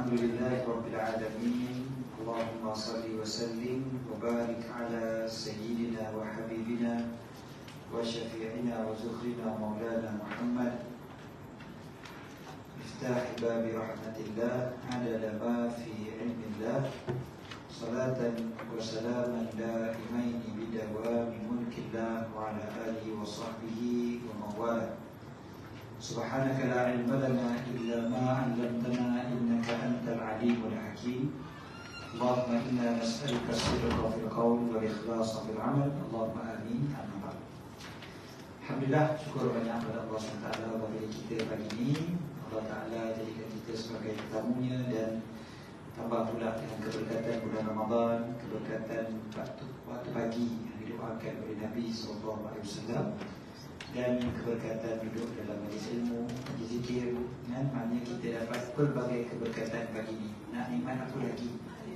Alhamdulillahi Rabbil Alamin. Allahumma salli wa sallim wa barik ala Sayyidina wa Habibina wa Syafi'ina wa Zukhrina Maulana Muhammad Miftah babi rahmatillah adada ma fi ilmillah. Salatan wa salaman daimaini bidawami mulkillah wa ala alihi wa sahbihi wa mawala. Subhanaka la ilma lana illa ma 'allamtana innaka antal alimul hakim. Allahumma inna nas'aluka as-sidqa fil qawl wal ikhlasa fil 'amal. Allahumma amin. Alhamdulillah, syukur banyak kepada Allah SWT bagi kita pagi ini. Allah Ta'ala jadikan kita sebagai tamunya dan tambah pula dengan keberkatan bulan Ramadan, keberkatan waktu pagi yang didoakan oleh Nabi SAW, dan keberkatan duduk dalam majlis ilmu, majlis zikir, kan? Maknanya kita dapat pelbagai keberkatan pagi ini. Nak nikmat apa lagi?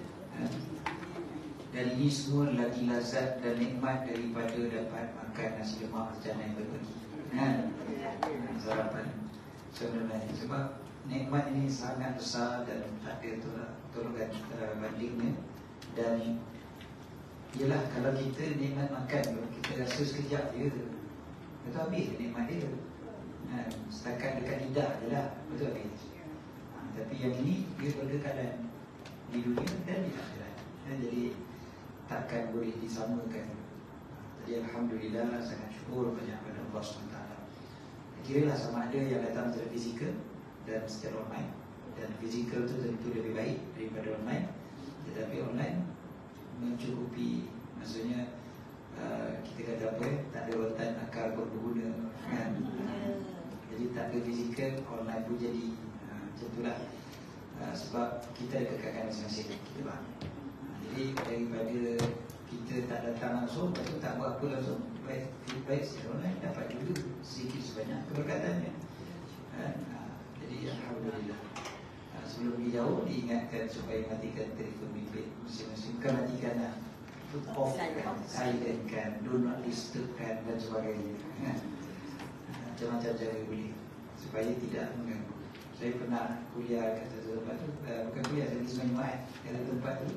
Dan ini semua lagi lazat dan nikmat daripada dapat makan nasi lemak secara yang berbagi. Sarapan sebenarnya. Sebab nikmat ini sangat besar dan tak ada tolongan bandingnya. Dan ialah kalau kita nikmat makan, kita rasa sekejap je, betul habis nikmat dia. Setakat dekat lidah je lah, betul habis. Tapi yang ini dia berdekalan di dunia dan di akhirat. Jadi takkan boleh disamakan. Jadi Alhamdulillah, sangat syukur banyak pada Allah SWT. Kiralah sama ada yang datang secara fizikal dan secara online. Dan fizikal itu tentu lebih baik daripada online. Tetapi online mencukupi. Maksudnya kita kata apa tak ada rotan akal berguna, kan? Jadi tak ada fizikal, online pun jadi macam itulah. Sebab kita ada kekayaan masing-masing, kita faham. Jadi daripada kita tak datang langsung, lepas tu tak buat apa langsung, feedback secara online dapat juga sedikit sebanyak keberkatannya. Jadi Alhamdulillah. Sebelum pergi jauh, diingatkan supaya matikan telefon bimbit masing-masing. Bukan matikan lah, off kan, silent kan, do not disturb kan, dan sebagainya. Macam-macam cara boleh supaya tidak mengganggu. Saya pernah kuliah kat satu tempat tu, bukan kuliah, saya pergi Jumaat kat tempat tu.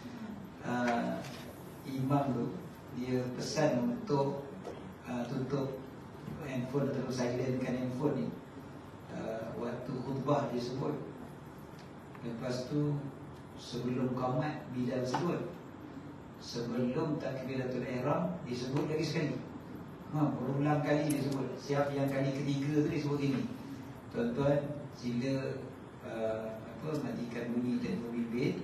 Imam tu dia pesan untuk tutup handphone atau silentkan handphone ni waktu khutbah dia sebut. Lepas tu sebelum qamat bila sebut, sebelum takbiratul ihram disebut lagi sekali. Berulang kali dia sebut. Siap yang kali ketiga tu dia sebut gini, tuan-tuan sila matikan bunyi telefon bimbit.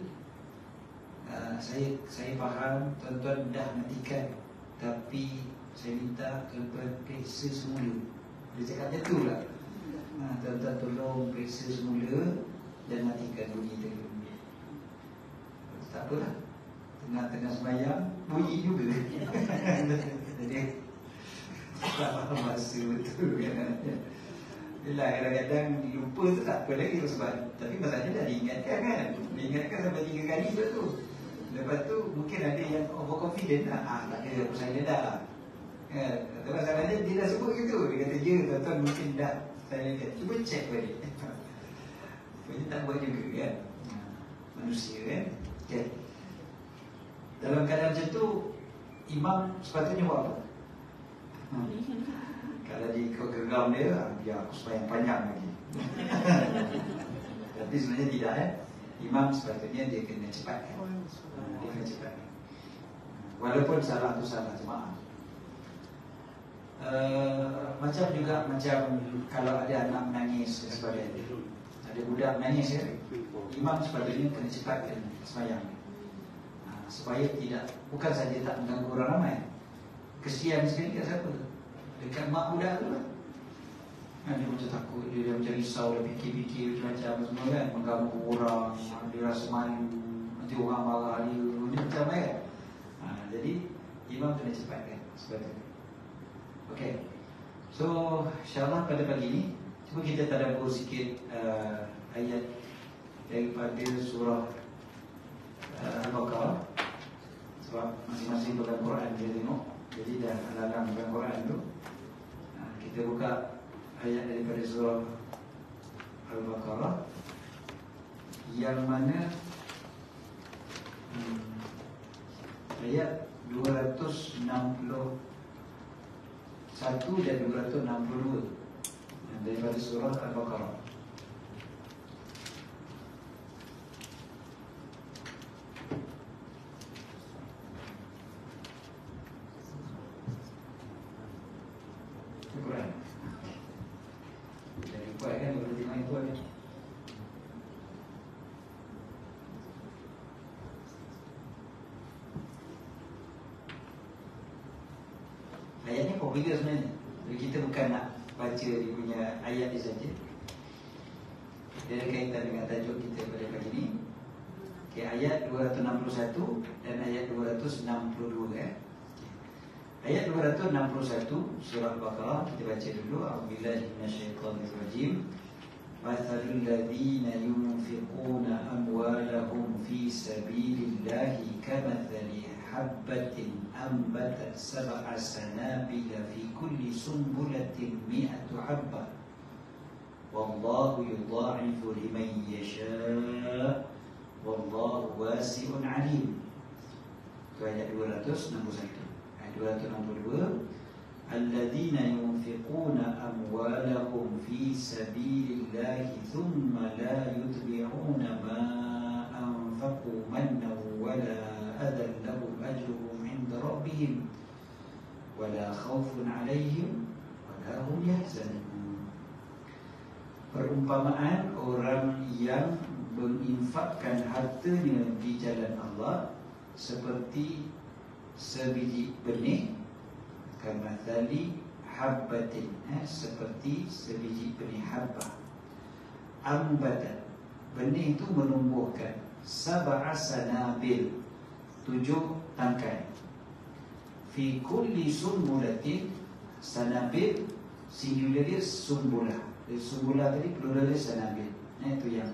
Saya faham tuan-tuan dah matikan, tapi saya minta tuan-tuan periksa semula. Dia cakap macam tu lah. Tuan-tuan tolong periksa semula dan matikan bunyi telefon bimbit. Tak apalah, tengah-tengah sembahyang bunyi juga. Jadi tak faham masa betul kan. Yelah, kadang-kadang lupa tu tak apa lagi sebab, tapi masalahnya dah diingatkan kan. Diingatkan sampai 3 kali tu. Lepas tu mungkin ada yang overconfident lah. Tak ada, saya dah. Tapi masalahnya dia dah sebut gitu. Dia kata, ya tuan-tuan mungkin dah. Saya kata, cuba cek balik. Dia tak buat juga kan. Manusia kan. Okay. Dalam keadaan macam tu, imam sepatutnya buat apa? Kalau diikut geram dia, biar aku sembahyang panjang lagi. Tapi sebenarnya tidak. Imam sepatutnya dia kena cepatkan. Dia kena cepatkan. Walaupun salah tu salah jemaah. Macam juga kalau ada anak menangis dan sebagainya. Ada budak menangis ya, imam sepatutnya kena cepatkan sembahyang. Supaya tidak, bukan saja tak mengganggu orang ramai. Kesian sekali kat siapa? Dekat mak budak tu lah. Dia macam takut, dia macam risau, dia fikir-fikir macam-macam semua kan. Mengganggu orang, dia rasa malu, nanti orang marah dia, macam kan. Jadi imam kena cepatkan sebetulnya. Okay. So insyaAllah pada pagi ni cuba kita tadabbur sikit ayat daripada surah Al-Baqarah. Sebab masing-masing pegang Quran dia tengok. Jadi dah halang pegang Quran tu. Kita buka ayat daripada surah Al-Baqarah yang mana ayat 261 dan 262 daripada surah Al-Baqarah. Al-Quran. Jadi kuat kan boleh tengok itu ada. Ayat ni popular sebenarnya. Jadi kita bukan nak baca dia punya ayat dia saja. Dia ada kaitan dengan tajuk kita pada pagi ni. Okay, ayat 261 dan ayat 262 Ayat 261 surah Al-Baqarah kita baca dulu. A'udzubillahi minasyaitonirrajim. Mathalul ladzina yunfiquna amwalahum fi sabilillahi kamathali habbatin ambatat sab'a sanabila fi kulli sumbulatin mi'atu habbah wallahu yudha'ifu liman yasha' wallahu wasi'un 'alim. Itu ayat 261. Ayat 262, alladzina yunfiquna amwalahum fi sabilillahi thumma la yutbi'una ma anfaqu mannan wala adan lahum ajruhum 'inda rabbihim wala khaufun 'alaihim wala hum yahzanun. Perumpamaan orang yang menginfakkan hartanya di jalan Allah seperti sebiji benih, kamathali habbatin, seperti sebiji benih habbah. Ambatat, benih itu menumbuhkan, sab'a sanabil, 7 tangkai. Fi kulli sumbulatin, sanabil singular dia sumbulah. Sumbulah tadi plural dia sanabil. Itu yang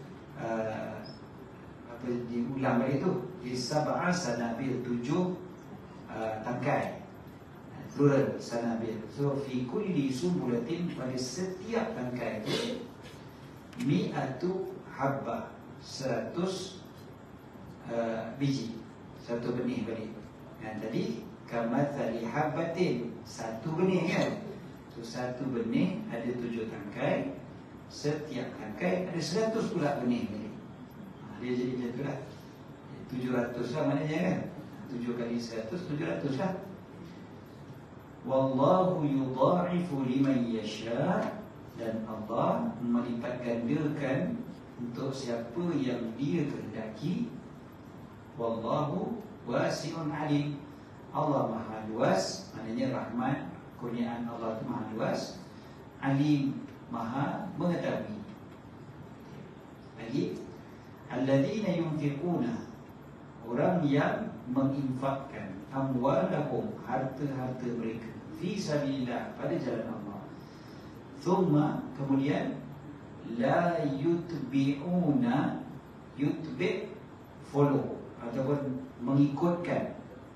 apa diulang balik tu. Di sab'a sanabil, 7 tangkai, plural sanabil. So fi kulli sumbulatin, pada setiap tangkai itu mi'atu habbah, 100 biji, 1 benih balik. Tadi kamathali habbatin, 1 benih kan. So 1 benih ada 7 tangkai, setiap tangkai ada 100 pula benih balik. Dia jadi macam tu lah, 700 lah maknanya kan. 7 kali 100, 700 lah. Wallahu yudha'ifu liman yasha', dan Allah melipat gandakan untuk siapa yang Dia kehendaki. Wallahu wasi'un 'alim, Allah Maha luas, maknanya rahmat kurniaan Allah itu Maha luas. Alim, Maha mengetahui. Lagi, alladzina yunfiquna, orang yang menginfakkan, amwalahum, harta-harta mereka, fi sabilillah, pada jalan Allah. Thumma, kemudian, la yutbi'una, yutbi' follow ataupun mengikutkan.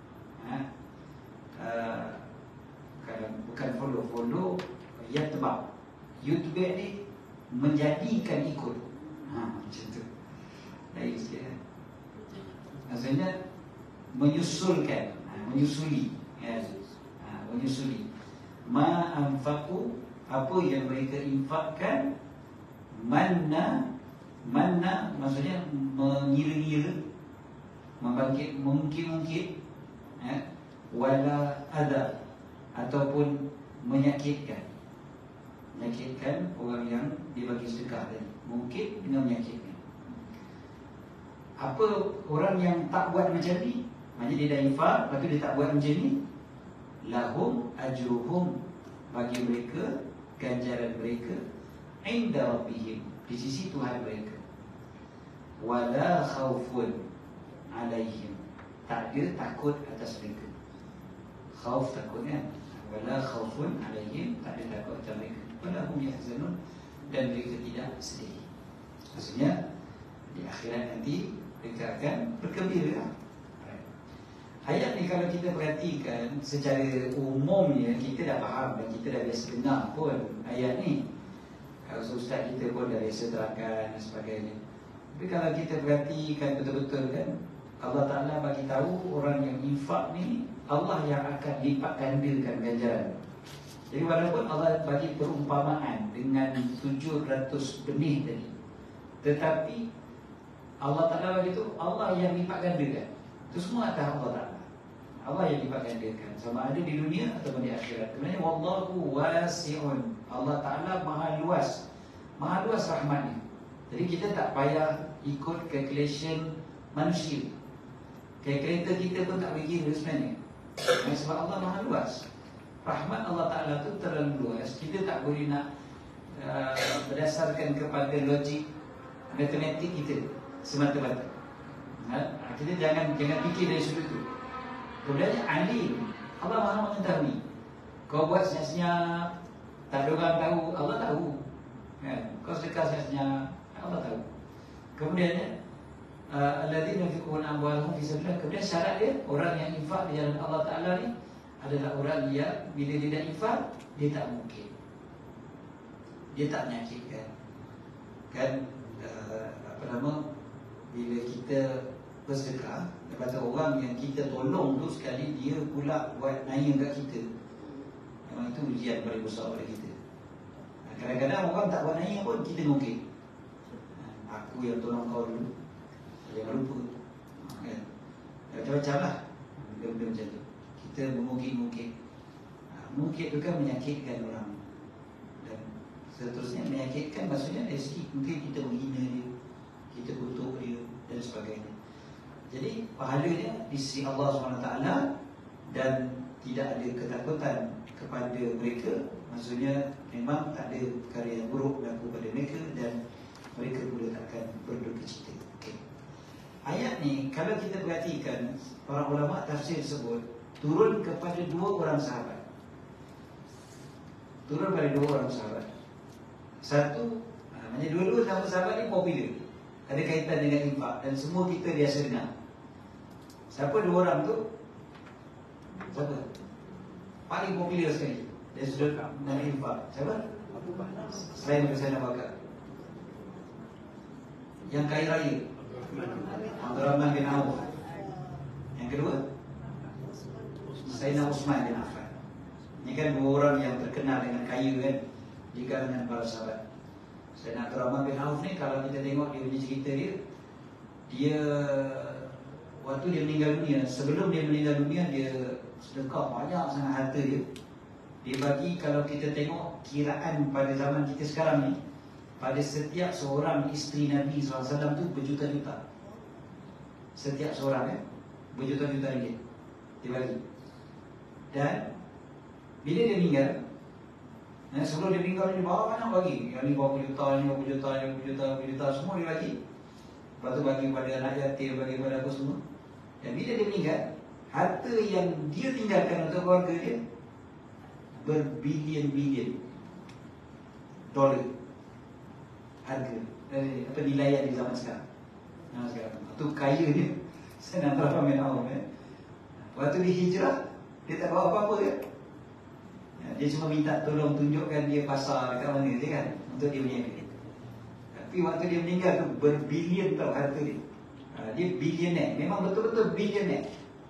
Kalau bukan follow yatba', yutbi' ni menjadikan ikut. Macam tu. Baik sikit. Maksudnya menyusulkan, menyusuli, menyusuli. Ma anfaqu, apa yang mereka infakkan. Manna maksudnya mengira-ngira, membangkit, mungkin-mungkin, wala adha, ataupun menyakitkan orang yang dibagi sedekah tadi, mungkin dengan menyakitkan. Apa orang yang tak buat macam ni, maknanya dia dah infak, lepas tu dia tak buat macam ni, lahum ajruhum, bagi mereka ganjaran mereka, inda rabbihim, di sisi Tuhan mereka. Wala khaufun alaihim, tak ada takut atas mereka. Khauf, takut kan. Wala khaufun alaihim, tak ada takut atas mereka. Wala hum yahzanun, dan mereka tidak sedih. Maksudnya di akhirat nanti mereka akan bergembira. Ayat ni kalau kita perhatikan secara umumnya, kita dah faham dan kita dah biasa dengar pun ayat ni. Kalau ustaz kita pun dah biasa terangkan dan sebagainya. Tapi kalau kita perhatikan betul-betul kan, Allah Ta'ala bagi tahu orang yang infak ni Allah yang akan lipat gandakan ganjaran. Jadi walaupun Allah bagi perumpamaan dengan 700 benih tadi, tetapi Allah Ta'ala bagi tu Allah yang lipat gandakan. Itu semua atas Allah Ta'ala. Allah yang lipat gandakan, sama ada di dunia ataupun di akhirat. Sebenarnya wallahu wasi'un. Allah Ta'ala maha luas rahmatnya. Jadi kita tak payah ikut calculation manusia. Kalkulator kita pun tak fikir sebenarnya. Sebab Allah maha luas. Rahmat Allah Ta'ala tu terlalu luas. Kita tak boleh nak berdasarkan kepada logik matematik kita semata-mata. Kita jangan fikir dari sudut itu. Kemudian alim, Allah maha mengetahui. Kau buat senyap-senyap, tak ada orang tahu, Allah tahu. Kau sedekah senyap-senyap, Allah tahu. Kemudian alladzina yunfiquna amwalahum fi sabilillah. Kemudian syarat dia, orang yang infak di jalan Allah Ta'ala ni adalah orang yang bila dia tidak infak, dia tak mungkin, dia tak menyakitkan. Kan bila kita bersedekah kepada orang yang kita tolong tu, sekali dia pula buat naya kat kita, memang itu ujian paling besar pada kita. Kadang-kadang orang tak buat naya pun kita mungkin, aku yang tolong kau dulu, jangan lupa. Kan? Macam-macam lah benda-benda macam tu. Kita mungkin mungkin tu kan menyakitkan orang. Dan seterusnya menyakitkan maksudnya dari segi mungkin kita menghina dia, kita kutuk dia dan sebagainya. Jadi pahalanya di sisi Allah SWT, dan tidak ada ketakutan kepada mereka. Maksudnya memang tak ada perkara yang buruk berlaku pada mereka, dan mereka pula takkan berduka cita. Okay. Ayat ni kalau kita perhatikan, para ulama tafsir sebut turun kepada dua orang sahabat. Turun pada dua orang sahabat. Satu, maknanya dua-dua sahabat ni popular, ada kaitan dengan infak, dan semua kita biasa dengar. Siapa dua orang tu? Siapa? Paling popular sekali dari sudut Nabi infak. Siapa? Selain Abu Sayyidina Bakar, yang kaya raya, Abdurrahman bin Auf. Yang kedua, Sayyidina Uthman bin Affan. Ini kan dua orang yang terkenal dengan kaya kan di kalangan para sahabat. Sayyidina Abdurrahman bin Auf ni, kalau kita tengok dia punya cerita dia waktu dia meninggal dunia, sebelum dia meninggal dunia, dia sedekah banyak sangat harta dia. Dia bagi, kalau kita tengok kiraan pada zaman kita sekarang ni, pada setiap seorang isteri Nabi SAW tu berjuta-juta. Setiap seorang berjuta-juta ringgit dia bagi. Dan bila dia meninggal, sebelum dia meninggal dia bawa banyak bagi. Yang ni berapa juta, ni berapa juta, ni berapa juta, berapa juta, semua dia bagi. Lepas tu bagi pada anak yatim, bagi pada apa semua. Dan bila dia meninggal, harta yang dia tinggalkan untuk keluarga dia berbilion-bilion dolar harga, apa nilaian di zaman sekarang. Itu kaya dia. Saya nak tahu main awam. Waktu dia hijrah, dia tak bawa apa-apa kan. Dia cuma minta tolong tunjukkan dia pasar dekat mana je kan, untuk dia punya. Tapi waktu dia meninggal tu berbilion tau harta dia. Dia billionaire, memang betul-betul billionaire.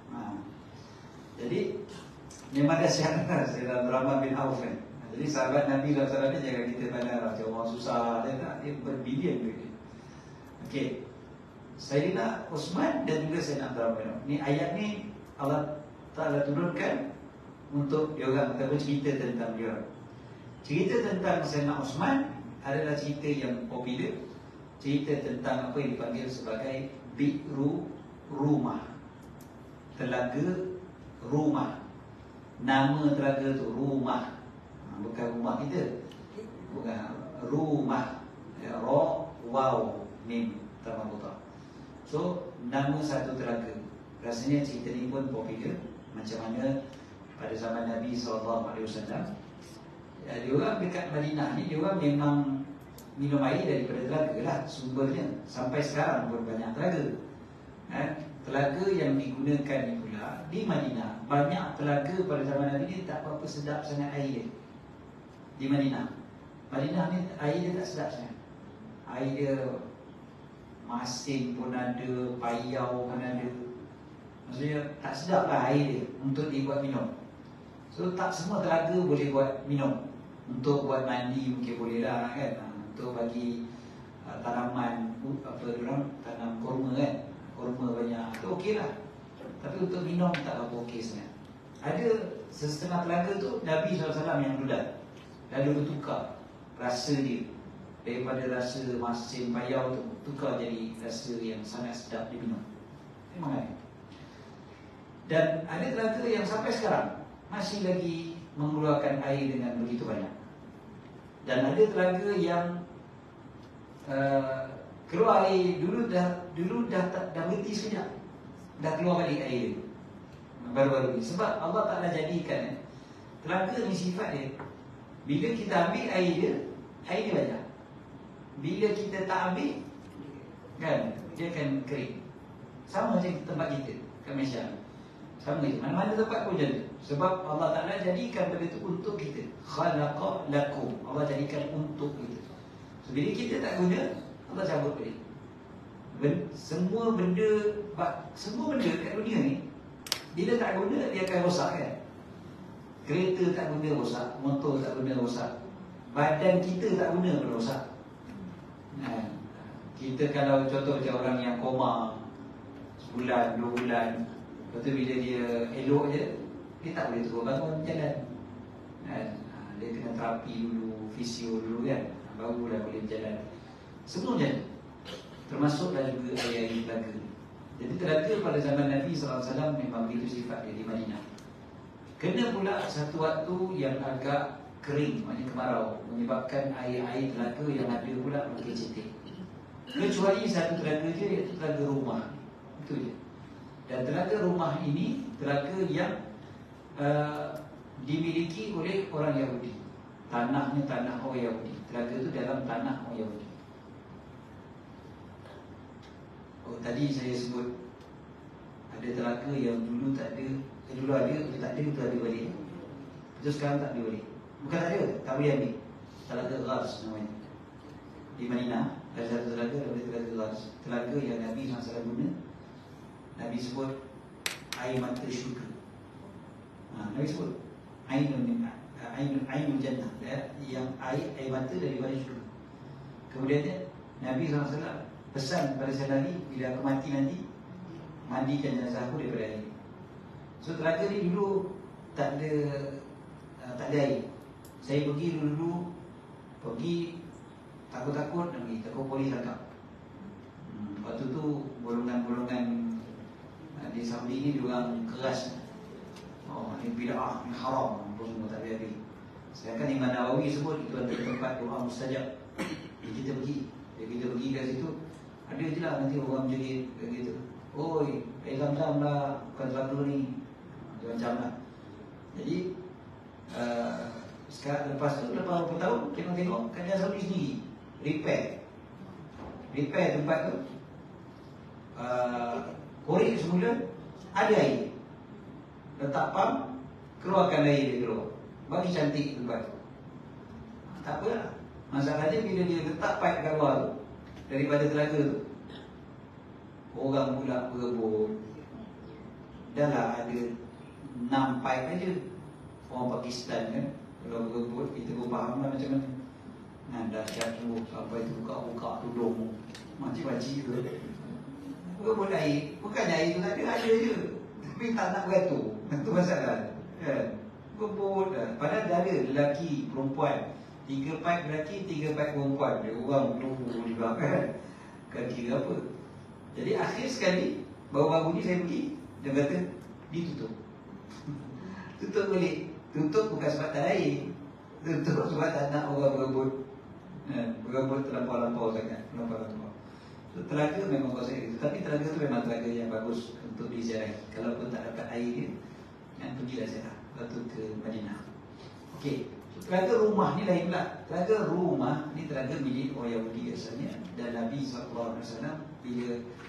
Jadi memang dahsyat Sayyidina Abdurrahman bin Auf kan. Jadi sahabat Nabi SAW ni jangan kita pandang macam orang susah, dia berbilion duit. Okey, Sayyidina Uthman dan juga Sayyidina Abdurrahman bin Auf. Ni ayat ni Allah Ta'ala turunkan untuk diorang, ataupun cerita tentang dia. Cerita tentang Sayyidina Uthman adalah cerita yang popular. Cerita tentang apa yang dipanggil sebagai Bi'ru Rumah, Telaga Rumah. Nama telaga tu Rumah, bukan rumah kita, bukan rumah. Ra, waw, mim, tambah buta. So nama satu telaga. Rasanya cerita ni pun popular. Macam mana pada zaman Nabi SAW, diorang dekat Madinah ni, diorang memang minum air daripada telaga lah sumbernya. Sampai sekarang pun banyak telaga. Telaga yang digunakan ni pula di Madinah, banyak telaga pada zaman Nabi ni tak apa-apa sedap sangat air dia. Di Madinah ni air dia tak sedap sangat. Air dia masin pun ada, payau pun ada. Maksudnya tak sedap lah air dia untuk dibuat minum. So tak semua telaga boleh buat minum. Untuk buat mandi mungkin boleh lah kan. Untuk bagi tanaman, apa diorang tanam kurma kan, kurma banyak, itu okey lah. Tapi untuk minum tak apa okey sangat. Ada setengah telaga tu Nabi SAW yang dulat, lalu bertukar rasa dia daripada rasa masin payau tu, tukar jadi rasa yang sangat sedap diminum. Memang ada. Dan ada telaga yang sampai sekarang masih lagi mengeluarkan air dengan begitu banyak. Dan ada telaga yang keluar air dulu dah berhenti sekejap, dah keluar balik air baru-baru ni. Sebab Allah Ta'ala jadikan telaga ni sifat dia, bila kita ambil air dia banyak. Bila kita tak ambil kan, dia akan kering. Sama macam tempat kita kat Malaysia, sama je, mana-mana tempat pun macam tu. Sebab Allah Ta'ala jadikan benda tu untuk kita. Khalaqa lakum, Allah jadikan untuk kita. So, bila kita tak guna, Allah cabut balik. Semua benda kat dunia ni, bila tak guna, dia akan rosak kan. Kereta tak guna rosak, motor tak guna rosak, badan kita tak guna pun rosak. Kita kalau contoh macam orang yang koma sebulan, 2 bulan, lepas tu bila dia elok je, dia tak boleh terus bangun jalan. Dia kena terapi dulu, fisio dulu kan, barulah boleh berjalan. Semua macam tu, termasuklah juga air-air telaga. Jadi telaga pada zaman Nabi SAW memang begitu sifat dia di Madinah. Kena pula satu waktu yang agak kering, maknanya kemarau, menyebabkan air-air telaga yang ada pula makin cetek. Kecuali satu telaga je, iaitu telaga rumah. Itu je. Dan telaga rumah ini telaga yang dimiliki oleh orang Yahudi. Tanahnya tanah orang Yahudi. Telaga itu dalam tanah orang Yahudi. Oh, tadi saya sebut ada telaga yang dulu tak ada, dulu ada, tak ada, itu ada balik. Itu sekarang tak ada balik. Bukan tak ada, tak boleh ambil. Telaga Ghars namanya. Di Madinah ada satu telaga, ada telaga Ghars. Telaga yang Nabi SAW guna. Nabi sebut air mata syurga. Nabi sebut Ainul Jannah, yang air mata daripada syurga. Kemudian Nabi SAW pesan pada saya lagi, bila aku mati nanti, mandikan jenazah aku daripada air. So telaga ni dulu tak ada air. Saya pergi dulu takut-takut nak pergi, takut polis tangkap. Waktu tu golongan-golongan di Saudi ni diorang keras. Ini bid'ah, ini haram, apa semua tak boleh ambil. Sedangkan Imam Nawawi sebut itu adalah tempat doa mustajab. Kita pergi kat situ, ada je lah nanti orang menjerit gitu. Oi, air Zam-Zam lah, bukan telaga ni. Macam lah. Jadi sekarang lepas beberapa tahun kita tengok kerajaan Saudi sendiri repair tempat tu. Korek semula ada air, letak pump, keluarkan air dia keluar, bagi cantik tempat tu. Tak apa lah. Masalahnya bila dia letak pipe kat luar tu, daripada telaga tu, orang pula berebut. Dah lah ada 6 pipe aja. Orang Pakistan kan, kalau berebut, kita pun faham lah macam mana. Dah jatuh sampai tu buka-buka tudung, makcik-makcik tu berebut air. Bukannya air tu tak ada je, tapi tak nak beratur. Itu masalah kan. Berebut dah. Padahal dah ada lelaki, perempuan, 3 pipe lelaki, 3 pipe perempuan. Dia orang tunggu di belakang kan, kira apa. Jadi akhir sekali, baru-baru ni saya pergi, dia kata ditutup. Tutup balik. Tutup bukan sebab tak air, tutup sebab tak nak orang berebut. Berebut terlampau-lampau sangat, terlampau-lampau. So, telaga memang konsep itu. Tapi telaga itu memang telaga yang bagus untuk diziarahi. Kalau pun tak dapat air dia, yang pergilah ziarah. Lepas tu ke Madinah. Okey, so, telaga rumah ni lain pula. Telaga rumah ni telaga milik orang Yahudi asalnya. Dan Nabi SAW bila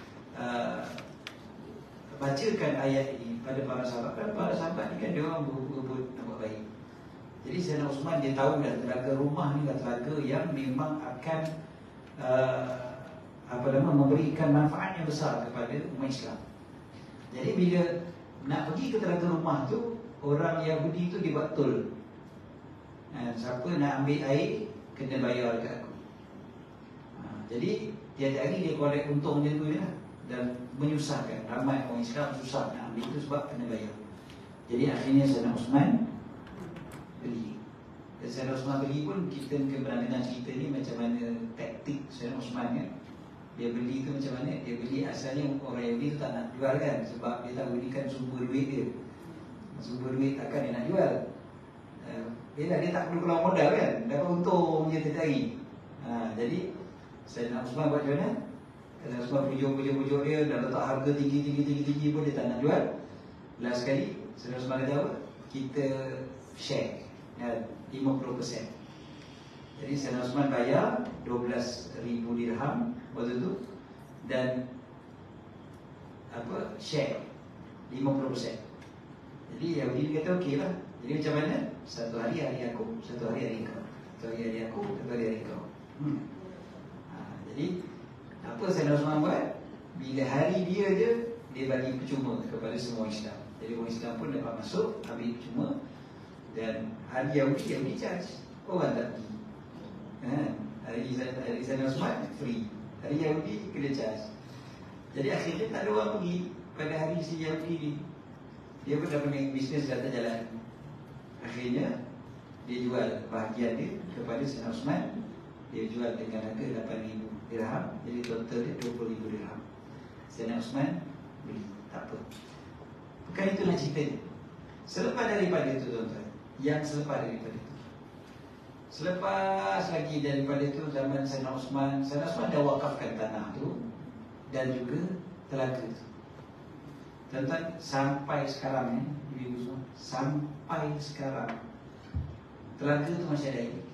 bacakan ayat ini pada para sahabat ni kan dia orang berebut nak buat baik. Jadi Sayyidina Osman dia tahu dah telaga rumah ni adalah telaga yang memang akan memberikan manfaat yang besar kepada umat Islam. Jadi bila nak pergi ke telaga rumah tu, orang Yahudi tu dibuat tol. Siapa nak ambil air kena bayar dekat aku. Jadi tiap hari dia korek untung macam tu je lah. Dan menyusahkan. Ramai orang Islam susah nak ambil itu sebab kena bayar. Jadi akhirnya Sayyidina Osman beli. Dan Sayyidina Osman beli pun kita mungkin pernah dengar cerita ni macam mana taktik Sayyidina Osman kan. Dia beli tu macam mana? Dia beli asalnya orang Yahudi tu tak nak jual kan. Sebab dia tahu ni kan sumber duit dia. Sumber duit takkan dia nak jual. Dia tak perlu keluar modal kan. Dapat untung je tiap hari. Jadi Sayyidina Osman buat macam mana? Sayyidina Osman pujuk dia dan letak harga tinggi pun dia tak nak jual. Last sekali Sayyidina Osman kata apa? Kita share 50%. Jadi Sayyidina Osman bayar 12,000 dirham waktu tu. Dan share 50%. Jadi Yahudi kata okey lah. Jadi macam mana? Satu hari aku, satu hari kau. Satu hari aku, satu hari kau. Jadi apa Sayyidina Osman buat? Bila hari dia je, dia bagi percuma kepada semua Islam. Jadi orang Islam pun dapat masuk, ambil percuma. Dan hari Yahudi charge. Orang tak pergi. Hari Sayyidina Osman free. Hari Yahudi kena charge. Jadi akhirnya tak ada orang pergi pada hari si Yahudi ni. Dia pun dah punya bisnes dah tak jalan. Akhirnya dia jual bahagian dia kepada Sayyidina Osman. Dia jual dengan harga 8,000 dirham. Jadi total dia 20,000 dirham. Sayyidina Osman beli. Tak apa. Bukan itulah ceritanya. Selepas daripada itu tuan-tuan, yang selepas daripada itu, selepas lagi daripada itu zaman Sayyidina Osman dah wakafkan tanah tu dan juga telaga tu. Tuan-tuan, sampai sekarang ni, ibu semua, sampai sekarang telaga tu masih ada air.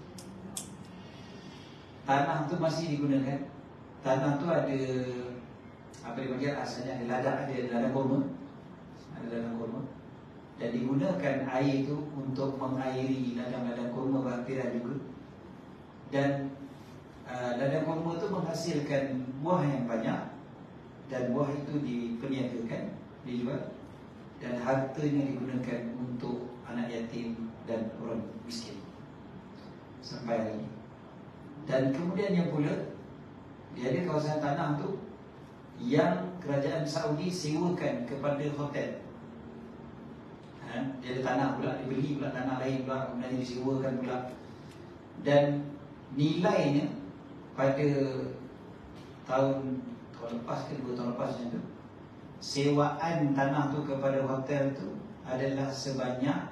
Tanah tu masih digunakan. Tanah tu ada apa dia panggil, asalnya ada ladang kurma. Ada ladang kurma. Dan digunakan air tu untuk mengairi ladang-ladang kurma berhampiran juga. Dan ladang kurma tu menghasilkan buah yang banyak. Dan buah itu diperniagakan, dijual. Dan hartanya digunakan untuk anak yatim dan orang miskin sampai hari ini. Dan kemudian yang pula, dia ada kawasan tanah tu yang kerajaan Saudi sewakan kepada hotel. Dia ada tanah pula, dibeli pula tanah lain pula, kemudian disewakan pula. Dan nilainya pada tahun lepas ke 2 tahun lepas macam tu, sewaan tanah tu kepada hotel tu adalah sebanyak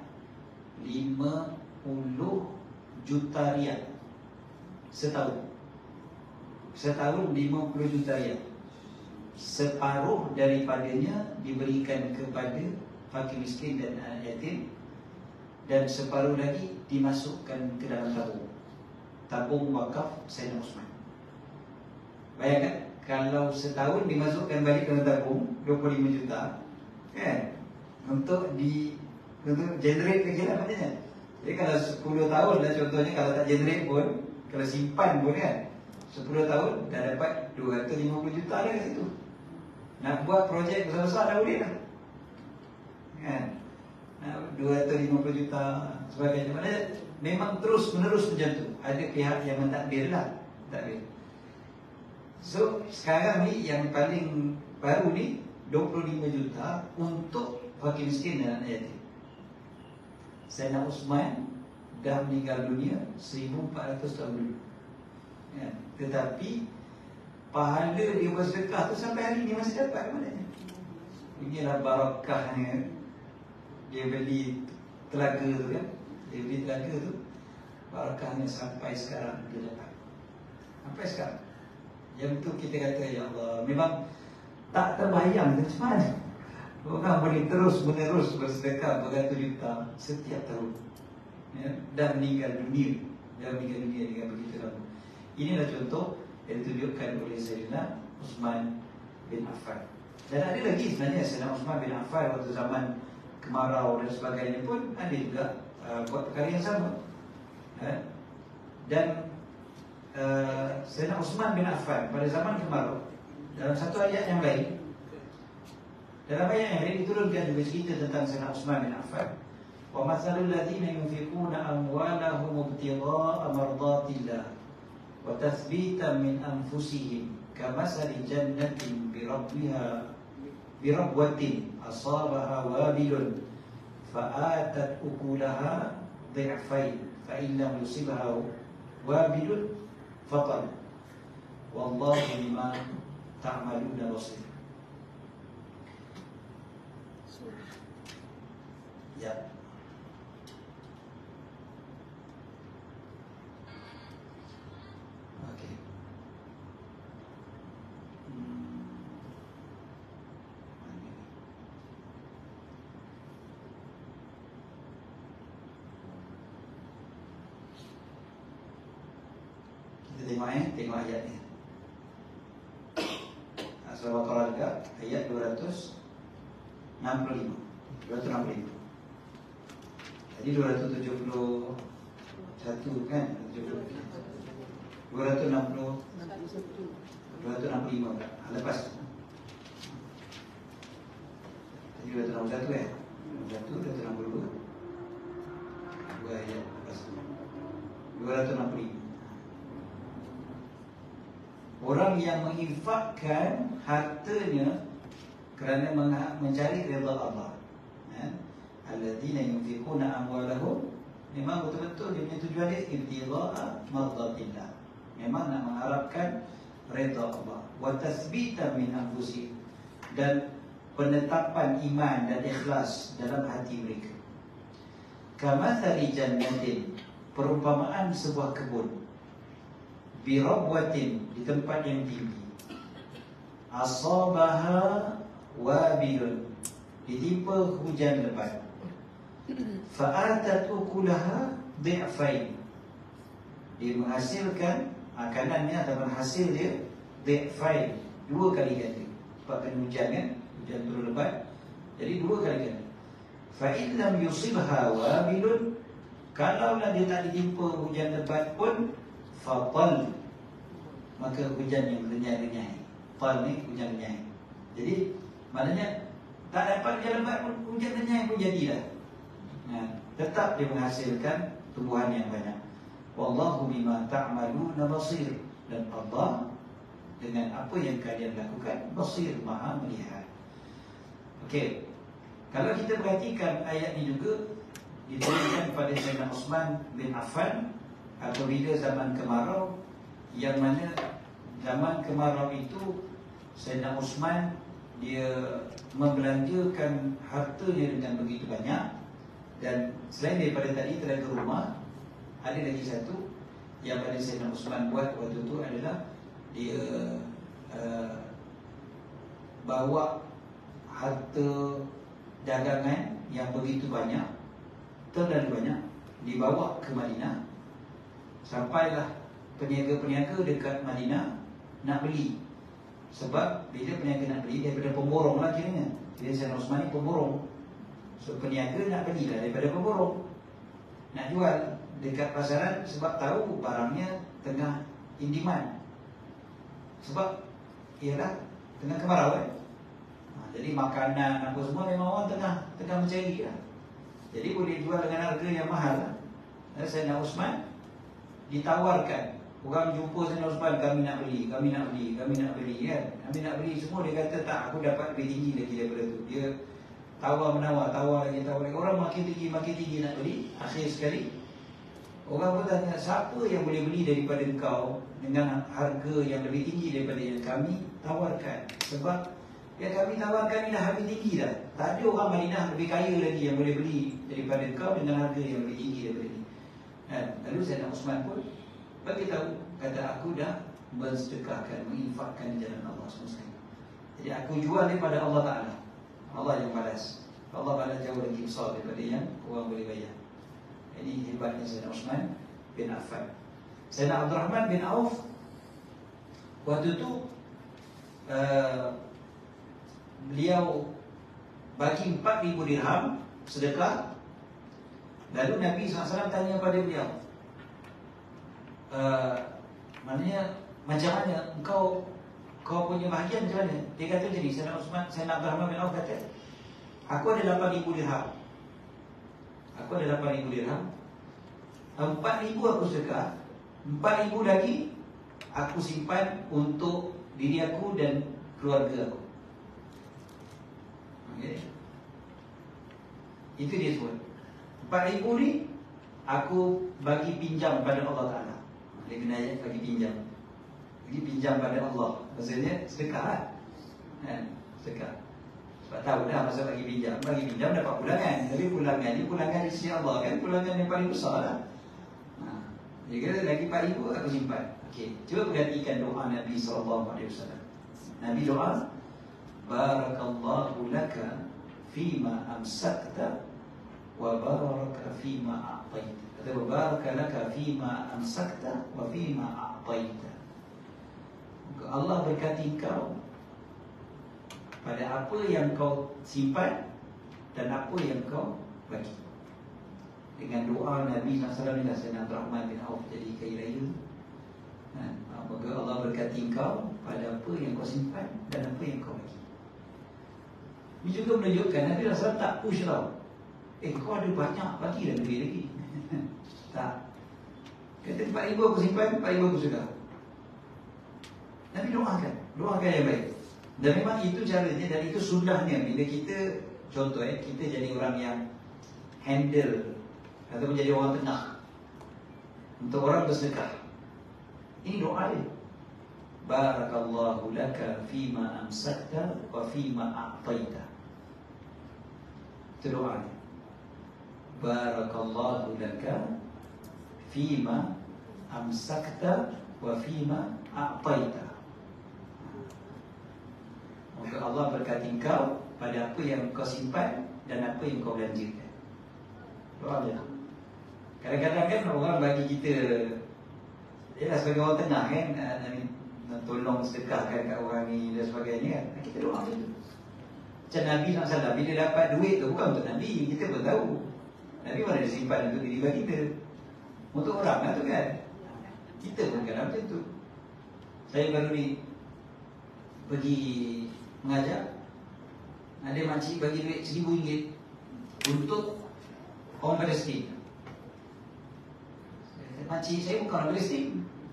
50 juta riyal setahun. Setahun 50 juta riyal. Separuh daripadanya diberikan kepada fakir miskin dan anak yatim, dan separuh lagi dimasukkan ke dalam tabung wakaf Sayyidina Osman. Bayangkan kalau setahun dimasukkan balik ke dalam tabung 25 juta kan, untuk generate lagi lah maknanya. Jadi kalau 10 tahun lah contohnya, kalau tak generate pun, kalau simpan pun kan, 10 tahun dah dapat 250 juta dah kat situ. Nak buat projek besar-besar dah boleh lah kan, 250 juta sebagainya. Maknanya memang terus menerus macam tu. Ada pihak yang mentadbir lah, takbir. So sekarang ni yang paling baru ni 25 juta untuk fakir miskin dan anak yatim. Sayyidina Osman dah meninggal dunia 1400 tahun dulu ya. Tetapi pahala dia bersedekah tu sampai hari ni masih dapat maknanya. Inilah barakahnya. Dia beli telaga tu kan, dia beli telaga tu, barakahnya sampai sekarang dia dapat. Sampai sekarang. Yang tu kita kata, ya Allah, memang tak terbayang macam mana orang boleh terus menerus bersedekah beratus juta setiap tahun ya, dan meninggal dunia dengan begitu lama. Inilah contoh yang ditunjukkan oleh Sayyidina Osman bin Affan. Dan ada lagi sebenarnya Sayyidina Osman bin Affan waktu zaman kemarau dan sebagainya pun ada juga buat perkara yang sama. Dan Sayyidina Uthman bin Affan pada zaman kemarau, dalam satu ayat yang lain, dalam ayat yang lain diturunkan juga cerita tentang Sayyidina Uthman bin Affan. Wa mathalul ladzina yunfiquna amwalahum ibtigha'a mardatillah wa tathbitan min anfusihim kamathali jannatin birabwatin asabaha wabilun fa'atat ukulaha dhi'fain fa in lam yusibha wabilun fatal wallahu bima ta'maluna basir. Ya. Okey. Kita tengok ayat ni. Surah Al-Baqarah juga ayat 265. Jadi 271 kan? 265 tak? Lepas tadi 261 ya? 262 dua ayat lepas 265. Orang yang menginfakkan hartanya kerana mencari redha Allah, alladzina yunfiquna amwalahum, memang betul-betul dia punya tujuan dia ibtigha'a mardatillah, memang nak mengharapkan redha Allah, wa tathbitan min anfusihim, dan penetapan iman dan ikhlas dalam hati mereka. Kamathali jannatin, perumpamaan sebuah kebun, birabwatin, di tempat yang tinggi, asabaha wabilun, ditimpa hujan lebat, fa'atat ukulaha dhi'fain, dia menghasilkan makanannya atau hasil dia dhi'fain, dua kali ganda. Sebab kena hujan kan, hujan turun lebat, jadi dua kali ganda. Fa'in lam yusibha wabilun, kalaulah dia tak ditimpa hujan lebat pun, fatal, maka hujan yang renyai-renyai. Fal ni hujan renyai. Jadi maknanya tak dapat hujan lebat pun, hujan renyai pun jadilah. Tetap dia menghasilkan tumbuhan yang banyak. Wallahu bima ta'maluna basir, dan Allah dengan apa yang kalian lakukan basir, maha melihat. Okey. Kalau kita perhatikan ayat ni juga dituliskan pada Sayyidina Uthman bin Affan apabila zaman kemarau, yang mana zaman kemarau itu Sayyidina Uthman dia membelanjakan hartanya dengan begitu banyak. Dan selain daripada tadi tenaga rumah, ada lagi satu yang pada Sayyidina Uthman buat waktu itu adalah dia bawa harta dagangan yang begitu banyak, terlalu banyak, dibawa ke Madinah. Sampailah peniaga-peniaga dekat Madinah nak beli. Sebab bila peniaga nak beli, daripada pemborong lah kiranya. Jadi Sayyidina Uthman ni pemborong. So peniaga nak beli lah daripada pemborong, nak jual dekat pasaran, sebab tahu barangnya tengah in demand. Sebab ialah tengah kemarau kan. Jadi makanan apa semua memang orang tengah mencari lah. Jadi boleh jual dengan harga yang mahal lah. Dan Sayyidina Uthman ditawarkan, orang jumpa Sayyidina Uthman, kami nak beli kan. Kami nak beli semua, dia kata tak, aku dapat lebih tinggi lagi daripada tu. Dia tawar-menawar, tawar lagi. Orang makin tinggi nak beli. Akhir sekali orang pun tanya, siapa yang boleh beli daripada engkau dengan harga yang lebih tinggi daripada yang kami tawarkan? Sebab yang kami tawarkan ni dah harga tinggi dah. Tak ada orang Madinah lebih kaya lagi yang boleh beli daripada engkau dengan harga yang lebih tinggi daripada ni. Lalu Sayyidina Uthman pun bagi tahu, kata aku dah mensedekahkan, menginfakkan jalan Allah SWT. Jadi aku jual daripada Allah Ta'ala, Allah yang balas. Allah balas jauh lagi besar daripada yang orang boleh bayar. Ini hebatnya Sayyidina Uthman bin Affan. Sayyidina Abdul Rahman bin Auf waktu itu beliau bagi 4,000 dirham sedekah. Lalu Nabi SAW tanya pada beliau, Maknanya macam mana kau punya bahagian macam mana? Dia kata macam ni, Sayyidina Abdurrahman bin Auf kata, aku ada 8,000 dirham. Aku ada 8,000 dirham. 4,000 aku sedekah, 4,000 lagi aku simpan untuk diri aku dan keluarga aku. Okay. Itu dia sebut 4,000 ni aku bagi pinjam pada Allah Ta'ala. Dia kena ayat bagi pinjam. Bagi pinjam pada Allah. Maksudnya sedekah lah kan? Sedekah. Sebab tahu dah masa bagi pinjam. Bagi pinjam dapat pulangan. Tapi pulangan ni pulangan di sisi Allah kan. Pulangan yang paling besar lah. Dia kata lagi 4,000 aku simpan. Okey, cuba perhatikan doa Nabi SAW. Nabi doa, Barakallahu laka fima amsakta wa baraka fima a'taita. Kata baraka laka fima amsakta wa fima a'taita. Allah berkati kau pada apa yang kau simpan dan apa yang kau bagi. Dengan doa Nabi SAW ni, Sayyidina Abdurrahman bin Auf jadi kaya raya. Moga Allah berkati kau pada apa yang kau simpan dan apa yang kau bagi. Ini juga menunjukkan Nabi SAW tak push tau. Kau ada banyak, bagilah lebih lagi. Tak. Kata 4,000 aku simpan, 4,000 aku sudah. Nabi doakan yang baik. Dan memang itu caranya dan itu sudahnya. Bila kita, contoh kita jadi orang yang handle ataupun jadi orang tengah untuk orang bersedekah. Ini doa dia. Barakallahu laka fima amsakta wa fima a'taita. Itu doa dia. Barakallahu laka fima amsakta wa fima a'taita. Moga Allah berkati kau pada apa yang kau simpan dan apa yang kau belanjakan. Doa dia. Kadang-kadang kan orang bagi kita, sebagai orang tengah kan, tolong sedekahkan kat orang ni dan sebagainya kan. Kita doa macam tu. Macam Nabi SAW, bila dapat duit tu bukan untuk Nabi, kita pun tahu. Nabi mana dia simpan untuk diri kita. Untuk orang lah tu kan. Kita pun kadang macam tu. Saya baru ni pergi mengajar, ada makcik bagi duit RM1,000 untuk orang Palestin. Makcik saya bukan orang Palestin.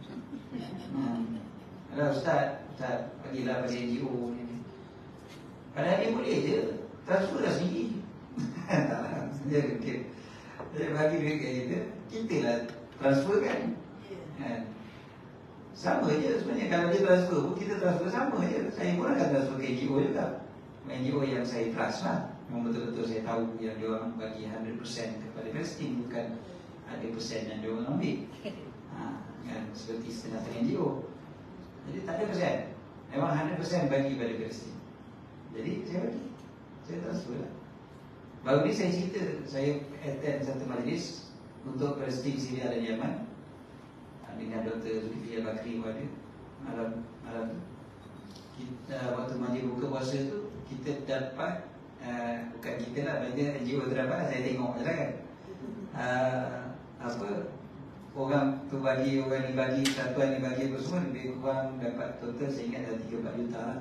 Kalau Ustaz bagilah pada NGO ni. Padahal dia boleh je transfer dah sendiri. Dia bagi duit kat kita lah transfer kan. Sama je sebenarnya. Kalau dia transfer pun kita transfer sama je. Saya pun akan transfer ke NGO juga. NGO yang saya trust lah. Memang betul-betul saya tahu yang dia orang bagi 100% kepada Palestin, bukan ada persen yang dia orang ambil. Kan, seperti setengah-setengah NGO. Jadi tak ada persen. Memang 100% bagi pada Palestin. Jadi saya bagi. Saya transfer lah. Baru ni saya cerita, saya attend satu majlis untuk Palestin, Syria dan Yaman dengan Dr. Zulkifli Al-Bakri pada malam tu. Kita waktu majlis buka puasa tu, kita dapat bukan kita lah, banyak NGO terdapat, saya tengok je lah kan. Orang tu bagi, orang ni bagi, satuan ni bagi apa semua, lebih kurang dapat total saya ingat dah 3-4 juta lah.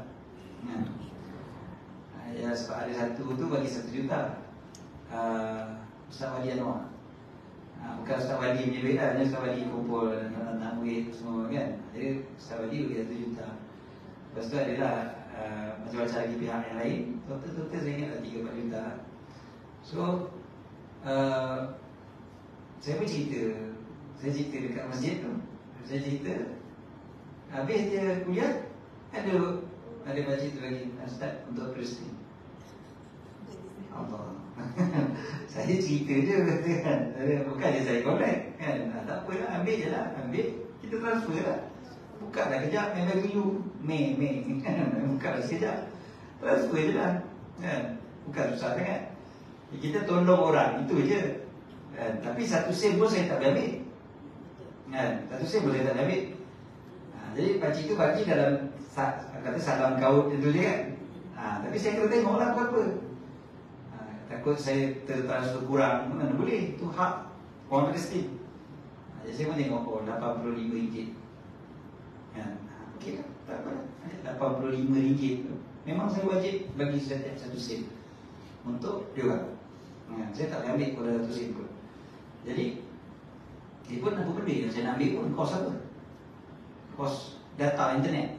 Ya, sebab ada satu tu bagi 1 juta. Ustaz Wali Anwar, bukan Ustaz Wali punya duit lah, hanya Ustaz Wali kumpul anak murid semua kan. Jadi Ustaz Wali bagi 1 juta. Lepas tu adalah macam-macam lagi pihak yang lain. Total saya ingat dah 3-4 juta. So saya pun cerita dekat masjid tu. Saya cerita, habis dia kuliah, ada masjid tu lagi, Ustaz untuk Palestin. Allah. Saya cerita je kan. Bukannya saya collect kan. Tak apa lah, ambil je lah. Ambil, kita transfer lah. Buka lah kejap, memang dulu Mei buka lah sekejap, transfer je lah kan. Bukan susah sangat. Kita tolong orang, itu je kan. Tapi 1 sen pun saya tak boleh ambil kan. 1 sen pun saya tak boleh ambil. Jadi pakcik tu bagi dalam kata salam kaut itu je kan. Tapi saya kena tengok lah apa-apa. Takut saya tertransfer kurang, mana boleh. Itu hak orang Palestin. Jadi saya pun tengok, RM85. Okey lah, tak apa lah. RM85 tu. Memang saya wajib bagi setiap 1 sen untuk dia orang. Saya tak boleh ambil kalau 100 sen pun. Jadi dia pun apa benda yang saya nak ambil pun kos apa? Kos data internet.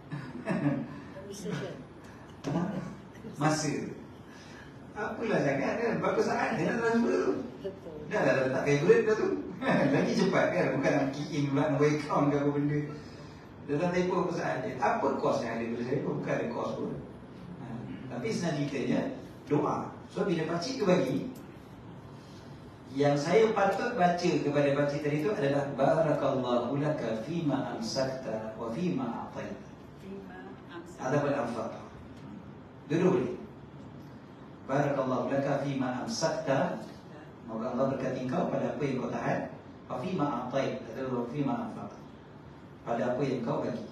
Masa. Apalah sangat kan, berapa saat dia nak transfer tu? Dah letak favorite dah tu. Lagi cepat kan, bukan nak key in pula, nak account ke apa benda. Dalam tempoh berapa saat je. Apa kos yang ada pada saya pun, bukan ada kos pun. Tapi senang ceritanya, doa. So bila pakcik tu bagi, yang saya patut baca kepada pakcik tadi tu adalah Barakallahu laka fima amsakta wa fima a'taita. Ataupun anfaqta. Dua-dua boleh. Barakallahu laka fima amsakta, moga Allah berkati kau pada apa yang kau tahan, wa fima a'taita atau wa fima anfaqta, pada apa yang kau bagi.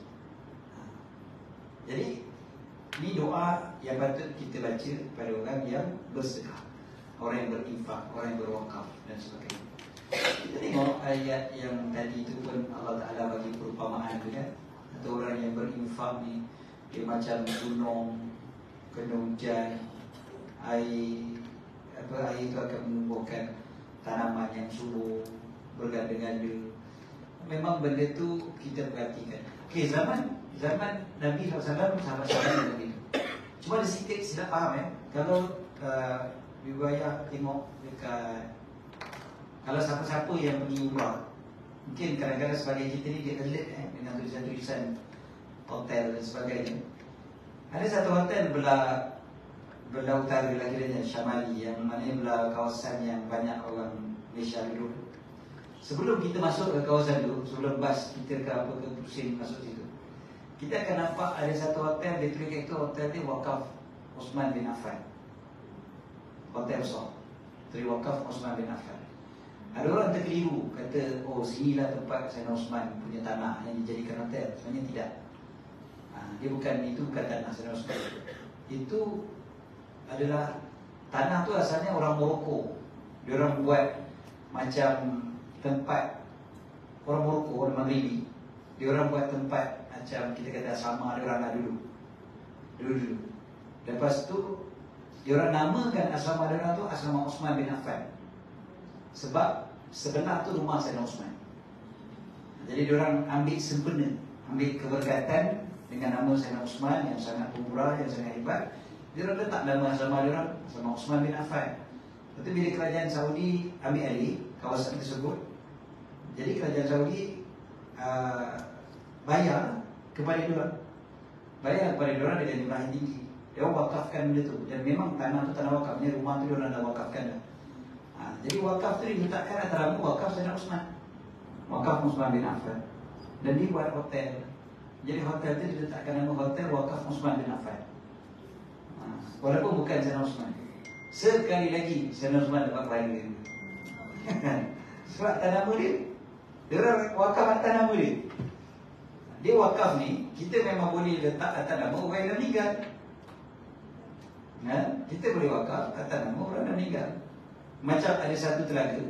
Jadi ini doa yang patut kita baca pada orang yang bersedekah, orang yang berinfak, orang yang berwakaf dan sebagainya. Kita tengok ayat yang tadi itu pun Allah Ta'ala bagi perumpamaan tu kan. Atau orang yang berinfak ni, dia macam gunung kena hujan, air itu akan menumbuhkan tanaman yang subur, berganda-ganda. Memang benda tu kita perhatikan. Okey, zaman Nabi SAW, sahabat-sahabat Nabi tu, cuma ada sikit silap faham kalau riwayat tengok dekat, kalau siapa-siapa yang pergi umrah, mungkin kadang-kadang sebagai kita ni dia alert dengan tulisan-tulisan hotel dan sebagainya. Ada satu hotel belah utara lah kiranya, Syamali, yang mana belah kawasan yang banyak orang Malaysia duduk. Sebelum kita masuk ke kawasan tu, sebelum bas kita ke apa ke pusing masuk situ, kita akan nampak ada satu hotel, dia tulis kat itu hotel ni wakaf Osman bin Affan. Hotel besar, tulis wakaf Osman bin Affan. Ada orang terkeliru, kata oh sinilah tempat Sayyidina Osman punya tanah yang dijadikan hotel. Sebenarnya tidak. Dia bukan, itu bukan tanah Sayyidina Osman. Itu adalah tanah tu asalnya orang Morocco. Dia orang buat macam tempat, orang Morocco, orang Maghribi. Dia orang buat tempat macam kita kata asrama dia orang lah dulu. Lepas tu dia orang namakan asrama dia orang tu asrama Osman bin Affan. Sebab sebelah tu rumah Sayyidina Osman. Jadi dia orang ambil sempena, ambil keberkatan dengan nama Sayyidina Osman yang sangat pemurah, yang sangat hebat. Dia orang letak nama asrama dia orang asrama Osman bin Affan. Lepas tu bila kerajaan Saudi ambil alih kawasan tersebut, jadi kerajaan Saudi bayar kepada diorang, dengan jumlah yang tinggi. Dia orang wakafkan benda tu. Dan memang tanah tu tanah wakafnya, rumah tu diorang dah wakafkan dah. Jadi wakaf tu diletakkan antara wakaf Sayyidina Osman, wakaf Osman bin Affan. Dan dia buat hotel. Jadi hotel tu diletakkan nama hotel wakaf Osman bin Affan. Walaupun bukan Sayyidina Osman. Sekali lagi Sayyidina Osman dapat pahala dia. Sebab atas nama dia, dia orang wakaf atas nama dia. Dia wakaf ni, kita memang boleh letak atas nama orang yang meninggal. Kita boleh wakaf atas nama orang yang meninggal. Macam ada satu telaga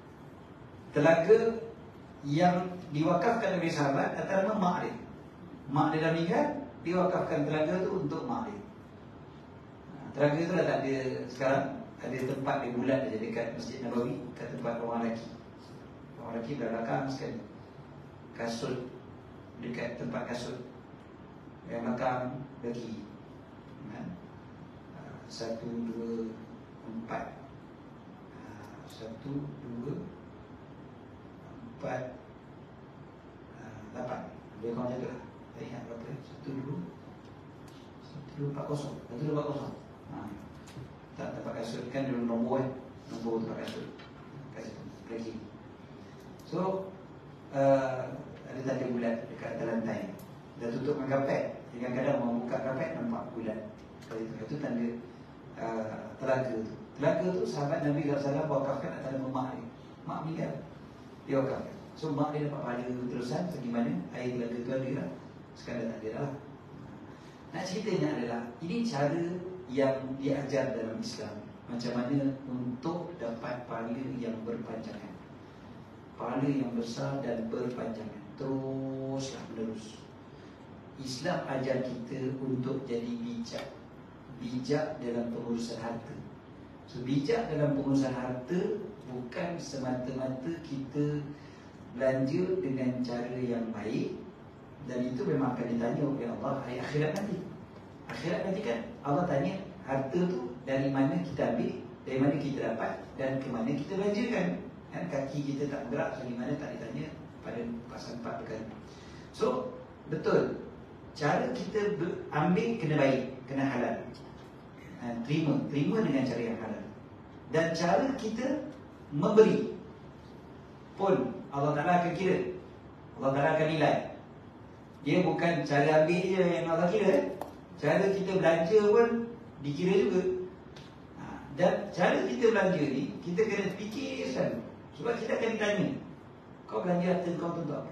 yang diwakafkan oleh sahabat atas nama mak dia. Mak dia dah meninggal, dia wakafkan telaga tu untuk mak dia. Telaga tu dah tak ada sekarang. Ada tempat dia bulat aja dekat Masjid Nabawi, kat tempat orang lelaki. Orang lelaki belakang sekali. Kasut, dekat tempat kasut yang belakang lagi. 1, 2, 4. 1, 2, 4, 8. Dia kau macam tu lah. Tak ingat berapa. 1, 2, 4, 0. 1, 2, 4, 0. Tak tempat kasut kan dia nombor nombor tempat kasut lagi. So ada tanda bulat dekat atas lantai, dah tutup dengan kapet. Kadang-kadang mau buka kapet nampak bulat. Itu tanda telaga tu. Telaga tu sahabat Nabi SAW wakafkan atas nama mak dia. Mak meninggal, dia wakafkan. So mak dia dapat pahala terusan bagaimana air telaga tu ada lah. Sekarang tak ada lah. Nak ceritanya adalah ini cara yang diajar dalam Islam, macam mana untuk dapat pahala yang berpanjangan, pahala yang besar dan berpanjangan, teruslah menerus. Islam ajar kita untuk jadi bijak. Bijak dalam pengurusan harta. So, bijak dalam pengurusan harta bukan semata-mata kita belanja dengan cara yang baik, dan itu memang akan ditanya oleh Allah hari akhirat nanti. Akhirat nanti kan Allah tanya harta tu dari mana kita ambil, dari mana kita dapat, dan ke mana kita belanjakan. Kan kaki kita tak bergerak, so di mana tak ditanya pada pasal 4 perkara. So betul, cara kita ambil kena baik, kena halal. Terima dengan cara yang halal. Dan cara kita memberi pun Allah Ta'ala akan kira, Allah Ta'ala akan nilai. Dia bukan cara ambil je yang Allah kira, cara kita belanja pun dikira juga. Dan cara kita belanja ni, kita kena fikir selalu. Sebab kita akan ditanya, kau belanja harta kau tu untuk apa?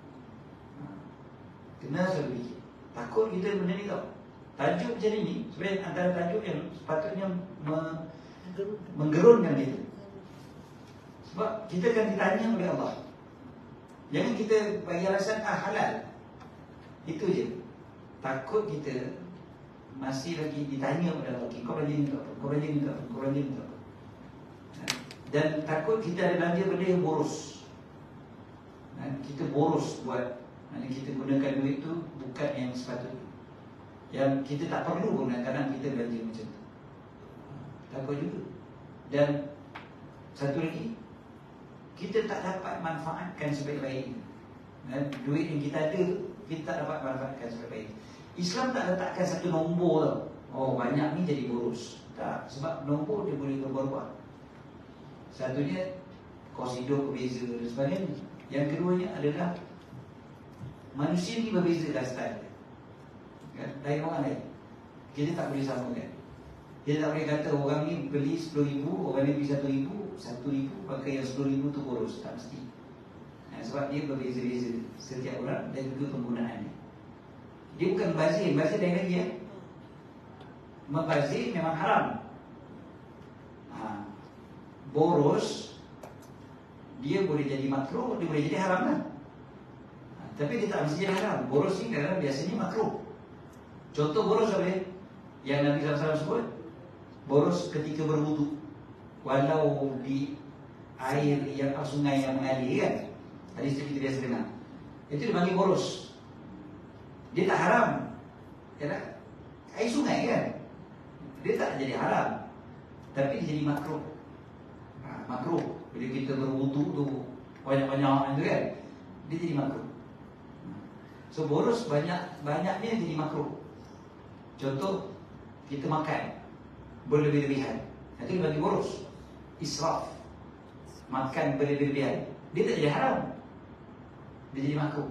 Kena selalu fikir. Takut kita benda ni tau. Tajuk macam ni sebenarnya antara tajuk yang sepatutnya menggerunkan kita. Sebab kita akan ditanya oleh Allah. Jangan kita bagi alasan halal. Itu je. Takut kita masih lagi ditanya oleh Allah, kau belanja ni tak apa, kau belanja ni tak apa, kau belanja ni tak apa. Dan takut kita ada belanja benda yang boros. Kita boros buat, kita gunakan duit tu bukan yang sepatutnya, yang kita tak perlu pun kadang kita belanja macam tu. Takut juga. Dan satu lagi, kita tak dapat manfaatkan sebaik-baiknya. Duit yang kita ada, kita tak dapat manfaatkan sebaik-baiknya. Islam tak letakkan satu nombor tau. Oh, banyak ni jadi boros. Tak, sebab nombor dia boleh berubah-ubah. Satunya, kos hidup berbeza dan sebagainya. Yang keduanya adalah manusia ni berbeza dah style. Kan? Lain orang lain. Kita tak boleh samakan. Kita tak boleh kata orang ni beli 10,000, orang ni beli 1,000, 1,000 pakai yang 10,000 tu boros. Tak mesti. Sebab dia berbeza-beza setiap orang dan juga penggunaannya. Dia bukan bazir. Bazir lain lagi ya. Membazir memang haram. Boros dia boleh jadi makruh, dia boleh jadi haram lah. Tapi dia tak mesti jadi haram. Boros ni kadang biasanya makruh. Contoh boros apa ya? Yang Nabi SAW sebut, boros ketika berwudu, walau di air yang sungai yang mengalir kan. Hadis itu kita biasa dengar. Itu dipanggil boros. Dia tak haram. Yalah, air sungai kan. Dia tak jadi haram, tapi dia jadi makruh. Makruh. Bila kita berwudu tu banyak-banyak tu kan, dia jadi makruh. So boros banyaknya jadi makruh. Contoh, kita makan berlebih-lebihan, itu dipanggil boros. Israf. Makan berlebih-lebihan, dia tak jadi haram, dia jadi makruh.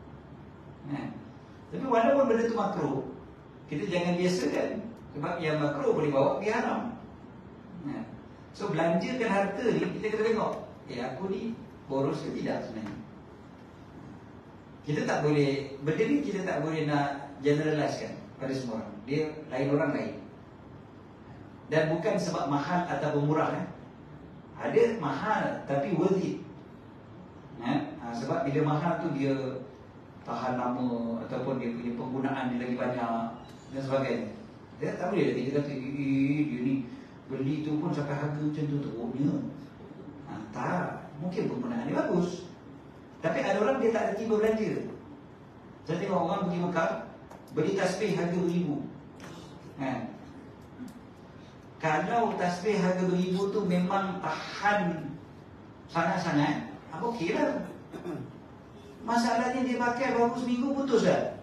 Tapi walaupun benda tu makruh, kita jangan biasakan. Sebab yang makruh boleh bawa pergi haram. So belanjakan harta ni, kita kena tengok, aku ni boros ke tidak sebenarnya. Kita tak boleh, benda ni kita tak boleh nak generalize kan pada semua orang. Dia lain orang lain. Dan bukan sebab mahal atau murah Ada mahal tapi worth it. Sebab bila mahal tu dia tahan lama, ataupun dia punya penggunaan dia lagi banyak dan sebagainya. Dia tak boleh kita kata dia ni beli tu pun sampai harga macam tu teruknya. Tak, mungkin penggunaan dia bagus, tapi ada orang dia tak reti berbelanja. Saya tengok orang pergi Mekah beli tasbih harga RM1,000. Kalau tasbih harga RM1,000 tu memang tahan sangat-sangat, okey lah. Masalahnya dia pakai baru seminggu putus dah.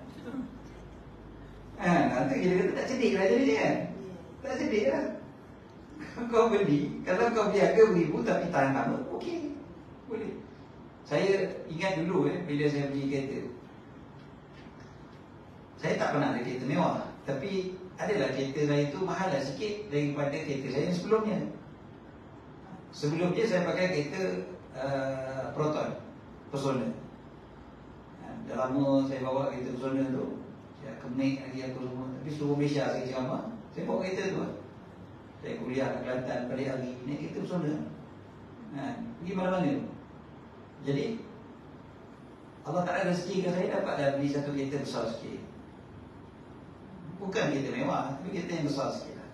Nanti kita kata tak cerdik lah jadi kan. Tak cerdik lah. Kau beli, kalau kau beli harga RM1,000 tapi tahan lama, okey, boleh. Saya ingat dulu bila saya beli kereta, saya tak pernah ada kereta mewah, tapi adalah kereta saya tu mahal lah sikit daripada kereta saya yang sebelumnya. Sebelum dia saya pakai kereta Proton, Persona. Dah lama saya bawa kereta Persona tu, saya kemek lagi aku semua. Tapi seluruh Malaysia saya ceramah, saya bawa kereta tu. Saya kuliah kat Kelantan pada hari naik kereta Persona. Pergi mana-mana. Jadi Allah Ta'ala rezekikan saya dapat dah beli satu kereta besar sikit. Bukan kereta mewah, tapi kereta yang besar sikit lah.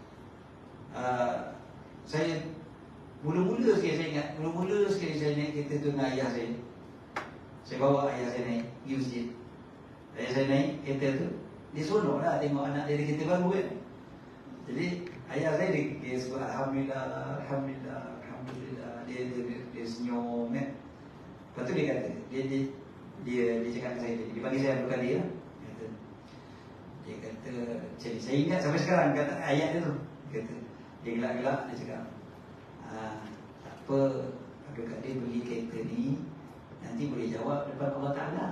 Saya mula-mula sekali saya ingat, mula-mula sekali saya naik kereta tu dengan ayah saya. Saya bawa ayah saya naik pergi masjid. Ayah saya naik kereta tu, dia seronok lah tengok anak dia ada kereta baru kan. Jadi ayah saya dia sebut Alhamdulillah, Alhamdulillah, Alhamdulillah. Dia senyum kan. Lepas tu dia kata, dia cakap dengan saya, dia panggil saya berkali lah. Dia kata, jadi saya ingat sampai sekarang kata ayat dia tu. Dia gelak-gelak, dia cakap, tak apa, Abdul Kadir beli kereta ni, nanti boleh jawab depan Allah Ta'ala.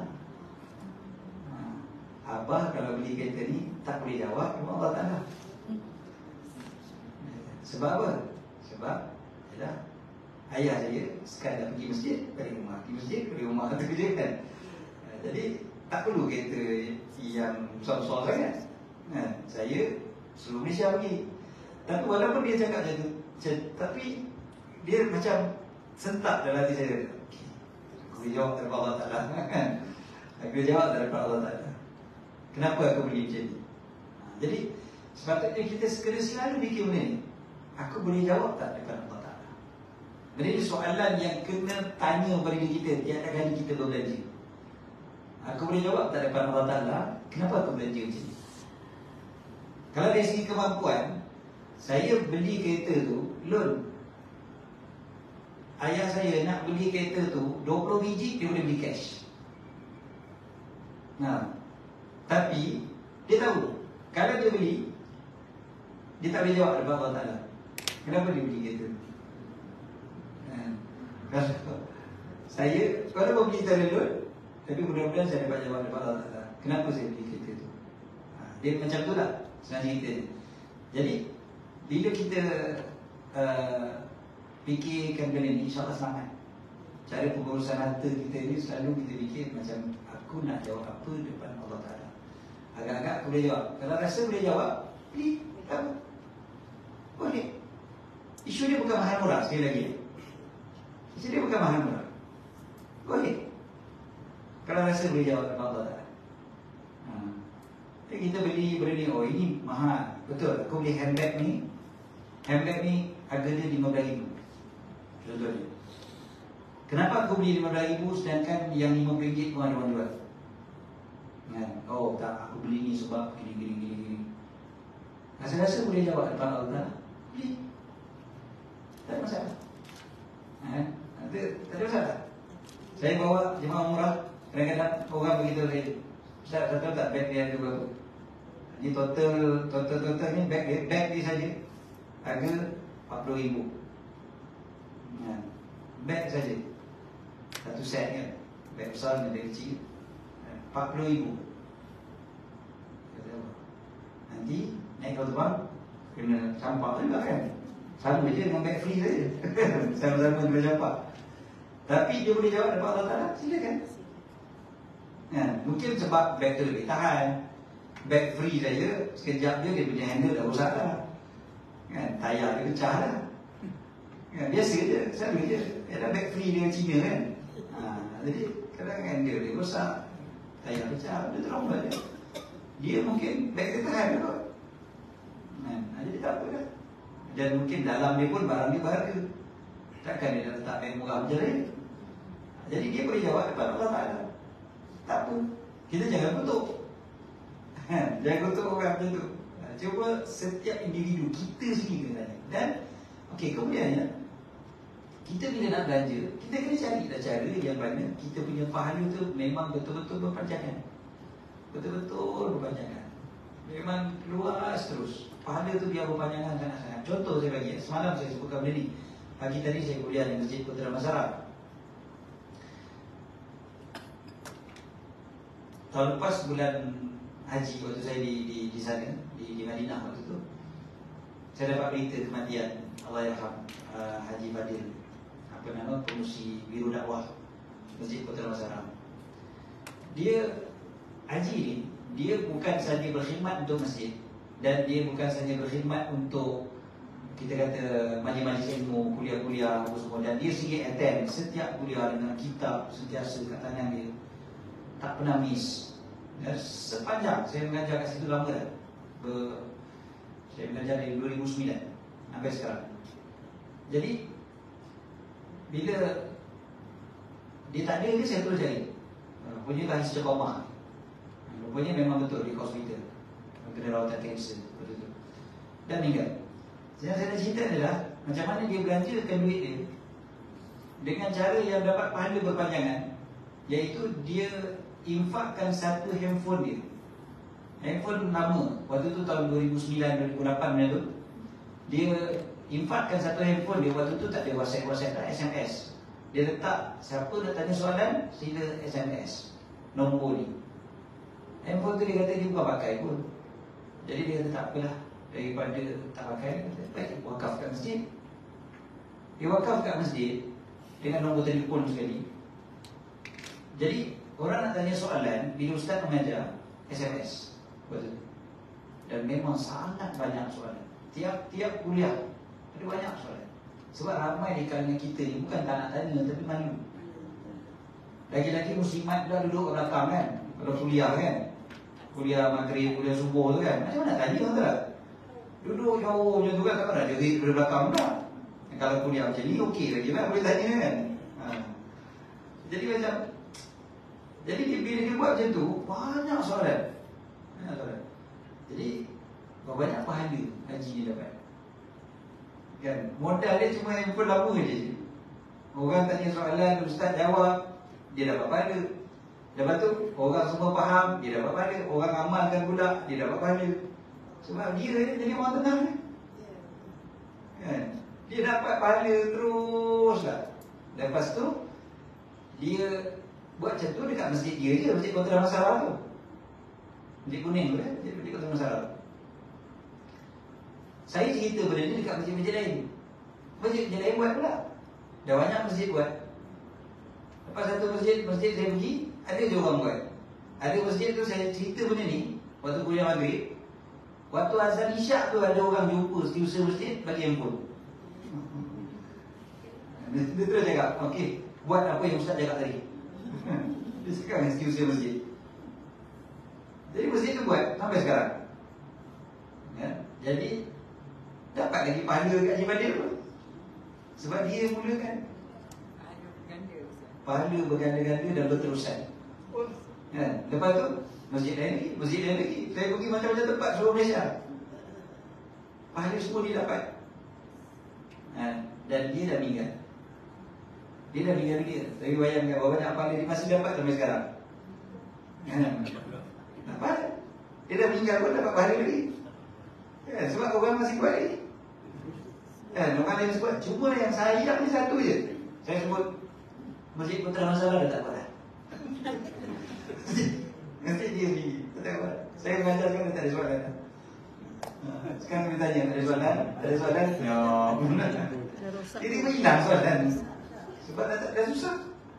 Abah kalau beli kereta ni, tak boleh jawab depan Allah Ta'ala. Sebab apa? Sebab, yalah, ayah saya sekadar pergi masjid, balik rumah. Pergi masjid, balik rumah, tu je kan. Jadi, tak perlu kereta yang besar-besar sangat. Saya seluruh Malaysia pergi. Tapi walaupun dia cakap macam tu, tapi dia macam sentak dalam hati saya. Okay, aku boleh jawab daripada Allah Ta'ala kan? Aku boleh jawab daripada Allah Ta'ala. Kenapa aku beli macam ni? Jadi sepatutnya kita kena selalu fikir benda ni. Aku boleh jawab tak daripada Allah Ta'ala? Benda ni soalan yang kena tanya pada diri kita tiap kali kita berbelanja. Aku boleh jawab tak daripada Allah Ta'ala, kenapa aku belanja macam ni? Kalau dari segi kemampuan, saya beli kereta tu loan. Ayah saya nak beli kereta tu 20 biji, dia boleh beli cash. Tapi dia tahu kalau dia beli, dia tak boleh jawab daripada Allah Ta'ala, kenapa dia beli kereta tu? Saya walaupun beli secara loan, tapi mudah-mudahan saya dapat jawab daripada Allah Ta'ala, kenapa saya beli kereta tu? Dia macam tu lah senang cerita dia. Jadi bila kita fikirkan benda ni, insyaAllah selamat. Cara pengurusan harta kita ni selalu kita fikir macam, aku nak jawab apa depan Allah Ta'ala. Agak-agak aku boleh jawab. Kalau rasa boleh jawab, beli apa? Boleh. Isu dia bukan mahal murah, sekali lagi. Isu dia bukan mahal murah. Boleh. Kalau rasa boleh jawab depan Allah Ta'ala. Kita beli benda ni, oh ini mahal. Betul, aku beli handbag ni. Handbag ni harga dia RM15,000 contohnya. Kenapa aku beli RM15,000 sedangkan yang RM5 pun ada orang jual? Oh tak, aku beli ni sebab gini. Rasa-rasa boleh jawab depan Allah Ta'ala, beli. Tak ada masalah. Tak ada masalah. Saya bawa jemaah umrah, kadang-kadang orang beritahu saya, Ustaz, tahu tak beg dia ada berapa? Ini total ni beg dia saja harga RM40,000. Beg saja. Satu set kan. Beg besar dan beg kecil. RM40,000. Nanti naik kapal terbang kena campak juga kan. Sama je dengan beg free saja. Sama-sama kena campak. Tapi dia boleh jawab depan Allah Ta'ala, silakan. Mungkin sebab beg tu lebih tahan. Beg free saja, sekejap dia punya handle dah rosak lah. Tayar dia pecah lah. Biasa je, selalu je. Ada beg free dia Cina kan. Jadi kadang handle dia rosak, tayar pecah, dia trauma je. Dia mungkin beg dia tahan kot. Jadi tak apa lah. Dan mungkin dalam dia pun barang dia berharga. Takkan dia dah letak beg murah macam ni. Jadi dia boleh jawab depan Allah Ta'ala. Tak apa, kita jangan kutuk. Jangan kutuk orang macam tu. Cuba setiap individu kita sendiri kena tanya. Dan kemudiannya, kita bila nak belanja, kita kena cari cara yang mana kita punya pahala tu memang betul-betul berpanjangan. Betul-betul berpanjangan. Memang luas terus. Pahala tu biar berpanjangan sangat-sangat. Contoh saya bagi, semalam saya sebutkan benda ni. Pagi tadi saya kuliah di Masjid Putera Masarah. Tahun lepas bulan haji, waktu saya di sana, di Madinah waktu tu, saya dapat berita kematian Allahyarham Haji Fadil, pengurusi Biro Dakwah Masjid Putera Masarah. Dia haji ni, dia bukan sahaja berkhidmat untuk masjid, dan dia bukan sahaja berkhidmat untuk, kita kata, majlis-majlis ilmu, kuliah-kuliah apa semua, dan dia sendiri attend setiap kuliah dengan kitab sentiasa kat tangan dia, tak pernah miss. Sepanjang saya mengajar kat situ lama dah. Saya mengajar dari 2009 sampai sekarang. Jadi bila dia tak ada dia, saya terus cari. Rupanya dah istiqamah. Rupanya memang betul di hospital, kena rawatan kanser, betul-betul. Dan meninggal. Yang saya nak cerita adalah macam mana dia belanjakan duit dia dengan cara yang dapat pahala berpanjangan, iaitu dia infakkan satu handphone dia. Handphone lama, waktu tu tahun 2009, 2008 macam tu. Dia infakkan satu handphone dia, waktu tu tak ada WhatsApp, tak SMS. Dia letak, siapa nak tanya soalan, sila SMS nombor ni. Handphone tu dia kata dia bukan pakai pun. Jadi dia kata tak apalah, daripada tak pakai, baik wakafkan masjid. Dia wakafkan masjid dengan nombor telefon sekali. Jadi orang nak tanya soalan, bila ustaz mengajar, SMS. Betul. Dan memang sangat banyak soalan. Tiap kuliah ada banyak soalan. Sebab ramai di kalangan kita ni bukan tak nak tanya, tapi malu. Lagi-lagi muslimat dah duduk kat belakang kan. Kalau kuliah kan, kuliah maghrib, kuliah subuh tu kan, macam mana nak tanya tu tak? Duduk jauh macam tu kan, takkan nak jadi dari belakang tak? Kalau kuliah macam ni okey lagi lah, boleh tanya kan. Jadi macam, jadi bila dia buat macam tu, banyak soalan. Banyak soalan. Jadi banyak pahala haji dia dapat. Kan, modal dia cuma handphone lama je. Orang tanya soalan, ustaz jawab, dia dapat pahala. Lepas tu orang semua faham, dia dapat pahala. Orang amalkan pula, dia dapat pahala. Sebab dia jadi orang tenang kan? Dia dapat pahala terus lah. Lepas tu dia buat macam tu dekat masjid dia je, masjid Kota Damansara tu. Masjid Kuning tu kan, masjid Kota Damansara. Saya cerita benda ni dekat masjid-masjid lain. Masjid lain buat pula. Dah banyak masjid buat. Lepas satu masjid saya pergi, ada je orang buat. Ada masjid tu saya cerita benda ni waktu kuliah maghrib. Waktu azan isyak tu ada orang jumpa setiausaha masjid bagi handphone. Dia terus cakap, okey, buat apa yang ustaz cakap tadi. Dia cakap dengan setiausaha masjid. Jadi masjid tu buat sampai sekarang ya? Jadi dapat lagi pahala kat Haji Fadil pun. Sebab dia mulakan. Pahala berganda-ganda dan berterusan ya? Lepas tu masjid lain lagi. Saya pergi macam-macam tempat seluruh Malaysia, pahala semua dia dapat dan dia dah meninggal. Dia dah meninggal dia. Tapi bayangkan berapa banyak pahala dia masih dapat sampai sekarang. Dapat. Dia dah meninggal pun dapat pahala lagi ya, sebab orang masih buat lagi. Orang lain sebut. Cuma yang saya ni satu je. Saya sebut Masjid Kota Damansara dah tak buat dah. Nanti dia ni tak buat. Saya mengajar sekarang dah tak ada soalan. Sekarang dia tanya, ada soalan? Ada soalan? Ya. Ini pun hilang soalan. Sebab dah susah.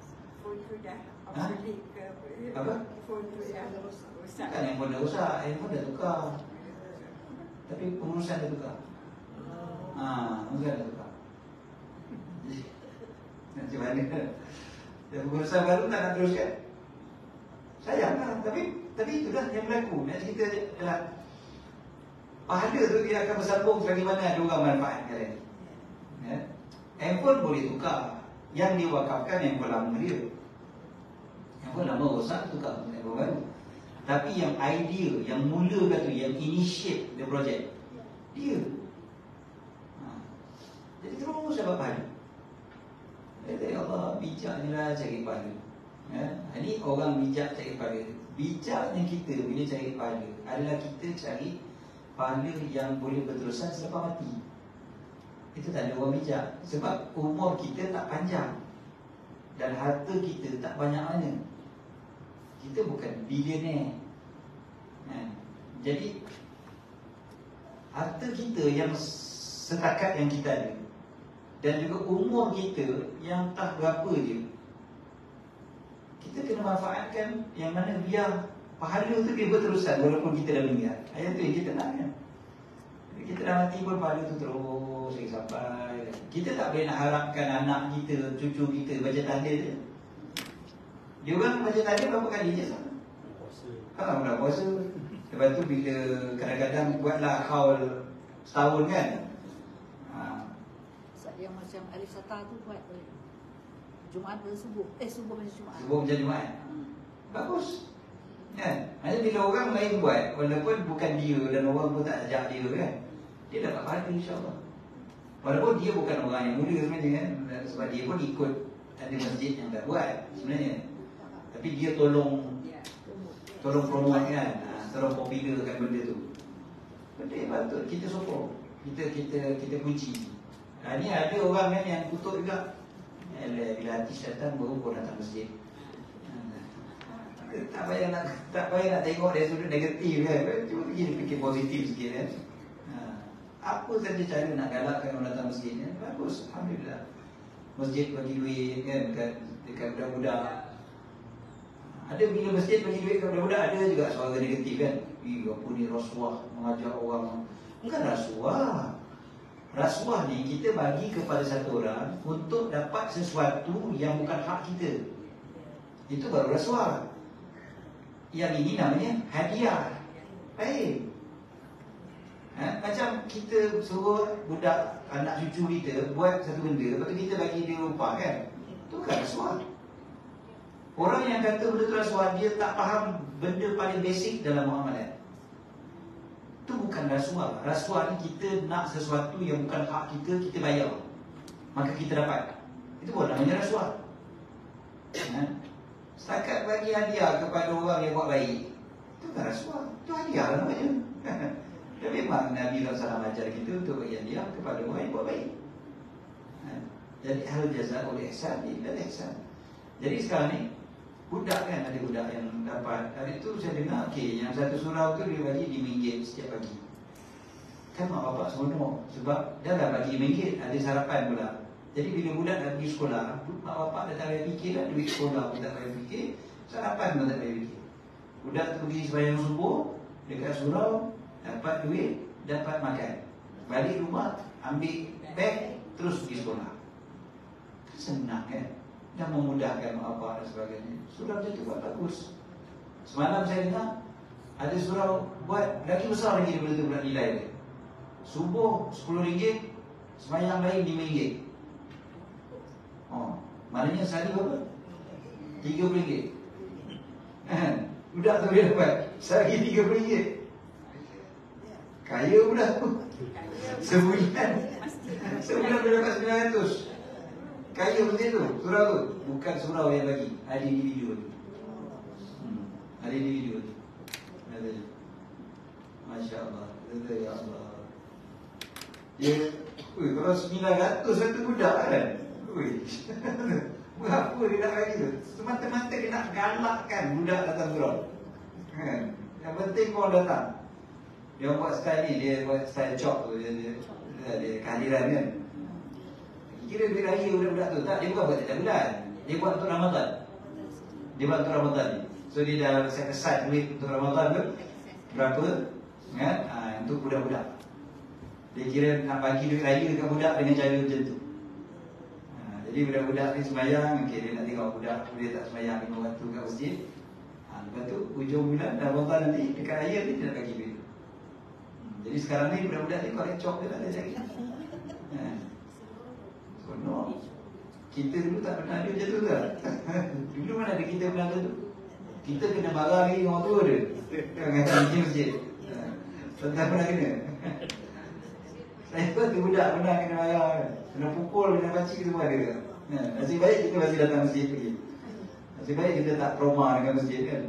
Apa? Kan handphone dah rosak, handphone dah tukar. Tapi pengurusan dah tukar. Pengurusan dah tukar. Macam mana? Dan pengurusan baru tak nak teruskan. Sayang lah. Tapi itulah yang berlaku. Nak cerita adalah pahala tu dia akan bersambung selagi mana ada orang manfaatkan lagi ya? Handphone boleh tukar. Yang diwakafkan handphone lama dia. Handphone lama rosak, tukar handphone baru. Tapi yang idea, yang mulakan tu, yang initiate the project, dia. Jadi terus dapat pahala. Ya Allah, bijaknya lah cari pahala ya? Ini orang bijak cari pahala. Bijaknya kita bila cari pahala adalah kita cari pahala yang boleh berterusan selepas mati. Itu tak ada orang bijak. Sebab umur kita tak panjang dan harta kita tak banyak mana. Kita bukan bilioner Jadi harta kita yang setakat yang kita ada dan juga umur kita yang tak berapa je, kita kena manfaatkan yang mana biar pahala tu dia berterusan walaupun kita dah meninggal. Ayat tu yang kita nak kan. Kita dah mati pun pahala tu terus sampai. Kita tak boleh nak harapkan anak kita, cucu kita baca tahlil je. Dia orang baca tahlil berapa kali je sama. Dah puasa. Lepas tu bila kadang-kadang buatlah haul setahun kan. Yang macam Alif Sata tu buat Jumaat ke subuh. Subuh macam Jumaat. Subuh macam Jumaat. Bagus. Kan? Hanya bila orang lain buat, walaupun bukan dia dan orang pun tak ajak dia kan, dia dapat pahala insya-Allah. Walaupun dia bukan orang yang mulia sebenarnya kan, sebab dia pun ikut ada masjid yang tak buat sebenarnya. Tapi dia tolong promote kan, tolong popularkan benda tu. Benda yang patut kita sokong, kita puji. Ni ada orang kan yang kutuk juga. Bila artis datang baru pun datang masjid. Tak payah nak tengok dari sudut negatif kan. Cuma fikir positif sikit kan. Apa saja cara nak galakkan orang datang masjid kan. Bagus, alhamdulillah. Masjid bagi duit kan dekat budak-budak. Ada bila masjid bagi duit kepada budak, ada juga suara negatif kan. Apa ni rasuah, mengajak orang. Bukan rasuah. Rasuah ni kita bagi kepada satu orang untuk dapat sesuatu yang bukan hak kita. Itu baru rasuah. Yang ini namanya hadiah. Baik. Macam kita suruh budak, anak cucu kita buat satu benda, lepas tu kita bagi dia upah kan. Itu bukan rasuah. Orang yang kata benda tu rasuah, dia tak faham benda paling basic dalam muamalat. Itu bukan rasuah. Rasuah ni kita nak sesuatu yang bukan hak kita, kita bayar, maka kita dapat. Itu pun namanya rasuah. Setakat bagi hadiah kepada orang yang buat baik, itu bukan rasuah, itu hadiah namanya. Dan memang Nabi SAW ajar kita untuk bagi hadiah kepada orang yang buat baik. Jadi hal jaza oleh ihsan illa ihsan. Jadi sekarang ni budak kan, ada budak yang dapat. Hari tu saya dengar, yang satu surau tu dia bagi RM5 setiap pagi. Kan mak bapak seronok sebab dah bagi RM5, ada sarapan pula. Jadi bila budak dah pergi sekolah, mak bapak dah tak payah fikir lah, duit sekolah pun tak payah fikir, sarapan pun tak payah fikir. Budak tu pergi sembahyang subuh dekat surau, dapat duit, dapat makan. Balik rumah, ambil beg, terus pergi sekolah. Senang kan? Dan memudahkan mak bapak dan sebagainya. Surau macam tu buat bagus. Semalam saya dengar ada surau buat lagi besar lagi daripada tu pula nilai dia. Subuh RM10, sembahyang lain RM5. Maknanya sehari berapa? RM30. Budak tu dia dapat sehari RM30. Kaya pula tu. Sebulan dia dapat RM900. Kaya macam tu, surau tu. Bukan surau yang bagi, ada individu tu. Ada individu tu. Masya Allah. Ya Allah. Dia, kalau RM900 satu budak kan. Berapa dia nak bagi tu? Semata-mata dia nak galakkan budak datang surau. Yang penting kau datang. Dia buat style ni, dia buat style chop tu. Dia kehadiran kan. Kira duit raya budak-budak tu. Tak, dia bukan buat setiap bulan. Dia buat untuk Ramadan. Dia buat untuk Ramadan ni. So dia dah set aside duit untuk Ramadan tu. Berapa? Kan? Untuk budak-budak. Dia kira nak bagi duit raya ke budak dengan cara macam tu. Jadi budak-budak ni sembahyang, dia nak tengok budak dia tak sembahyang 5 waktu kat masjid. Lepas tu hujung bulan Ramadan nanti dekat raya ni dia nak bagi duit. Jadi sekarang ni budak-budak ni korek cop dia tak ada lagi. No. Kita dulu tak pernah ada macam tu tak? Dulu mana ada kita pernah ada tu? Kita kena marah lagi dengan orang tua dia. Dengan pergi masjid. Tak pernah kena. Saya pun tu budak pernah kena marah. Kena pukul, kena pacik semua ada. Nasib baik kita masih datang masjid pergi. Nasib baik kita tak trauma dengan masjid kan.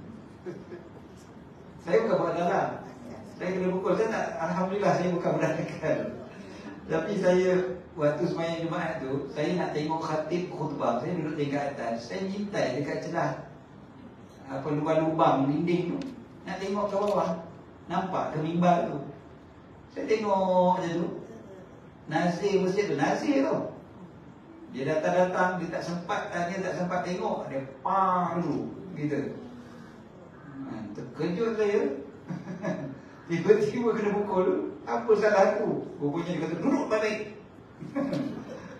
Saya bukan buat salah. Saya kena pukul. Saya tak, alhamdulillah saya bukan budak nakal. Tapi saya waktu sembahyang Jumaat tu, saya nak tengok khatib khutbah. Saya duduk tingkat atas. Saya nyintai dekat celah lubang dinding tu. Nak tengok ke bawah. Nampak ke mimbar tu. Saya tengok je tu. Nazir masjid tu, Nazir tu. Dia datang-datang, dia tak sempat tanya, tak sempat tengok. Dia pang dulu. Gitu. Terkejut saya. Tiba-tiba kena pukul. Apa salah aku? Rupanya dia kata, duduk balik.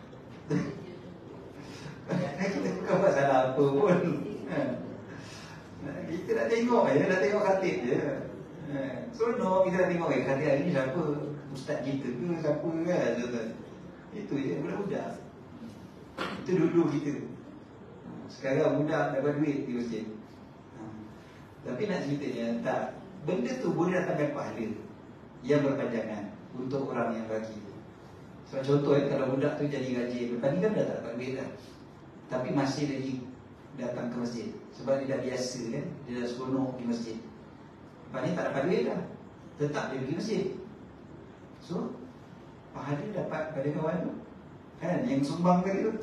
Kita bukan buat salah apa pun. Kita nak tengok je, nak tengok khatib je. Seronok kita nak tengok khatib hari ni siapa, ustaz kita ke siapa kan. Itu je budak-budak. Itu dulu kita. Sekarang budak dapat duit di masjid. Tapi nak ceritanya tak, benda tu boleh datangkan pahala yang berpanjangan untuk orang yang bagi. Sebab contoh kalau budak tu jadi rajin, lepas ni kan dah tak dapat duit dah, tapi masih lagi datang ke masjid sebab dia dah biasa kan, dia dah seronok di masjid. Lepas ni tak dapat duit dah, tetap dia pergi masjid. So pahala dapat pada kawan tu kan, yang sumbang tadi tu.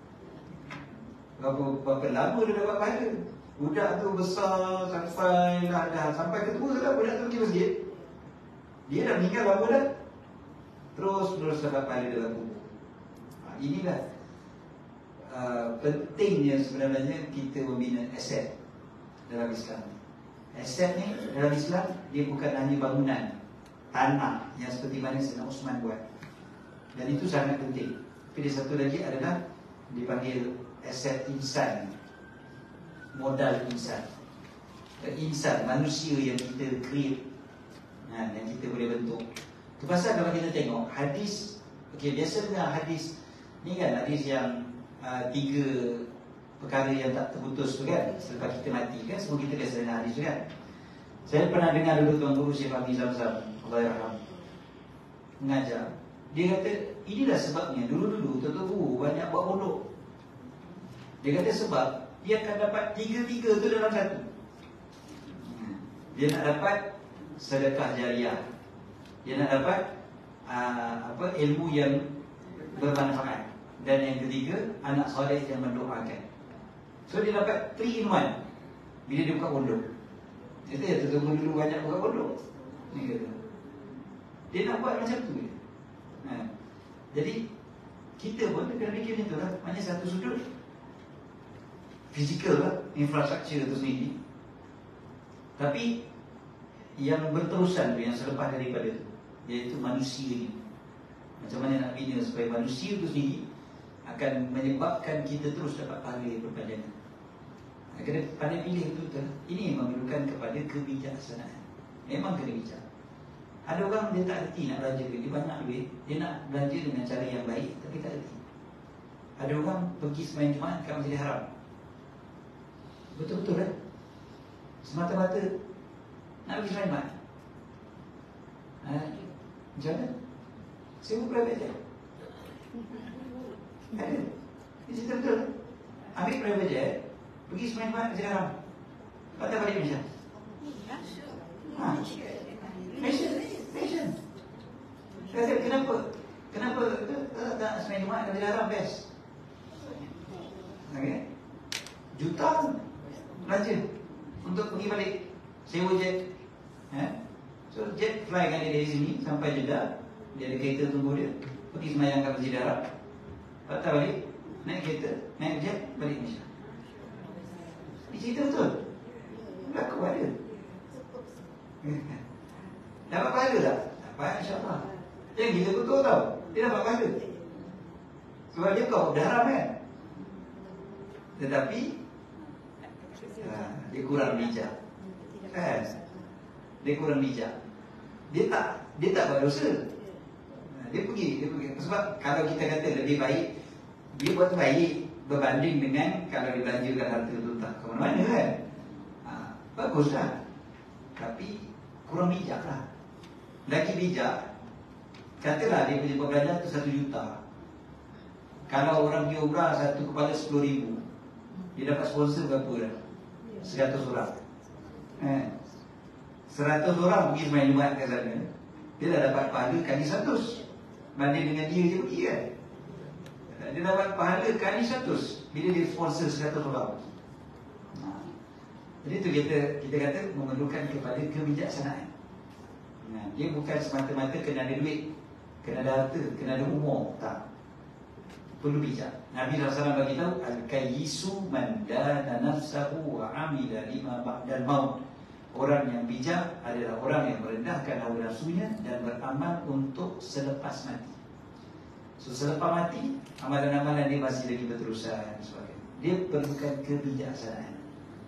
Berapa lama dia dapat pahala. Budak tu besar sampai sampai ketua lah budak tu pergi masjid. Dia dah meninggal lama dah, terus dapat pahala dalam kubur. Inilah pentingnya sebenarnya kita membina aset dalam Islam. Aset ni dalam Islam dia bukan hanya bangunan, tanah yang seperti mana Sayyidina Osman buat. Dan itu sangat penting. Tapi dia satu lagi adalah dipanggil aset insan, modal insan. Insan, manusia yang kita create, yang kita boleh bentuk. Itu pasal kalau kita tengok hadis, biasa dengar hadis ni kan, hadis yang 3 perkara yang tak terputus tu kan, selepas kita mati kan, semua kita biasa dengar hadis tu kan. Saya pernah dengar dulu Tuan Guru Syekh Fahmi Zamzam, Allahyarham, mengajar. Dia kata, inilah sebabnya dulu-dulu Tuan Guru banyak buat pondok. Dia kata sebab dia akan dapat 3 tu dalam satu. Dia nak dapat sedekah jariah, dia nak dapat ilmu yang bermanfaat, dan yang ketiga anak soleh yang mendoakan. So dia dapat 3 in 1 bila dia buka pondok. Itu ya, Tuan dulu banyak buka pondok. Ni kata dia nak buat macam tu. Jadi kita pun kena fikir macam tu lah. Maknanya satu sudut fizikal lah, infrastruktur itu sendiri. Tapi yang berterusan tu, yang selepas daripada itu, iaitu manusia ni. Macam mana nak bina supaya manusia itu sendiri akan menyebabkan kita terus dapat pahala yang berpanjangan. Kena pandai pilih betul-betul. Ini memerlukan kepada kebijaksanaan. Memang kena bijak. Ada orang dia tak erti nak belanja duit, dia banyak duit, dia nak belanja dengan cara yang baik, tapi tak erti. Ada orang pergi sembahyang Jumaat kat Masjidil Haram, betul-betul kan, semata-mata nak pergi sembahyang Jumaat. Macam mana? Sewa private jet. Ada. Dia cerita betul. Ambil private jet, pergi sembahyang Jumaat Masjidil Haram, patah balik Malaysia. Passion. Kata kenapa tak sembahyang Jumaat kat Masjidil Haram best? Okay. Jutaan belanja untuk pergi balik, sewa jet. So jet fly kan dia dari sini sampai Jeddah, dia ada kereta tunggu dia, pergi sembahyang kat Masjidil Haram, patah balik, naik kereta, naik jet, balik Malaysia. Ini cerita betul, berlaku ada. Dapat pahala tak? Dapat, insyaAllah. Yang kita betul tau, dia dapat pahala sebab dia kau dah haram kan. Tetapi dia kurang bijak kan? Dia kurang bijak. Dia tak buat dosa. Dia pergi. Sebab kalau kita kata lebih baik, dia buat baik berbanding dengan kalau dia belanjakan harta tu tak ke mana-mana kan. Baguslah. Tapi kurang bijak lah. Lagi bijak, katalah dia punya pembelajar tu 1 juta. Kalau orang pergi umrah satu kepala 10,000, dia dapat sponsor berapa dah? 100 orang. 100 orang pergi sembahyang Jumaat kat sana, dia dah dapat pahala kali 100. Banding dengan dia je pergi kan, dia dapat pahala kali 100 bila dia sponsor 100 orang. Jadi itu kita kata memerlukan kepada kebijaksanaan. Dia bukan semata-mata kena ada duit, kena ada harta, kena ada umur. Tak. Perlu bijak. Nabi SAW bagi tahu, al-kayyisu man dana nafsahu wa amila lima ba'dal maut. Orang yang bijak adalah orang yang merendahkan hawa nafsunya dan beramal untuk selepas mati. So selepas mati, amalan-amalan dia masih lagi berterusan sebagainya. Dia perlukan kebijaksanaan.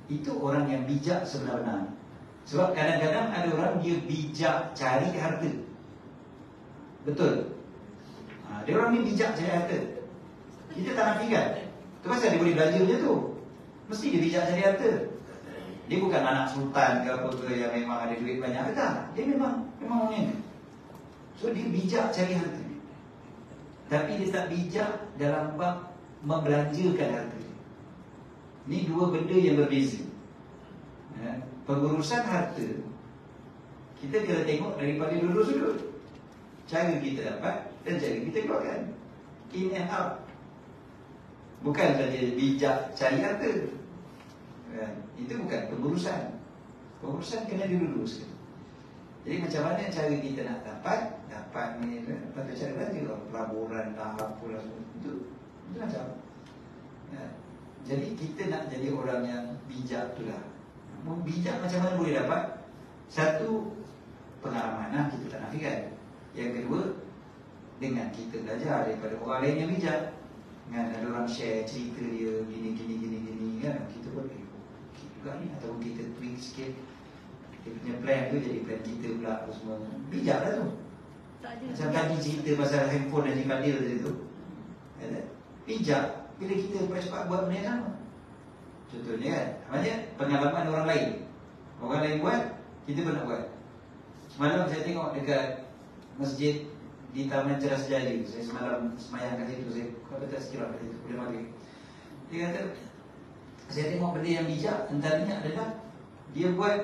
Itu orang yang bijak sebenar-benar. Sebab kadang-kadang ada orang dia bijak cari harta. Betul. Dia orang ni bijak cari harta. Kita tak nafikan. Itu pasal dia boleh belanja macam tu. Mesti dia bijak cari harta. Dia bukan anak sultan ke apa ke yang memang ada duit banyak ke tak. Dia memang orang ni. So dia bijak cari harta. Tapi dia tak bijak dalam bab membelanjakan harta. Ini dua benda yang berbeza. Pengurusan harta kita kena tengok daripada dua sudut. Cara kita dapat dan cara kita keluarkan. In and out. Bukan saja bijak cari harta. Itu bukan pengurusan. Pengurusan kena dulu sekali. Jadi macam mana cara kita nak dapat ni, pada cara belanja, pelaburan dah apalah semua. Itu macam. Jadi kita nak jadi orang yang bijak tu lah. Bijak macam mana boleh dapat? Satu, pengalaman kita tak nafikan. Yang kedua, dengan kita belajar daripada orang lain yang bijak. Dengan ada orang share cerita dia gini kan, kita buat juga ni, ataupun kita tweak sikit dia punya plan tu jadi plan kita pula apa semua. Bijak lah tu. Macam tadi cerita pasal handphone dan Kadil tadi tu. Bijak bila kita cepat buat benda yang sama. Contohnya kan, maksudnya pengalaman orang lain. Orang lain buat, kita pun nak buat. Semalam saya tengok dekat masjid di Taman Ceras Jaya. Saya semalam semayang kat situ. Saya kata sekiranya kat situ, boleh maghrib. Dia kata, saya tengok benda yang bijak. Antaranya adalah dia buat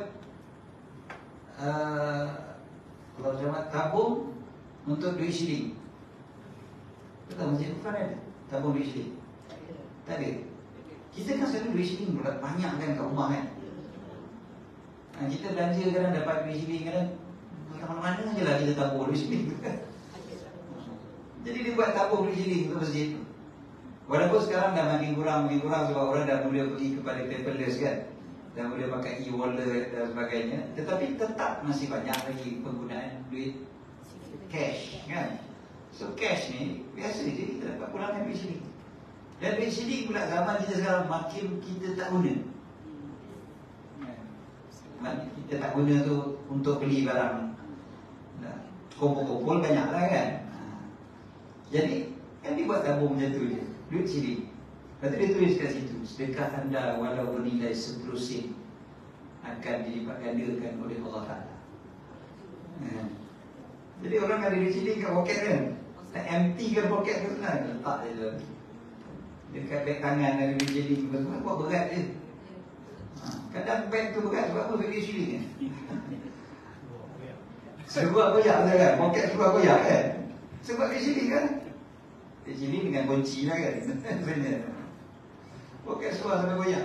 kalau macam tabung untuk duit shilling. Betul, masjid Kufran ada tabung duit shilling? Tak ada. Kita kan selalu duit shilling banyak kan kat rumah kan. Kita belanja kadang dapat duit shilling, kadang mana-mana je lah kita tabung duit shilling. Jadi dia buat tabung duit shilling untuk masjid. Walaupun sekarang dah makin kurang sebab orang dah mula pergi kepada paperless kan, dah mula pakai e-wallet dan sebagainya. Tetapi tetap masih banyak lagi penggunaan duit cash kan. So cash ni biasa je kita dapat pulangkan duit shilling. Dan duit shilling pula zaman kita sekarang makin kita tak guna. Kita tak guna tu untuk beli barang. Kumpul-kumpul banyak lah kan. Jadi kan dia buat tabung macam tu je, duit shilling. Lepas tu dia tulis kat situ, sedekah anda walau bernilai 10 sen akan dilipat gandakan oleh Allah Ta'ala. Jadi orang ada duit shilling kat poket kan, tak empty kan poket tu senang, letak je dalam dekat beg tangan ada duit shilling. Lepas tu buat berat je. Kadang beg tu berat sebab apa? Duit shilling kan. Sebab koyak kan, poket sebab koyak kan. Sebab duit shilling kan. Duit shilling dengan kunci lah kan. Sebenarnya poket seluar sampai koyak.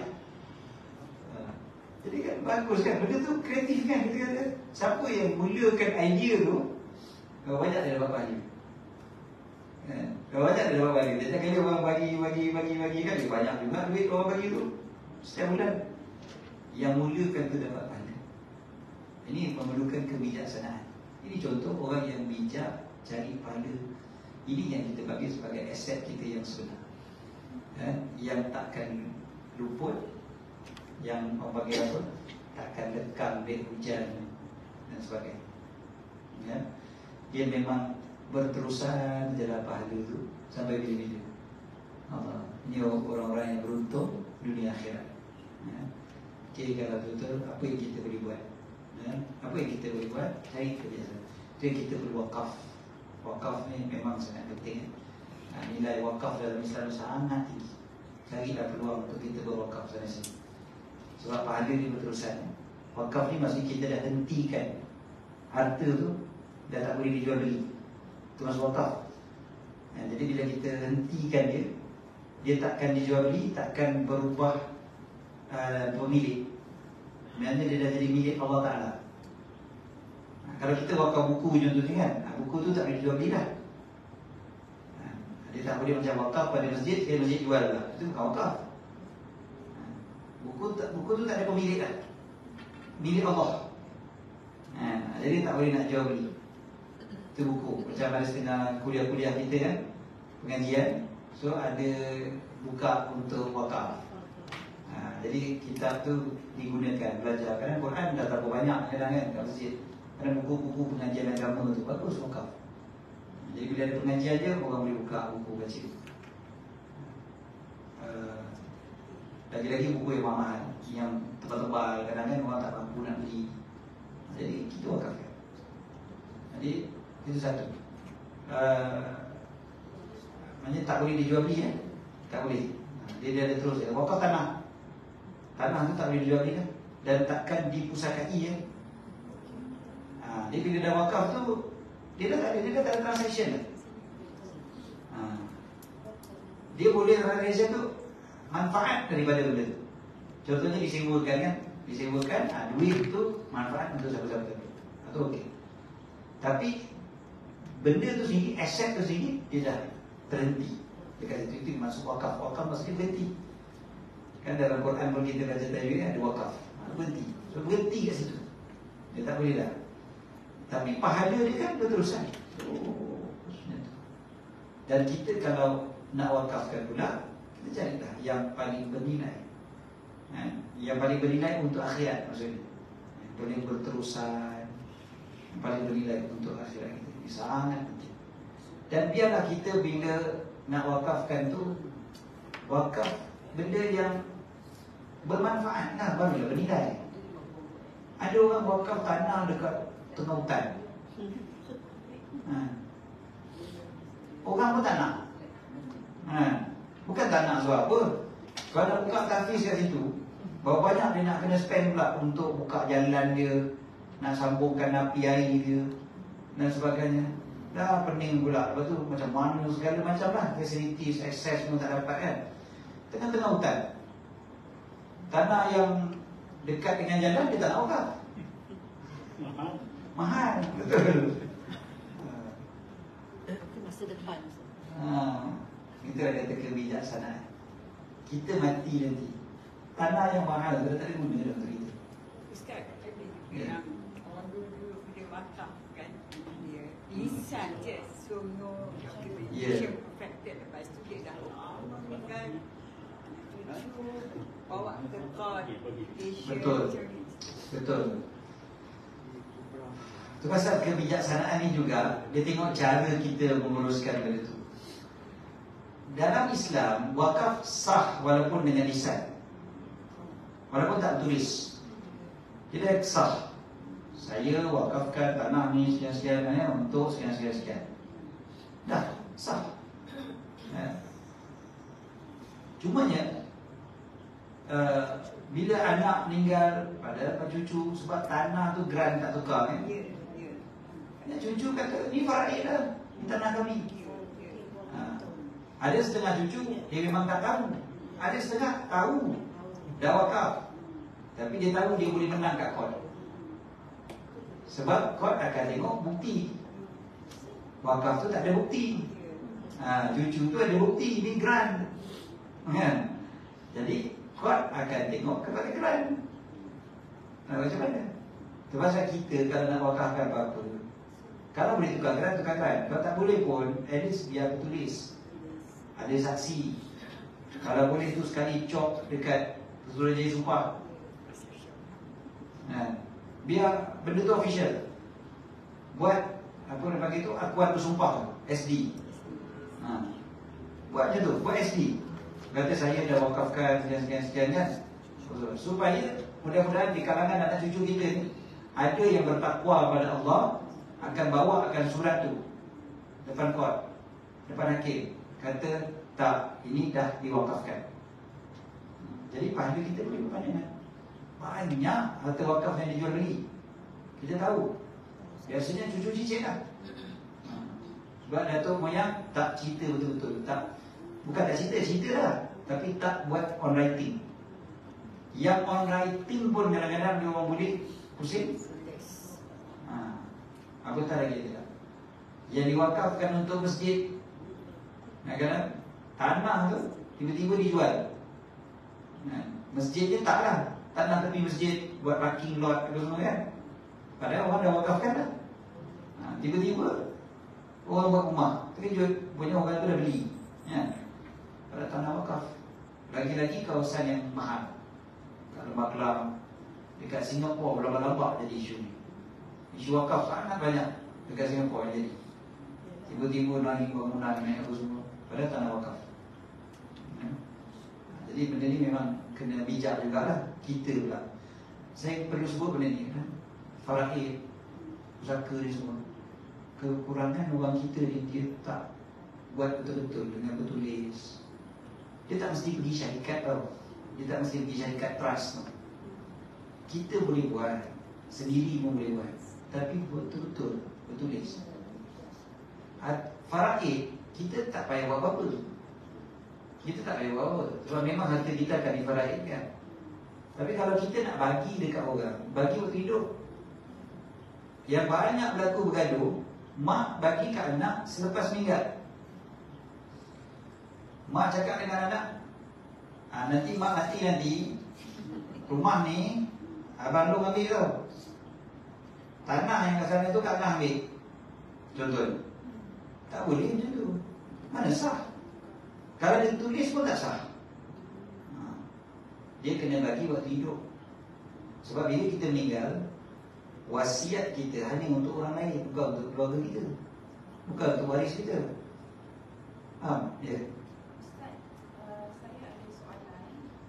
Jadi kan bagus kan. Benda tu kreatif kan. Kita kata siapa yang mulakan idea tu, berapa banyak dia dapat pahala. Berapa banyak dia dapat pahala. Dia kali orang bagi kan, dia banyak juga duit orang bagi tu setiap bulan. Yang mulakan tu dapat pahala. Ini memerlukan kebijaksanaan. Ini contoh orang yang bijak cari pahala. Ini yang kita bagi sebagai aset kita yang sebenar, yang takkan luput, yang orang bagi apa, takkan lekang dek hujan dan sebagainya. Dia memang berterusan jalan pahala itu sampai bila-bila. Ini orang-orang yang beruntung dunia akhirat. Jadi kalau betul, apa yang kita boleh buat? Apa yang kita boleh buat? Cari kebiasaan. Itu yang kita perlu wakaf. Wakaf ni memang sangat penting. Nilai wakaf dalam Islam sangat tinggi. Carilah peluang untuk kita berwakaf sana sini. Sebab pahala ni berterusan. Wakaf ni maksudnya kita dah hentikan harta tu, dah tak boleh dijual beli. Itu maksud wakaf. Jadi bila kita hentikan dia, dia takkan dijual beli, takkan berubah pemilik. Maksudnya dia dah jadi milik Allah Ta'ala. Kalau kita wakaf buku contohnya kan, buku tu tak boleh dijual beli dah. Dia tak boleh macam wakaf pada masjid, dia masjid jual lah. Itu bukan wakaf. Buku tu tak ada pemilik dah, milik Allah. Jadi tak boleh nak jual beli. Itu buku. Macam ada setengah kuliah-kuliah kita kan, pengajian, so ada buka untuk wakaf. Jadi kitab tu digunakan belajar. Kadang Quran dah terlalu banyak kadang kan kat masjid. Kadang buku-buku pengajian agama tu bagus wakaf. Jadi bila ada pengajian je orang boleh buka buku baca. Lagi-lagi buku yang mahal, yang tebal-tebal, kadang-kadang orang tak mampu nak beli. Jadi kita wakafkan. Jadi itu satu. Maksudnya tak boleh dijual beli kan? Tak boleh. Dia ada terus ya. Wakaf tanah. Tanah tu tak boleh dijual beli kan? Dan takkan dipusakai ya. Dia bila dah wakaf tu dia dah tak ada transaction dah. Dia boleh transaction tu manfaat daripada benda tu. Contohnya disewakan kan? Disewakan, duit tu manfaat untuk siapa-siapa tu. Atau okey. Tapi benda tu sendiri, aset tu sendiri dia dah berhenti. Dekat itu masuk wakaf. Wakaf maksudnya berhenti. Kan dalam Quran pun kita baca tadi ada wakaf. Berhenti. So berhenti kat situ. Dia tak boleh dah. Tapi pahala dia kan berterusan. Dan kita kalau nak wakafkan pula, kita carilah yang paling bernilai. Yang paling bernilai untuk akhirat maksudnya. Yang paling berterusan, yang paling bernilai untuk akhirat kita. Ini sangat penting. Dan biarlah kita bila nak wakafkan tu, wakaf benda yang bermanfaat lah, barulah bernilai. Ada orang wakaf tanah dekat tengah hutan. Orang pun tak nak. Bukan tak nak sebab apa. Kalau nak buka tahfiz kat situ, berapa banyak dia nak kena spend pula untuk buka jalan dia, nak sambungkan api air dia dan sebagainya. Dah pening pula. Lepas tu macam mana segala macam lah, facilities, access pun tak dapat kan. Tengah-tengah hutan, tanah yang dekat dengan jalan dia tak nak wakaf. Mahal. Betul. Masa depan. Kita ada kebijaksanaan. Kita mati nanti, tanah yang mahal kita tak ada guna dalam kita. Ustaz kata yang orang dulu dia wakaf kan, dia lisan je suruh application perfected, lepas tu dia dah lama kan cucu bawa ke court issue. Betul. Itu pasal kebijaksanaan ni juga, dia tengok cara kita menguruskan benda tu. Dalam Islam, wakaf sah walaupun dengan lisan, walaupun tak tulis. Dia sah. Saya wakafkan tanah ni sekian-sekian untuk sekian-sekian. Dah sah. Cumanya bila anak meninggal pada cucu, sebab tanah tu grant tak tukar kan? Ya. Cucu kata ni faraid lah, ni tanah kami. Ada setengah cucu dia memang tak tahu, ada setengah tahu dah wakaf, tapi dia tahu dia boleh menang kat court. Sebab court akan tengok bukti. Wakaf tu tak ada bukti. Cucu tu ada bukti, ni grant kan? Jadi court akan tengok kepada grant. Macam mana? Itu pasal kita kalau nak wakafkan apa-apa, kalau boleh tukar grant, tukar grant. Kalau tak boleh pun, at least biar bertulis, ada saksi. Kalau boleh tu sekali cop dekat Suruhanjaya Sumpah. Biar benda tu official. Buat apa dia panggil tu, akuan bersumpah, SD. Buat macam tu, buat SD. Kata saya dah wakafkan sekian-sekian kan. Supaya mudah-mudahan di kalangan anak cucu kita ni ada yang bertakwa pada Allah, akan bawa akan surat tu depan court, depan hakim, kata tak, ini dah diwakafkan. Jadi pahala kita boleh berpandangan. Banyak harta wakaf yang dijual beli, kita tahu. Biasanya cucu cicit lah. Sebab datuk moyang tak cerita betul-betul. Bukan tak cerita lah, tapi tak buat on writing. Yang on writing pun kadang-kadang dia orang boleh pusing. Apatah lagi dia. Yang diwakafkan untuk masjid, kadang-kadang tanah tu tiba-tiba dijual. Masjid dia taklah, tanah tepi masjid buat parking lot ke semua kan. Padahal orang dah wakafkan dah. Tiba-tiba orang buat rumah, terkejut, punya orang tu dah beli. Pada tanah wakaf. Lagi-lagi kawasan yang mahal. Lembah Kelang. Dekat Singapura berlambak-lambak jadi isu ni. Isu wakaf sangat banyak dekat Singapura jadi. Tiba-tiba naik bangunan, naik apa semua. Padahal tanah wakaf. Jadi benda ni memang kena bijak jugalah. Kita pula. Saya perlu sebut benda ni kan. Faraid, pusaka ni semua. Kekurangan orang kita ni, dia tak buat betul-betul dengan bertulis. Dia tak mesti pergi syarikat tau. Dia tak mesti pergi syarikat trust tau. Kita boleh buat, sendiri pun boleh buat. Tapi betul-betul bertulis. Faraid, kita tak payah buat apa-apa. Kita tak payah buat apa. Sebab memang harta kita akan difaraidkan. Tapi kalau kita nak bagi dekat orang, bagi waktu hidup. Yang banyak berlaku bergaduh, mak bagi kat anak selepas meninggal. Mak cakap dengan anak, nanti mak mati nanti, rumah ni abang lu ambil tau. Tanah yang kat sana tu kat anak ambil. Contoh. Tak boleh macam tu. Mana sah? Kalau dia tulis pun tak sah. Dia kena bagi waktu hidup. Sebab bila kita meninggal, wasiat kita hanya untuk orang lain, bukan untuk keluarga kita, bukan untuk waris kita. Faham? Ya. Ustaz, saya ada soalan.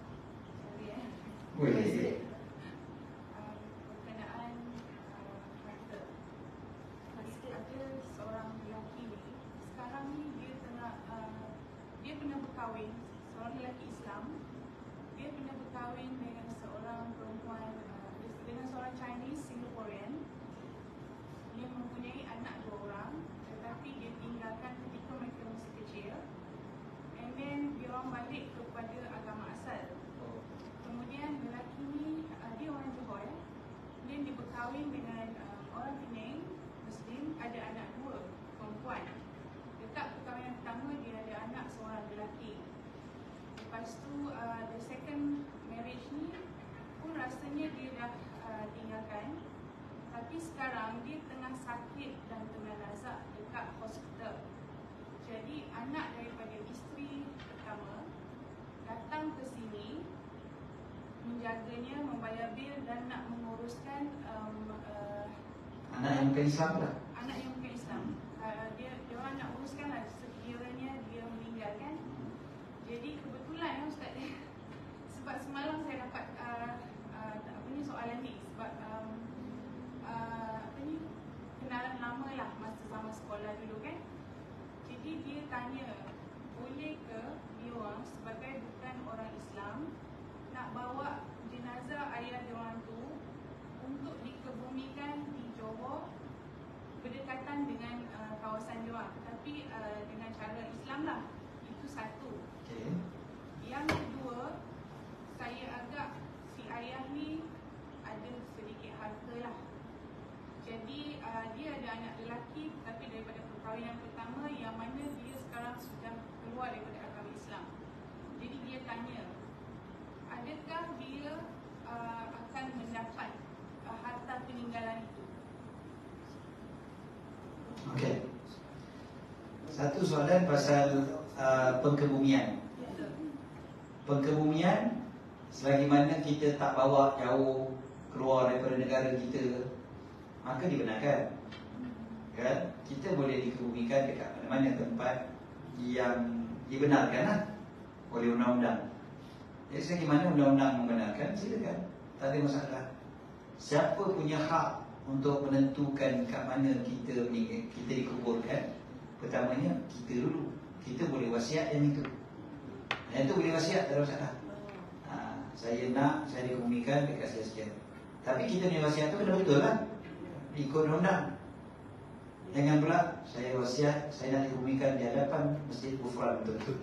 Boleh. Berkenaan harta. Ada seorang lelaki ni, sekarang ni dia pernah berkahwin, seorang lelaki Islam. Dia pernah berkahwin dengan seorang perempuan, dengan seorang Chinese Singaporean. Dia mempunyai anak 2 orang, tetapi dia tinggalkan ketika mereka masih kecil. And then dia orang balik kepada agama asal. Kemudian lelaki ni, dia orang Johor. Dia berkahwin dengan orang Penang, Muslim, ada anak 2 perempuan. Dekat perkahwinan pertama dia ada anak seorang lelaki. Lepas tu the second marriage ni pun rasanya dia dah tinggalkan. Tapi sekarang dia tengah sakit dan tengah nazak dekat hospital. Jadi anak daripada isteri pertama datang ke sini menjaganya, membayar bil dan nak menguruskan Anak yang bukan Islam lah. anak yang bukan Islam. Dia orang nak uruskan lah sekiranya dia meninggal kan. Jadi kebetulan Ustaz, sebab semalam saya dapat soalan ni sebab kenalan lama lah masa sama sekolah dulu kan. Jadi dia tanya, boleh ke dia orang sebagai bukan orang Islam nak bawa jenazah ayah dia orang tu untuk dikebumikan di Johor berdekatan dengan kawasan dia orang, tapi dengan cara Islam lah. Itu satu. Okay. Yang kedua, saya agak si ayah ni ada sedikit harta lah. Jadi dia ada anak lelaki tapi daripada perkahwinan pertama yang mana dia sekarang sudah keluar daripada agama Islam. Jadi dia tanya, adakah dia akan mendapat harta peninggalan itu? Okey. Satu soalan pasal pengkebumian. Pengkebumian, selagi mana kita tak bawa jauh keluar daripada negara kita, maka dibenarkan. Kan? Kita boleh dikebumikan dekat mana-mana tempat yang dibenarkan lah oleh undang-undang. Jadi selagi mana undang-undang membenarkan, silakan. Tak ada masalah. Siapa punya hak untuk menentukan kat mana kita dikuburkan? Pertamanya kita dulu. Kita boleh wasiat yang itu. Yang itu boleh wasiat, tak ada masalah. Saya nak, saya dikebumikan dekat sekian. Tapi kita punya wasiat tu kena betul lah, ikut undang. Jangan pula saya wasiat, saya nak dikebumikan di hadapan Masjid Kufran betul-betul.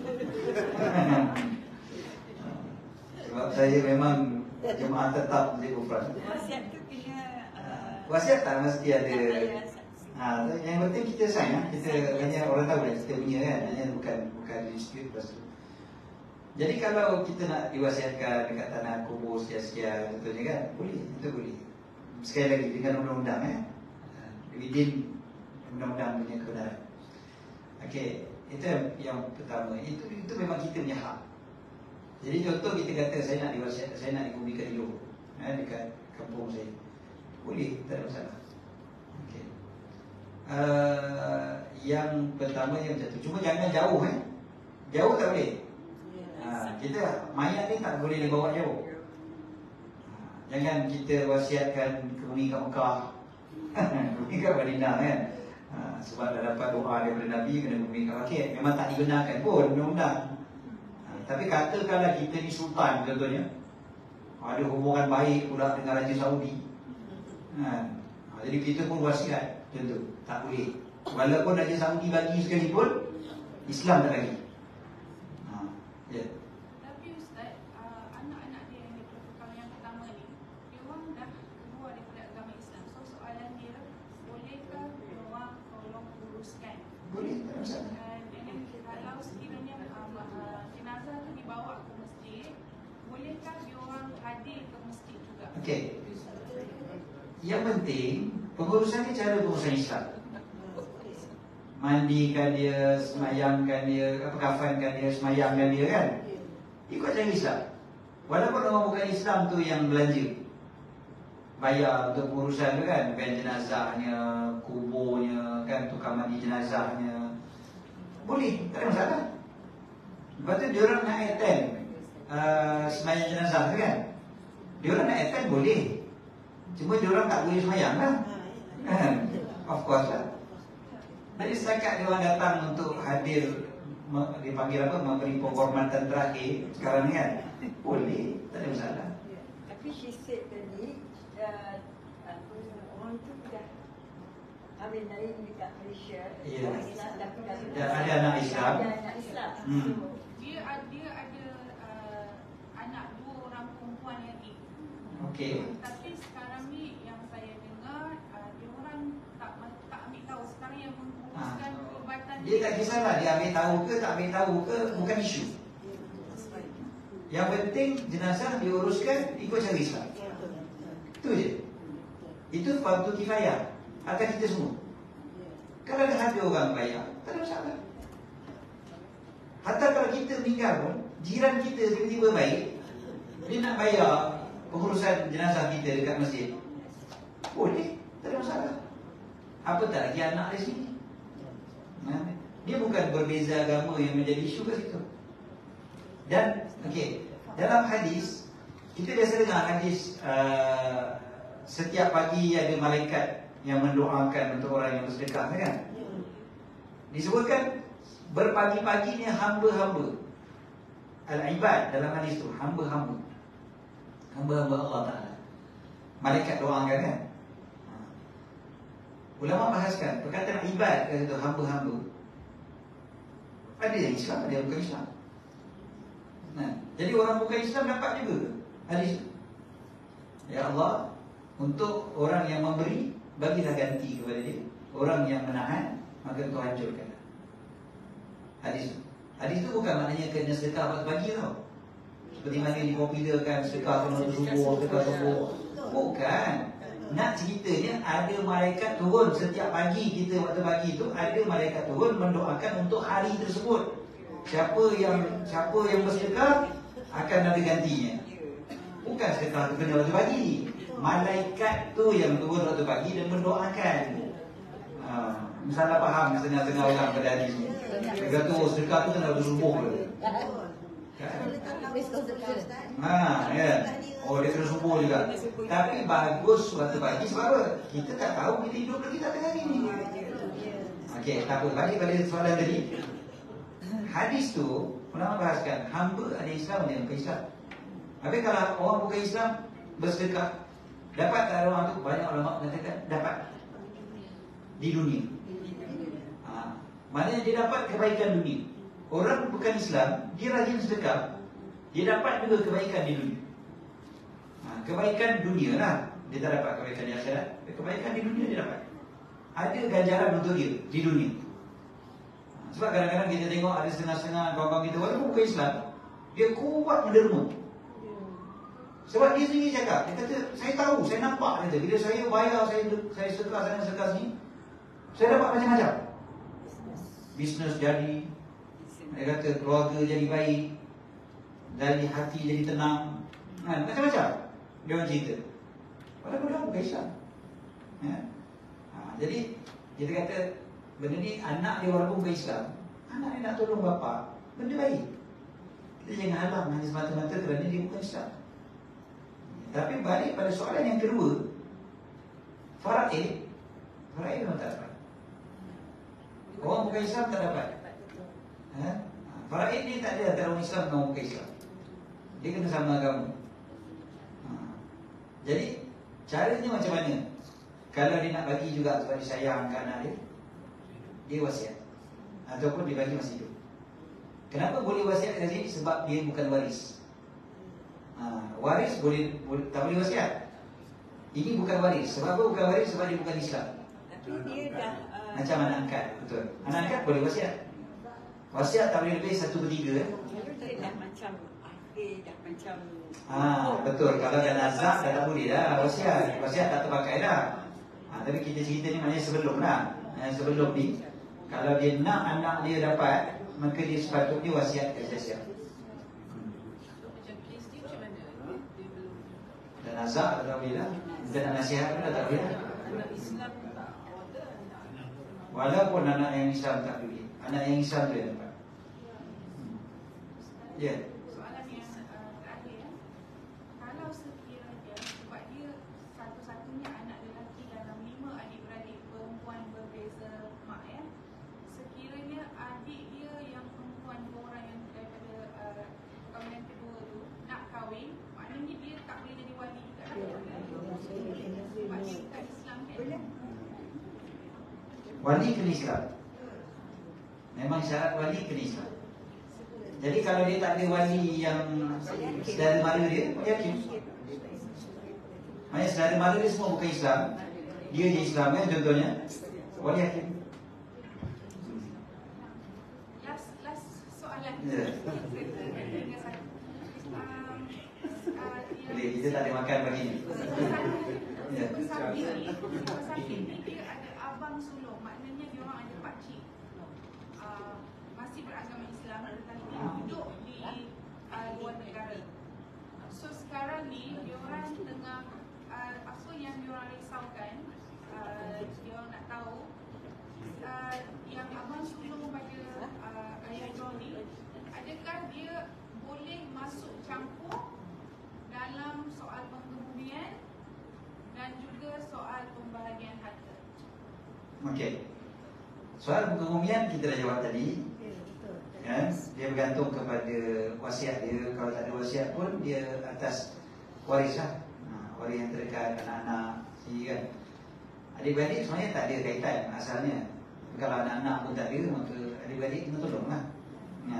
Sebab saya memang jemaah tetap Masjid Kufran. Wasiat tu kena wasiat tak mesti ada. Yang penting kita sayang, kita hanya orang tahu lah kita punya kan, hanya bukan dispute lepas tu. Jadi kalau kita nak diwasiatkan dekat tanah kubur sekian-sekian, contohnya kan, boleh, itu boleh. Sekali lagi dengan undang-undang within undang-undang punya kebenaran. Okey, itu yang pertama. Itu memang kita punya hak. Jadi contoh kita kata saya nak diwasiat, saya nak dikuburkan di Johor, dekat kampung saya, boleh, tak ada masalah. Okay. Yang pertama yang macam tu, cuma jangan jauh jauh tak boleh. Kita mayat ni tak boleh dibawa jauh. Jangan kita wasiatkan ke bumi kat Mekah, bumi kat Madinah kan. Sebab dah dapat doa daripada Nabi kena bumi kat Rakit. Memang tak dibenarkan pun undang-undang. Tapi katakanlah kita ni sultan contohnya, ada hubungan baik pula dengan Raja Saudi, jadi kita pun wasiat tentu tak boleh. Walaupun Raja Saudi bagi sekalipun, Islam tak bagi. Ya. Tapi Ustaz, anak-anak dia yang dipertukarkan yang pertama ni, dia orang dah keluar daripada agama Islam. So soalan dia, bolehkah dia orang tolong uruskan? Boleh, tak ada masalah. Dan kalau sekiranya jenazah tu dibawa ke masjid, bolehkah dia orang hadir ke masjid juga? Okey. Yang penting pengurusan ni cara pengurusan Islam. Mandikan dia, semayangkan dia, kafankan dia, semayangkan dia kan. Ikut cara Islam. Walaupun orang bukan Islam tu yang belanja, bayar untuk pengurusan tu kan, ban jenazahnya, kuburnya kan, tukar mandi jenazahnya, boleh, tak ada masalah. Lepas tu diorang nak attend semayang jenazah tu kan, diorang nak attend boleh, cuma diorang tak boleh semayang lah kan. Of course lah. Jadi setakat diorang datang untuk hadir, dipanggil apa, memberi penghormatan terakhir sekarang ni kan, boleh, tak ada masalah. Tapi she said tadi, orang tu dah kahwin lain dekat Malaysia. Ya. Orang Islam Dan ada anak Islam. Ada anak Islam. Hmm. Dia ada anak 2 orang perempuan lagi. Okey. Tapi sekarang ni yang saya dengar, dia orang tak ambil tahu. Sekarang yang menguruskan perubatan Dia tak kisahlah dia ambil tahu ke tak ambil tahu ke, bukan isu. Yang penting jenazah diuruskan ikut cara Islam. Itu je. Itu fardu kifayah atas kita semua. Kalau ada orang bayar, tak ada masalah. Hatta kalau kita meninggal pun, jiran kita tiba-tiba baik, dia nak bayar pengurusan jenazah kita dekat masjid, boleh, tak ada masalah. Apa tak lagi anak di sini. Dia bukan berbeza agama yang menjadi isu kat situ. Dan okey, dalam hadis kita biasa dengar hadis setiap pagi ada malaikat yang mendoakan untuk orang yang bersedekah kan. Disebutkan berpagi-pagi ni hamba-hamba al-ibad dalam hadis tu, hamba-hamba Allah Ta'ala, malaikat doakan kan. Ulama bahaskan perkataan ibad kata tu, hamba-hamba, ada yang Islam, ada yang bukan Islam. Jadi orang bukan Islam dapat juga hadis. Ya Allah, untuk orang yang memberi, bagilah ganti kepada dia. Orang yang menahan, maka Kau hancurkan. Hadis itu bukan maknanya kena sedekah pagi tau, seperti mana dipopularkan sedekah kena subuh, sedekah subuh. Bukan. Nak ceritanya ada malaikat turun setiap pagi kita waktu pagi tu, ada malaikat turun mendoakan untuk hari tersebut. Siapa yang bersedekah akan ada gantinya. Bukan sedekah tu kena waktu pagi. Malaikat tu yang turun waktu pagi dan mendoakan. Misalnya faham setengah-setengah orang pada hadis ni. Dia kata sedekah tu kena waktu subuh ke. Ya. Oh, dia kena subuh juga. Tapi bagus waktu pagi sebab apa? Kita tak tahu kita hidup lagi tak tengah hari ni. Okey, tak apa. Balik pada soalan tadi. Hadis tu ulama bahaskan hamba ada Islam, ada yang bukan Islam. Tapi kalau orang bukan Islam bersedekah, dapat tak orang tu? Banyak ulama mengatakan dapat di dunia. Maknanya dia dapat kebaikan dunia. Orang bukan Islam, dia rajin sedekah, dia dapat juga kebaikan di dunia. Kebaikan dunia lah, dia tak dapat kebaikan di akhirat. Kebaikan di dunia dia dapat. Ada ganjaran untuk dia di dunia. Sebab kadang-kadang kita tengok ada setengah-setengah kawan-kawan kita walaupun bukan Islam, dia kuat menderma. Sebab dia sendiri cakap, dia kata, saya tahu, saya nampak, kata, bila saya bayar, saya sedekah sana, sedekah sini, saya dapat macam-macam. Bisnes jadi, dia kata keluarga jadi baik, dari hati jadi tenang. Macam-macam dia orang cerita. Walaupun dia bukan Islam. Jadi kita kata benda ni anak dia walaupun bukan Islam, anak dia nak tolong bapa, benda baik. Kita jangan halang hanya semata-mata kerana dia bukan Islam. Tapi balik pada soalan yang kedua, faraid memang tak dapat. Orang bukan Islam tak dapat. Faraid ni tak ada antara orang Islam dengan orang bukan Islam. Dia kena sama agama. Jadi caranya macam mana? Kalau dia nak bagi juga sebab dia sayang ke anak dia, dia wasiat. Ataupun dia bagi masih hidup. Kenapa boleh wasiat tadi? Sebab dia bukan waris. Waris boleh tak boleh wasiat. Ini bukan waris. Sebab apa bukan waris? Sebab dia bukan Islam. Tapi dia dah Macam anak angkat. Betul. Anak angkat boleh wasiat. Wasiat tak boleh lebih 1/3. kalau dia dah macam akhir, dah macam Betul. Kalau dah nazak dah tak boleh dah wasiat. Wasiat tak terpakai dah. Tapi kita cerita ni maknanya sebelum lah. Sebelum ni, kalau dia nak anak dia dapat, maka dia sepatutnya wasiat ke siap. Macam kes dia macam mana? Dia belum Dan nazak tak boleh dah. Kita nak nasihat pun dah tak boleh dah. anak Islam. Walaupun anak yang Islam tak boleh. Anak yang Islam tu yang dapat. Ya. Soalan yang terakhir, kalau sekiranya sebab dia satu-satunya anak lelaki dalam 5 adik-beradik perempuan berbeza mak sekiranya adik dia yang perempuan 2 orang yang daripada perkahwinan kedua tu nak kahwin, maknanya dia tak boleh jadi wali juga. Sebab dia bukan Islam kan? Wali kena Islam. Memang syarat wali kena Islam. Jadi kalau dia tak ada wali yang saudara mara dia, yakin. Maksudnya saudara mara dia semua bukan Islam, dia je Islam kan contohnya, wali yakin. Last soalan. Ya. Boleh, kita tak ada makan pagi ni. Ya. Pesakit ni dia ada abang sulung, maknanya dia orang ada pakcik. Masih beragama Islam tetapi duduk di luar negara. So sekarang ni dia orang tengah apa yang dia orang risaukan, dia orang nak tahu yang abang sulung pada ayah John ni, adakah dia boleh masuk campur dalam soal pengkebumian dan juga soal pembahagian harta. Okey. Soal pengkebumian kita dah jawab tadi. Kan? Dia bergantung kepada wasiat dia. Kalau tak ada wasiat pun dia atas waris lah. Waris yang terdekat, anak-anak sendiri kan. Adik-beradik sebenarnya tak ada kaitan asalnya. Kalau anak-anak pun tak ada, maka adik-beradik kena tolong lah. Ya.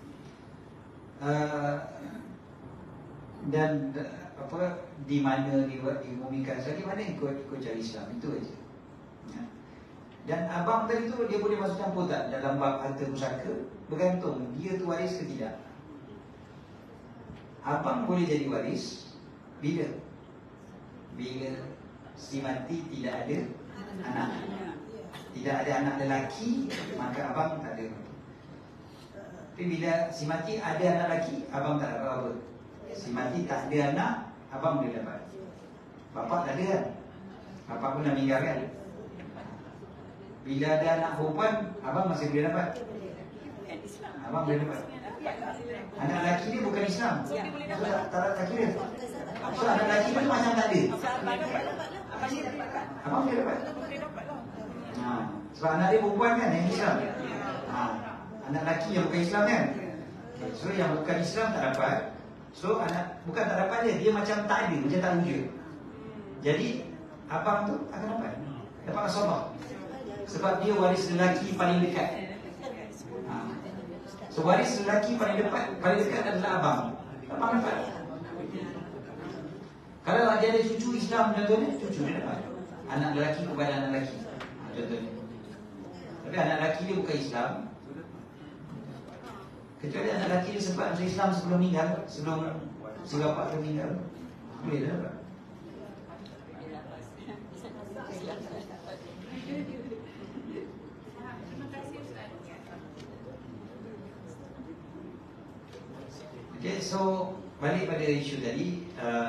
Dan apa di mana diumumkan sekali mana ikut cari Islam itu aja. Ya. Dan abang tadi tu dia boleh masuk campur tak dalam bab harta pusaka? Bergantung dia tu waris ke tidak. Abang boleh jadi waris bila si mati tidak ada anak. Tidak ada anak lelaki, maka abang tak ada. Tapi bila si mati ada anak lelaki, abang tak dapat apa-apa. Si mati tak ada anak, abang boleh dapat. Bapak tak ada kan? Bapak pun dah meninggal kan? Bila ada anak perempuan, abang masih boleh dapat. Abang boleh dapat. Anak lelaki dia bukan Islam. So tak kira. So anak lelaki dia macam tak ada. Abang boleh dapat. Sebab anak dia perempuan kan yang Islam. Anak lelaki yang bukan Islam kan. So yang bukan Islam tak dapat. So anak bukan tak dapat dia macam tak ada, macam tak wujud. Jadi abang tu akan dapat nasabah. Sebab dia waris lelaki paling dekat. So waris lelaki paling dekat adalah abang. Abang dapat. Kalau dia ada cucu Islam contohnya, cucu dia dapat. Anak lelaki kepada anak lelaki contohnya. Tapi anak lelaki dia bukan Islam. Kecuali anak lelaki dia sempat masuk Islam sebelum meninggal, sebelum si bapak dia meninggal, boleh dah dapat. Terima kasih Ustaz. Okey. Okay, so balik pada isu tadi,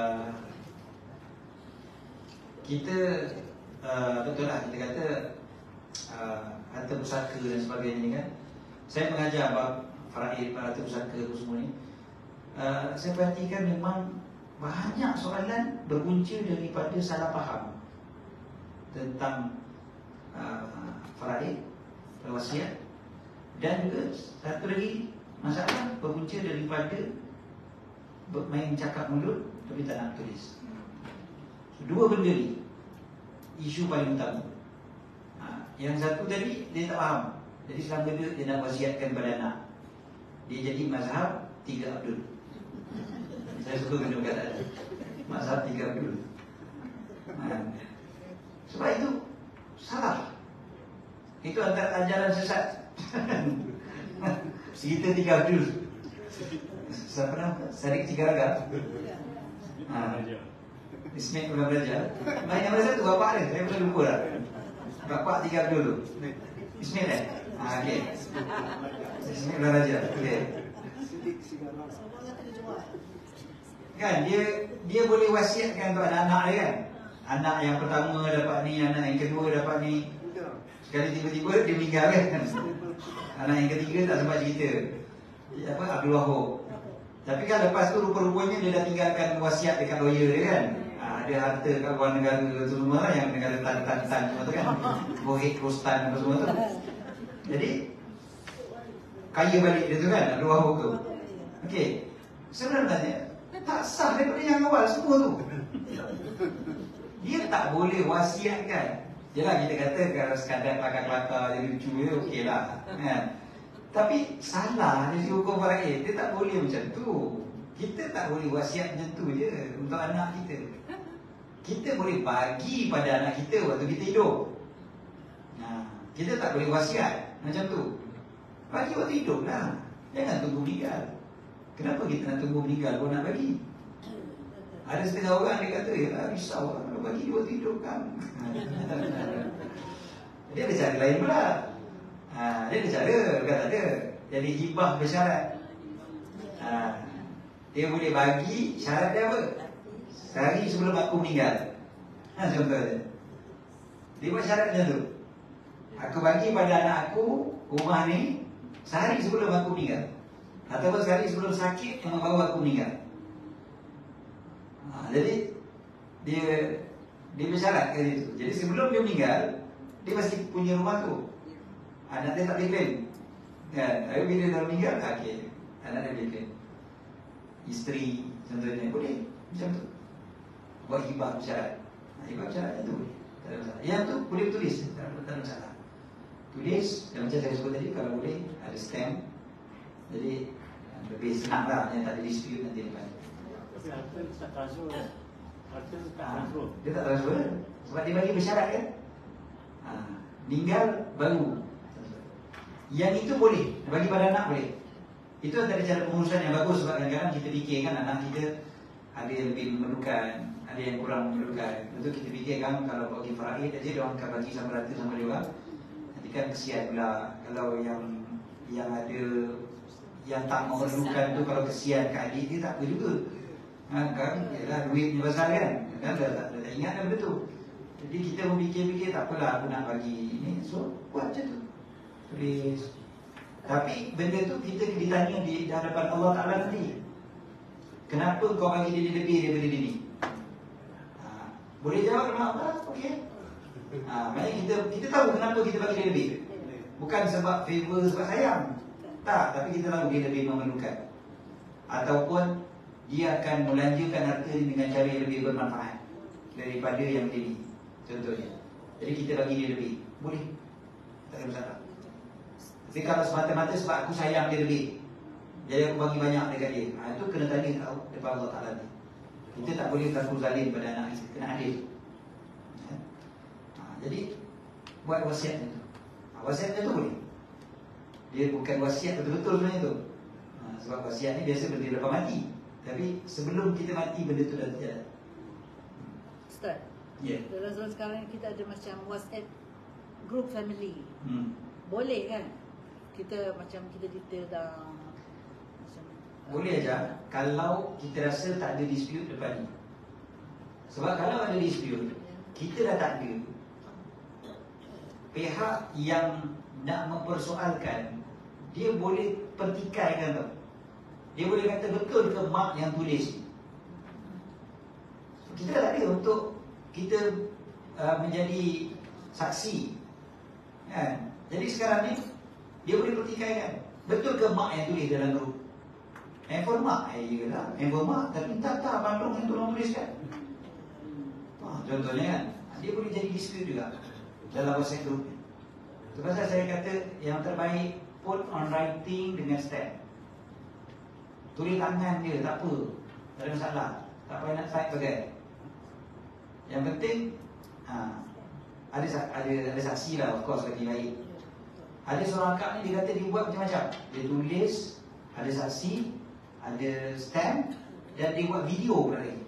kita betul lah kita kata harta pusaka dan sebagainya ni kan. Saya mengajar bab faraid, harta pusaka tu semua ni. Saya perhatikan memang banyak soalan berpunca daripada salah faham tentang faraid, wasiat, dan juga satu lagi masalah berpunca daripada main cakap mulut tapi tak nak tulis. Dua benda ni isu paling utama. Yang satu tadi dia tak faham. Jadi selama dia nak wasiatkan pada anak, dia jadi mazhab 3 Abdul. Saya suka guna kata mazhab 3 Abdul. Sebab itu salah. Itu antara ajaran sesat. Cerita 3 Abdul. Siapa nama? Sadiq Tiga-Raga. Ismail Ulama Belajar. Main nama saya tu bapak dia. Saya pernah lupa dah. Bapak 3 Abdul tu. Ismail okey. Ismail Ulama Belajar. Okey. Kan dia boleh wasiatkan untuk anak-anak dia kan. Anak yang pertama dapat ni, anak yang kedua dapat ni. Sekali tiba-tiba dia meninggal kan. Anak yang ketiga tak sempat cerita. Abdul Wahab. Tapi kan lepas tu rupa-rupanya dia dah tinggalkan wasiat dekat lawyer dia kan. Ada harta kat luar negara tu semua lah, yang negara Tan semua tu kan. Bohik, Rostan apa semua tu. Jadi kaya balik dia tu kan, Abdul Wahab tu. Okey. Sebenarnya tak sah daripada yang awal semua tu. Dia tak boleh wasiatkan. Yelah kita kata kalau sekadar kelakar-kelakar jadi lucu je okey lah kan. Tapi salah dari hukum faraid. Dia tak boleh macam tu. Kita tak boleh wasiat macam tu je untuk anak kita. Kita boleh bagi pada anak kita waktu kita hidup. Kita tak boleh wasiat macam tu. Bagi waktu hidup lah. Jangan tunggu meninggal. Kenapa kita nak tunggu meninggal baru nak bagi? Ada setengah orang dia kata, ya risau lah kalau bagi dia waktu hidup kan. Dia ada cara lain pula. Dia ada cara, bukan tak ada. Jadi hibah bersyarat. Dia boleh bagi, syarat dia apa? Sehari sebelum aku meninggal. Contohnya dia buat syarat macam tu. Aku bagi pada anak aku rumah ni sehari sebelum aku meninggal, ataupun sehari sebelum sakit yang baru aku meninggal. Jadi dia bersyarat ke itu. Jadi sebelum dia meninggal, dia masih punya rumah tu. Anak dia tak boleh claim kan. Tapi bila dia dah meninggal, okey, anak dia boleh claim. Isteri contohnya boleh macam tu. Buat hibah bersyarat. Hibah bersyarat itu boleh, tak ada masalah. Yang tu boleh tulis, tak ada masalah. Tulis, dan macam saya sebut tadi, kalau boleh ada stamp. Jadi lebih senang lah, yang tak ada dispute nanti depan. Tapi harta tak transfer. Harta tak transfer. Dia tak transfer sebab dia bagi bersyarat kan. Meninggal baru. Yang itu boleh, bagi pada anak boleh. Itu antara cara pengurusan yang bagus. Sebab kadang-kadang kita fikirkan anak kita ada yang lebih memerlukan, ada yang kurang memerlukan. Tentu kita fikirkan kalau bagi faraid aja dia orang akan bagi sama rata sama dia orang. Nanti kan kesian pula kalau yang ada yang tak memerlukan tu, kalau kesian ke adik dia tak apa juga. Kan ialah duitnya besar kan. Kan dah tak ingat dah benda tu. Jadi kita memikir-mikir tak apalah aku nak bagi ni. So buat macam tu. Tulis. Tapi benda tu kita ditanya di hadapan Allah Ta'ala nanti. Kenapa kau bagi dia lebih daripada dia ni? Boleh jawab apa? Okey. Maknanya kita tahu kenapa kita bagi dia lebih. Bukan sebab favor, sebab sayang. Tak, tapi kita tahu dia lebih memerlukan. Ataupun dia akan melanjutkan harta ini dengan cara yang lebih bermanfaat daripada yang ini. Contohnya. Jadi kita bagi dia lebih. Boleh. Tak ada masalah. Tapi kalau semata-mata sebab aku sayang dia lebih, jadi aku bagi banyak dekat dia, itu kena tanya tahu depan Allah Ta'ala ni. Kita tak boleh takut zalim pada anak kita. Kena adil. Jadi buat wasiatnya tu. Wasiatnya tu boleh. Dia bukan wasiat betul-betul sebenarnya tu. Sebab wasiat ni biasa benda lepas mati. Tapi sebelum kita mati benda tu dah terjadi. Ustaz, dalam zaman sekarang kita ada macam WhatsApp group family. Boleh kan? Kita macam kita detail dalam macam boleh aja kalau kita rasa tak ada dispute depan ni. Sebab kalau ada dispute, kita dah tak ada pihak yang nak mempersoalkan, dia boleh pertikaikan tau. Dia boleh kata betul ke mak yang tulis. Kita dah tak ada untuk kita menjadi saksi, kan? Jadi sekarang ni dia boleh pertikaikan, betul ke mak yang tulis dalam grup. Handphone mak, iyalah handphone mak, tapi tak Abang Long yang tolong tuliskan. Contohnya kan, dia boleh jadi dispute juga dalam WhatsApp group. Itu pasal saya kata yang terbaik, put on writing dengan stamp. Tulis tangan dia, tak apa, tak ada masalah, tak payah nak type pakai. Yang penting ada saksi lah, of course, lagi baik. Ada seorang akak ni, dia kata dia buat macam-macam. Dia tulis, ada saksi, ada stamp, dan dia buat video pula lagi.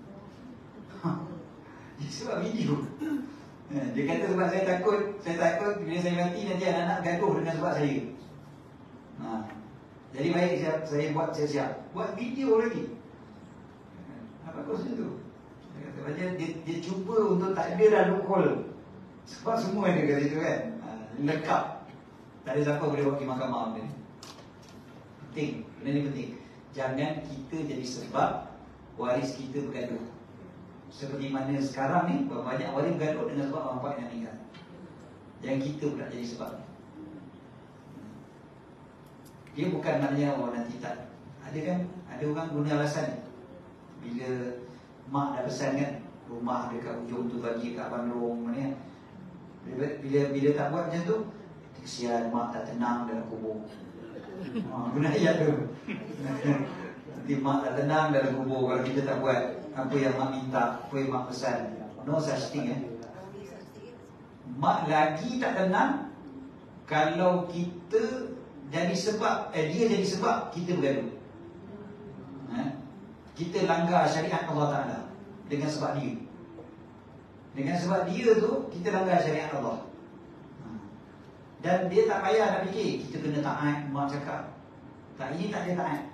Dia buat video. Dia kata sebab saya takut bila saya mati nanti anak-anak gaduh dengan sebab saya. Jadi baik saya buat siap-siap. Buat video lagi. Apa bagusnya tu? Dia cuba untuk tak ada dah loophole. Sebab semua ada kat situ kan. Lengkap. Tak ada siapa boleh buat pergi mahkamah benda ni. Penting. Benda ni penting. Jangan kita jadi sebab waris kita bergaduh. Seperti mana sekarang ni, banyak waris bergaduh dengan sebab orang bapak yang meninggal. Yang kita pula jadi sebab. Dia bukan maknanya nanti tak. Ada kan, ada orang guna alasan. Bila mak dah pesan kan, rumah dekat ujung tu bagi kat Abang Long mana. Bila tak buat macam tu, kesian mak tak tenang dalam kubur. Guna ayat tu. Nanti mak tak tenang dalam kubur kalau kita tak buat apa yang mak minta, apa yang mak pesan. No such thing Mak lagi tak tenang kalau kita jadi sebab, dia jadi sebab kita bergaduh. Kita langgar syariat Allah Ta'ala dengan sebab dia. Dengan sebab dia tu, kita langgar syariat Allah. Dan dia tak payah nak fikir, kita kena taat, mak cakap. Tak, ini tak ada taat.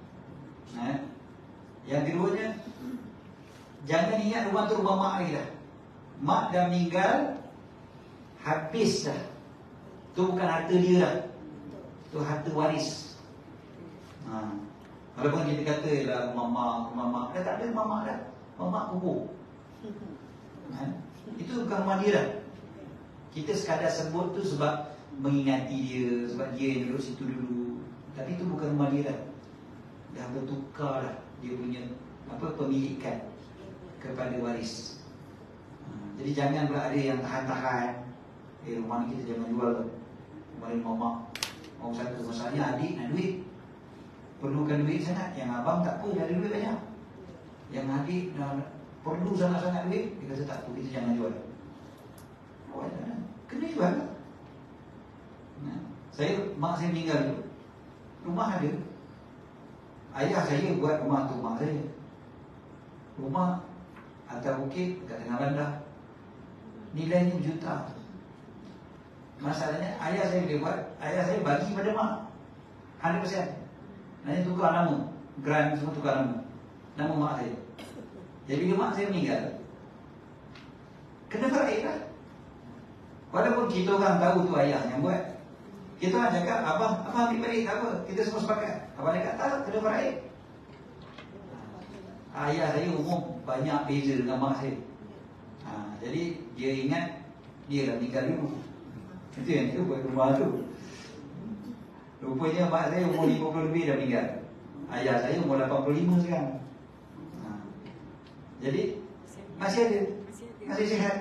Yang keduanya, jangan ingat rumah tu rumah mak lagi dah. Mak dah meninggal, habis dah. Tu bukan harta dia dah. Tu harta waris. Walaupun kita kata lah mama, dah tak ada mama dah. Mama kubur. Itu bukan rumah dia dah. Kita sekadar sebut tu sebab mengingati dia, sebab dia yang duduk situ dulu. Tapi itu bukan rumah dia dah. Dah bertukar dah dia punya pemilikan kepada waris. Jadi jangan pula ada yang tahan-tahan. Rumah ni kita jangan jual tu. Rumah ni mama. Orang satu masalahnya adik nak duit, perlukan duit sangat. Yang abang tak apa, dah ada duit banyak. Yang adik dah perlu sangat-sangat duit, dia kata tak apa, kita jangan jual. Kena jual. Mak saya meninggal dulu, rumah ada. Ayah saya buat rumah tu mak saya. Rumah atas bukit dekat tengah bandar, nilainya berjuta. Masalahnya ayah saya boleh buat, ayah saya bagi pada mak 100%. Nanti tukar nama, grant semua tukar nama mak saya. Jadi bila mak saya meninggal, kena faraid lah. Walaupun kita orang tahu tu ayah yang buat, kita orang cakap, abang ambil balik, tak apa, kita semua sepakat. Abang cakap, tak, kena faraid. Ayah saya umur banyak beza dengan mak saya. Jadi dia ingat dia dah meninggal dulu. Itu yang dia buat rumah tu. Rupanya mak saya umur 50 lebih dah meninggal. Ayah saya umur 85 sekarang. Jadi masih ada, masih sihat.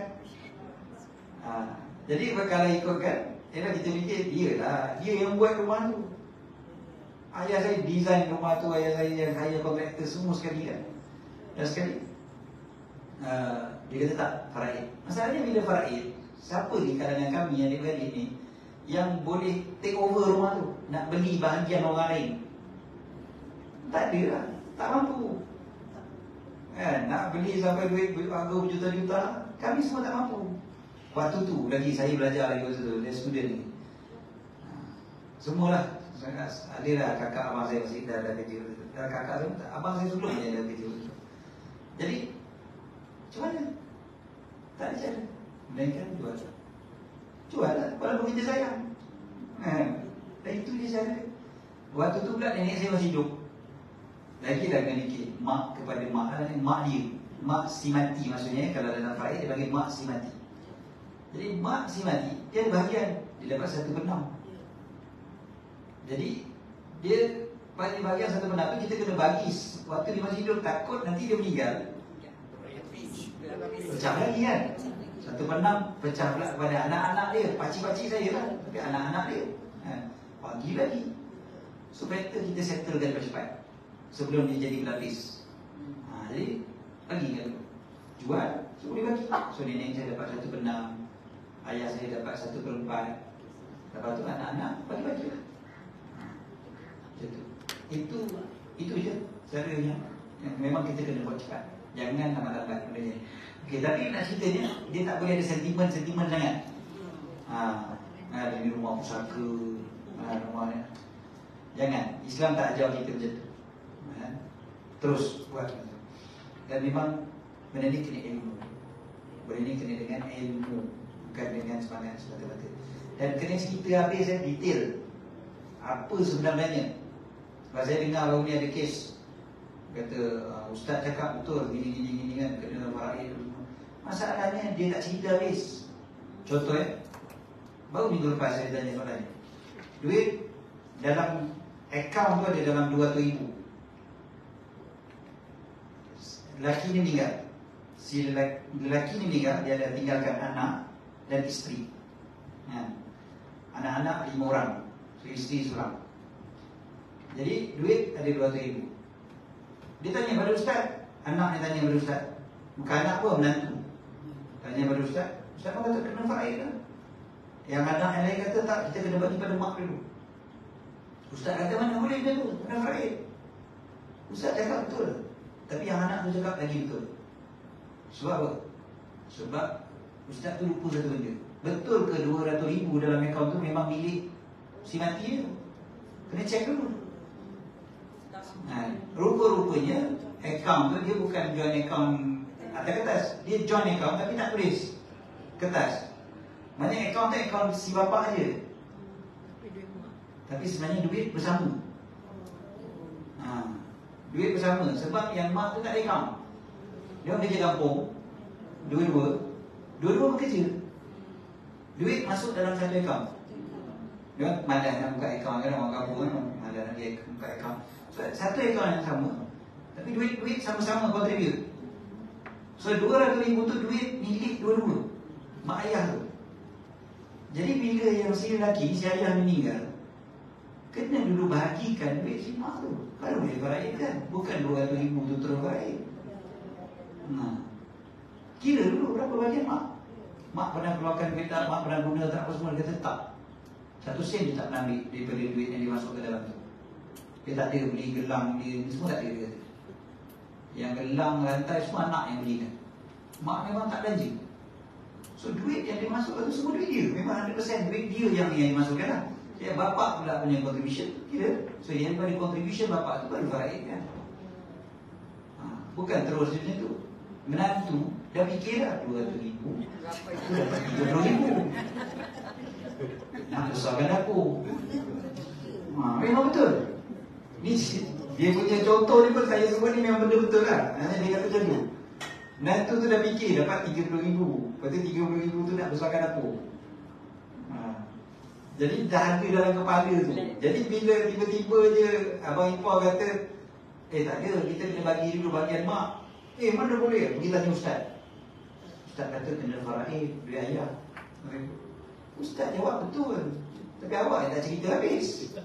Jadi kalau ikutkan, kita fikir dia yang buat rumah tu. Ayah saya design rumah tu, ayah saya yang hire kontraktor semua sekali kan. Dan sekali dia kata tak, faraid. Masalahnya bila faraid, siapa di kalangan kami yang adik-beradik ni yang boleh take over rumah tu, nak beli bahagian orang lain? Tak ada lah, tak mampu kan? Nak beli sampai duit harga berjuta-juta, kami semua tak mampu. Waktu tu lagi saya belajar lagi waktu tu, dia student ni. Semualah Ada lah kakak abang saya masih dah kerja. Kakak saya abang saya sebelum dia dah kerja. Jadi macam mana? Tak ada cara. Melainkan jual. Jual lah, walaupun kita sayang. Dan itu dia cara. Waktu tu pula nenek saya masih hidup. Lagi dah kena nikah mak kepada mak lah, mak dia. Mak si mati maksudnya, kalau dalam faid dia panggil mak si mati. Jadi mak si mati, dia ada bahagian. Dia dapat 1/6. Jadi dia pada bahagian 1/6 tu kita kena bagi waktu dia masih hidup, takut nanti dia meninggal pecah lagi kan. 1/6 pecah pula kepada anak-anak dia, pakcik-pakcik saya lah, tapi anak-anak dia bagi lagi supaya kita settlekan cepat sebelum dia jadi berlapis. Jadi bagi kan, jual, so boleh bagi. So nenek saya dapat 1/6, ayah saya dapat 1/4, lepas tu anak-anak bagi-bagi lah. Itu je caranya. Memang kita kena buat cepat, jangan lambat-lambat benda. Okey, tapi nak ceritanya dia tak boleh ada sentimen sangat. Ini rumah pusaka, rumah ni. Jangan, Islam tak ajar kita macam tu. Terus buat macam tu. Dan memang benda ni kena ilmu. Benda ni kena dengan ilmu, bukan dengan semangat semata-mata. Dan kena cerita habis detail apa sebenarnya. Sebab saya dengar baru ni ada kes, kata ustaz cakap betul gini kan, kena faraid. Masalahnya dia tak cerita habis. Contoh baru minggu lepas saya tanya soalan ni, duit dalam akaun tu ada dalam 200,000. Lelaki ni meninggal. Si lelaki ni meninggal, dia ada tinggalkan anak dan isteri. Anak-anak 5 orang, isteri seorang. Jadi duit ada 200,000. Dia tanya pada ustaz, anak dia tanya pada ustaz, bukan anak pun, menantu. Tanya pada ustaz, ustaz pun kata kena faraid lah. Yang anak yang lain kata tak, kita kena bagi pada mak dulu. Ustaz kata mana boleh dia tu, kena faraid. Ustaz cakap betul, tapi yang anak tu cakap lagi betul. Sebab apa? Sebab ustaz tu lupa satu benda. Betul ke 200,000 dalam akaun tu memang milik si mati tu? Kena cek dulu. Rupa-rupanya akaun tu dia bukan joint account atas kertas. Dia joint account tapi tak tulis kertas. Maknanya akaun tu akaun si bapa aja. Tapi sebenarnya duit bersama. Duit bersama. Sebab yang mak tu tak ada akaun. Dia orang kerja kampung, Dua-dua bekerja. Duit masuk dalam satu akaun. Dia malas nak buka akaun kan, orang kampung kan, malas nak buka akaun. So, satu akaun yang sama, tapi duit sama-sama contribute. So 200,000 tu duit milik dua-dua, mak ayah tu. Jadi bila yang si lelaki, si ayah meninggal, kena dulu bahagikan duit si mak tu. Kalau boleh faraid kan, bukan 200,000 tu terus faraid. Kira dulu berapa bahagian mak. Mak pernah keluarkan duit tak, mak pernah guna tak, apa semua. Dia kata tak, 1 sen dia tak pernah ambil daripada duit yang dimasuk ke dalam tu. Dia tak ada beli gelang dia, semua tak ada dia kata. Yang gelang, rantai semua anak yang belikan. Mak memang tak belanja. So duit yang dimasuk tu semua duit dia. Memang 100% duit dia yang dimasukkan lah. Jadi bapak pula punya contribution, kira. So yang daripada contribution bapak tu baru faraid kan. Bukan terus macam tu. Menantu dah fikir dah 200,000 aku dapat 30,000. Nak besarkan aku. Memang betul. Ni dia punya contoh ni pun saya sebut ni memang benda betul lah. Dia kata macam tu. Menantu tu dah fikir dapat 30,000. Lepas tu 30,000 tu nak besarkan aku. Jadi dah ada dalam kepala tu. Jadi bila tiba-tiba je abang ipar kata, tak ada, kita kena bagi dulu bahagian mak. Mana boleh? Pergi tanya ustaz. Ustaz kata kena faraid duit ayah. Ustaz jawab betul, tapi awak tak cerita habis.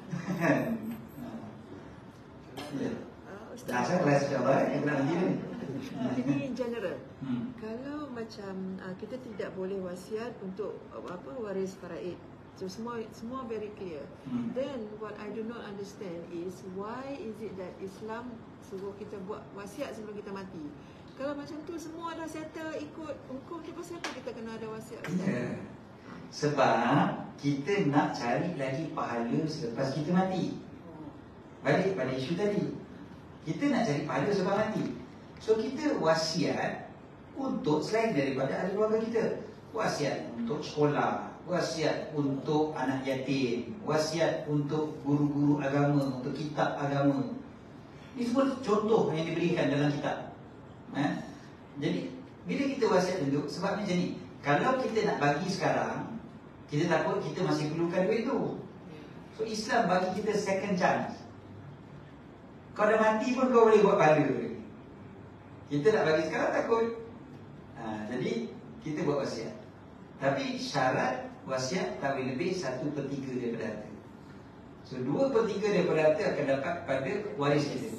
Saya kelas jawab yang kena nanti ni. Ini in general. Kalau macam kita tidak boleh wasiat untuk waris faraid. So semua very clear. Then what I do not understand is why is it that Islam suruh kita buat wasiat sebelum kita mati? Kalau macam tu semua dah settle ikut hukum tu, pasal apa kita kena ada wasiat? Sebab kita nak cari lagi pahala selepas kita mati. Balik pada isu tadi, kita nak cari pahala selepas mati. So kita wasiat untuk selain daripada ahli keluarga kita. Wasiat untuk sekolah, wasiat untuk anak yatim, wasiat untuk guru-guru agama, untuk kitab agama. Ini semua contoh yang diberikan dalam kitab. Jadi bila kita wasiat untuk, sebab macam ni, kalau kita nak bagi sekarang, kita takut kita masih perlukan duit tu. So Islam bagi kita second chance. Kau dah mati pun kau boleh buat pahala. Kita nak bagi sekarang takut. Jadi kita buat wasiat. Tapi syarat wasiat tak boleh lebih 1/3 daripada harta. So 2/3 daripada harta akan dapat pada waris kita.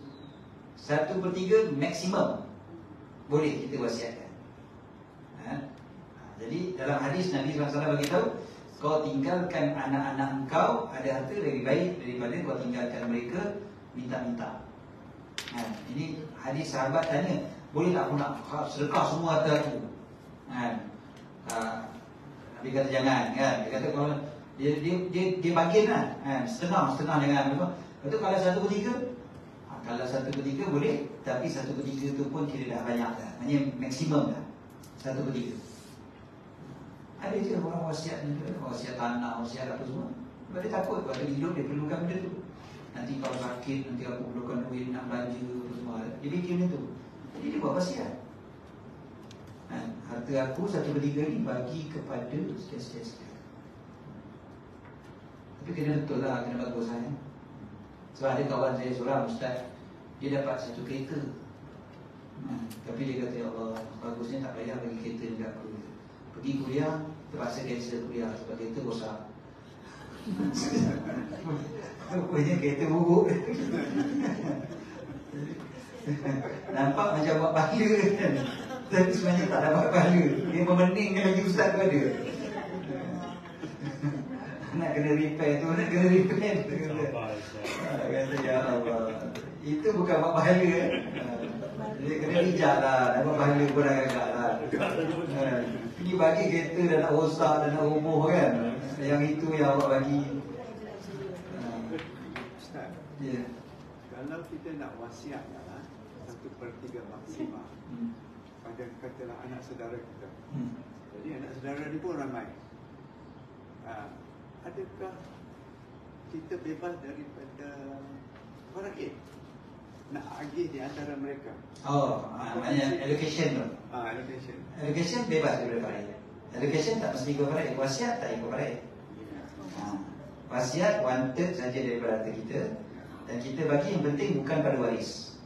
1/3 maksimum boleh kita wasiatkan. Jadi dalam hadis Nabi SAW beritahu, kau tinggalkan anak-anak engkau ada harta lebih baik daripada kau tinggalkan mereka minta-minta. Ini hadis sahabat tanya, boleh tak aku nak sedekah semua harta aku? Nabi kata jangan, kan? Dia kata kalau dia bagian lah, setengah jangan. Lepas tu kalau 1/3, kalau 1/3 boleh, tapi 1/3 tu pun kira dah banyak dah. Maksudnya maksimum dah 1/3. Ada je orang wasiat ni, wasiat tanah, wasiat apa semua. Sebab dia takut waktu hidup dia perlukan benda tu. Nanti kalau sakit, nanti aku perlukan duit nak belanja apa semua. Dia fikir benda tu. Jadi dia buat wasiat. Harta aku 1/3 ni bagi kepada sekian-sekian. Tapi kena betul lah, kena bagus lah. Sebab ada kawan saya seorang ustaz, dia dapat 1 kereta. Tapi dia kata, ya Allah, bagusnya tak payah bagi kereta dekat aku. Pergi kuliah, terpaksa cancel kuliah sebab kereta rosak. Rupanya kereta buruk. Nampak macam buat pahala kan, tapi sebenarnya tak dapat pahala. Dia memeningkan lagi ustaz tu ada. Nak kena repair tu, nak kena repair tu. Kata, ya Allah, itu bukan buat pahala. Dia kena bijak lah, dapat pahala pun agak-agak lah. Ini bagi kereta dah nak rosak, dah nak roboh kan. Yang itu yang awak bagi. Ustaz, kalau kita nak wasiat 1/3 maksimal pada katalah anak saudara kita. Jadi anak saudara ni pun ramai. Adakah kita bebas daripada faraid nak agih di antara mereka? Maknanya allocation tu. Allocation bebas daripada faraid. Allocation tak mesti ikut faraid. Wasiat tak ikut faraid. Wasiat wanted saja daripada harta kita, dan kita bagi yang penting bukan pada waris.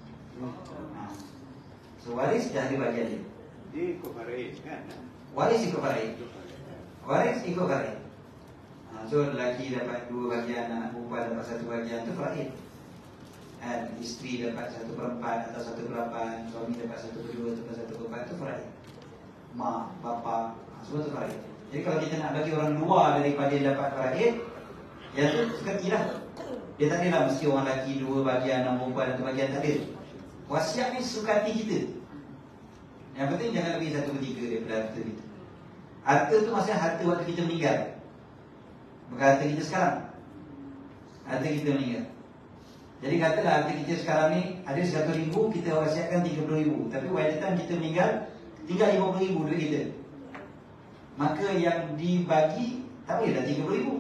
So waris dah ada bagian dia. Dia ikut faraid kan? Waris ikut faraid. Waris ikut faraid. So lelaki dapat 2 bahagian, anak perempuan dapat 1 bahagian, tu faraid. Isteri dapat 1/4 atau 1/8, suami dapat 1/2 atau 1/4, tu faraid. Mak, bapa, semua tu faraid. Jadi kalau kita nak bagi orang luar daripada yang dapat faraid, yang tu sekerti lah. Dia tak ada lah mesti orang lelaki 2 bahagian, orang perempuan 1 bahagian, tak ada. Wasiat ni suka hati kita. Yang penting jangan lebih 1/3 daripada harta kita. Harta tu maksudnya harta waktu kita meninggal, bukan harta kita sekarang. Harta kita meninggal. Jadi katalah harta kita sekarang ni ada 100,000, kita wasiatkan 30,000. Tapi by the time kita meninggal, tinggal 50,000 duit kita. Maka yang dibagi tak boleh dah 30,000.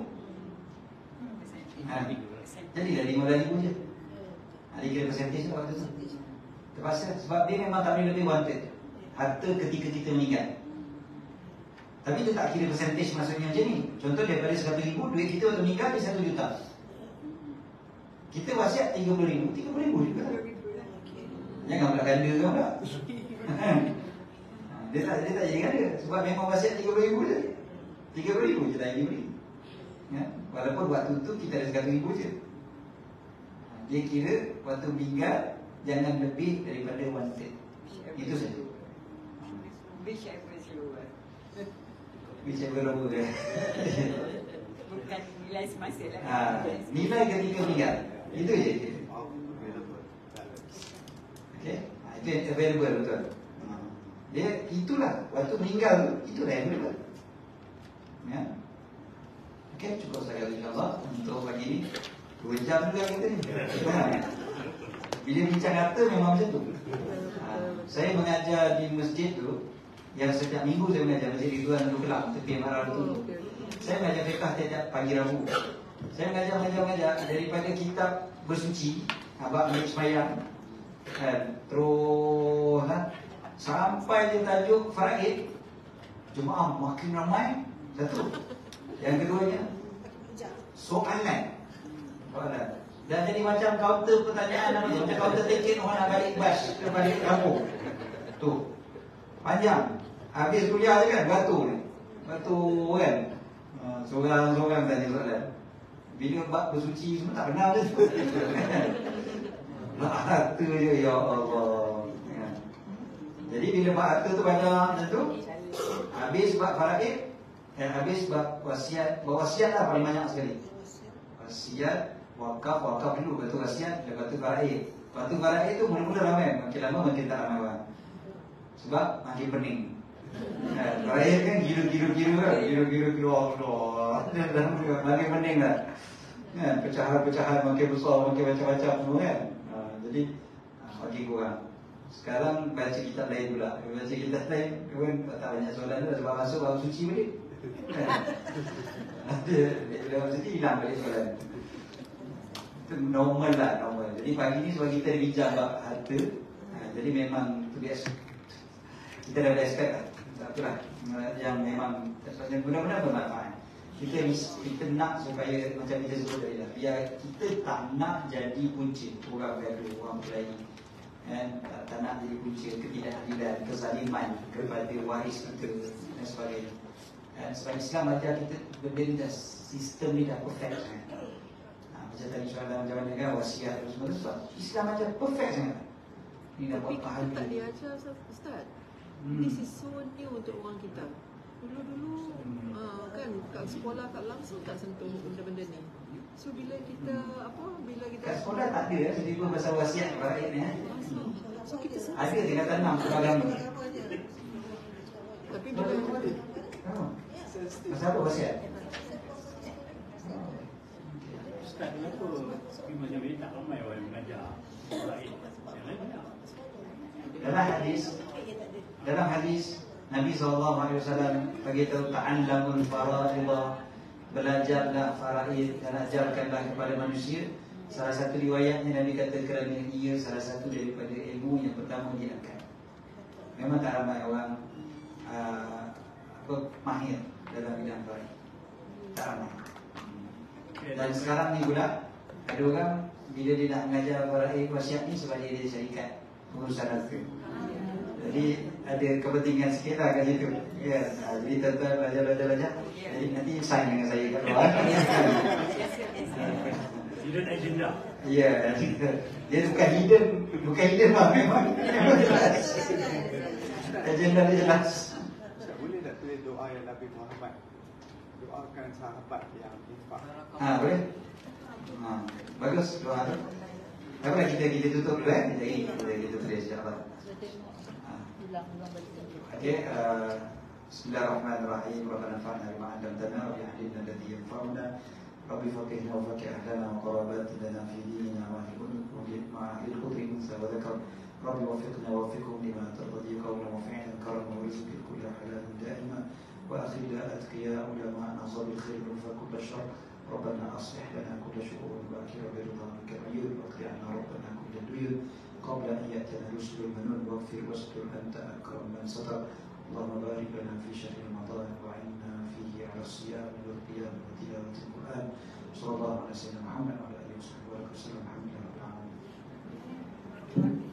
Jadi dah 15,000 je. Dia kira percentage lah waktu tu. Terpaksa. Sebab dia memang tak boleh lebih wanted harta ketika kita meninggal. Tapi dia tak kira percentage, maksudnya macam ni. Contoh daripada 100,000, duit kita waktu meninggal dia 1 juta. Kita wasiat 30,000, 30,000 juga. Jangan pula ganda kan pula. Dia tak jadi ganda. Sebab memang wasiat 30,000 je. 30,000 je tak boleh. Walaupun waktu tu kita ada 100,000 je. Dia kira waktu meninggal jangan lebih daripada wanted. Itu saja. Whichever is lower. Whichever lower. Bukan nilai semasa lah. Nilai ketika meninggal. Itu je. Okay. Itu yang available, betul. Dia itulah waktu meninggal tu, itulah yang available. Ya. Okey, cukup saya insya-Allah untuk pagi ini. 2 jam juga kita ni. Bila bincang harta memang macam tu. Saya mengajar di masjid tu, yang setiap minggu saya mengajar masjid di Tuan Nurul Kelab, tepi Maral tu. Saya mengajar fiqh tiap pagi Rabu. Saya mengajar daripada kitab bersuci, abang ambil sembahyang, terus sampai dia tajuk faraid. Jemaah makin ramai. Satu. Yang keduanya soalan. Dan jadi macam kaunter pertanyaan namanya, macam kaunter tiket orang nak balik bas ke balik kampung. Tu. Panjang. Habis kuliah je kan batu ni. Batu kan. Seorang-seorang tanya soalan. Bila bab bersuci semua tak kenal je. Harta je, ya Allah. Jadi bila bab harta tu banyak macam tu, habis bab faraid, habis bab wasiat. Wasiat lah paling banyak sekali. Wasiat, wakaf dulu, lepas tu wasiat, lepas tu faraid. Lepas tu faraid tu mula-mula ramai, makin lama makin tak ramai orang. Sebab makin pening. Faraid kan giru-giru kan, giru-giru Allah. Makin pening lah. Pecahan-pecahan makin besar, makin macam-macam semua kan. Jadi bagi kurang. Sekarang baca kitab lain pula. Baca kitab lain, tak banyak soalan tu sebab masuk bab suci balik. Bila bab suci hilang balik soalan. Itu normal lah, normal. Jadi pagi ni sebab kita bincang bab harta, jadi memang tu biasa. Kita dah ada expect lah. Itulah yang memang benar-benar bermanfaat. Kita nak supaya macam kita sebut tadi lah, biar kita tak nak jadi punca orang gaduh, orang berkelahi, tak nak jadi punca ketidakadilan, kezaliman kepada waris kita dan sebagainya. Sebab Islam ajar kita benda ni dah, sistem ni dah perfect sangat. Macam tadi soalan macam mana kan, wasiat dan semua tu, Islam ajar perfect sangat. Ni dah buat pahala. Tapi kita tak diajar Ustaz. This is so new untuk orang kita. Dulu-dulu kan kat sekolah tak langsung tak sentuh benda-benda ni. So bila kita kat sekolah tak ada cerita pasal wasiat faraid ni. So kita ada tingkatan 6 sekolah agama. Tapi bila pasal apa wasiat? Ustaz, kenapa pergi macam ni tak ramai orang mengajar faraid? Yang lain banyak. Dalam hadis Nabi SAW beritahu ta'allamul faraidah, belajarlah faraid dan ajarkanlah kepada manusia. Salah satu riwayatnya Nabi kata kerana ia salah satu daripada ilmu yang pertama diangkat. Memang tak ramai orang mahir dalam bidang faraid. Tak ramai. Dan sekarang ni pula ada orang bila dia nak mengajar faraid wasiat ni sebab dia syarikat urusan harta. Jadi ada kepentingan sikit lah kat situ. Ya, jadi tuan-tuan belajar. Jadi nanti sign dengan saya kat luar. Hidden agenda. Ya, dia bukan hidden lah, memang jelas. Agenda dia jelas. Boleh tak tulis doa yang Nabi Muhammad doakan sahabat yang infak? Boleh. Bagus doa tu. Apa lah kita tutup dulu Jadi kita tulis insya-Allah. Okey, Bismillahirrahmanirrahim. Rabbana anfa'na bima 'allamtana wa bi'ilmina alladhi yanfa'una. Rabbi faqihna wa faqih ahlana wa qarabatina fi dinina wa ahli al-qudri unsa wa dhakar. Rabbi waffiqna wa waffiqhum lima tardi qawlan wa fi'lan karam wa rizqi kulli halalin da'ima wa akhir al-atqiya ulama nasab al-khair wa kull shar. ربنا أصلح لنا كل شؤون باكرة برضاك العيون واقض عنا ربنا كل الديون قبل أن يأتنا رسل المنون واغفر واستر أنت أكرم من ستر. اللهم بارك لنا في شهر رمضان وعنا فيه على الصيام والقيام وتلاوة القرآن. صلى الله على سيدنا محمد وعلى آله وصحبه وسلم. الحمد لله رب العالمين.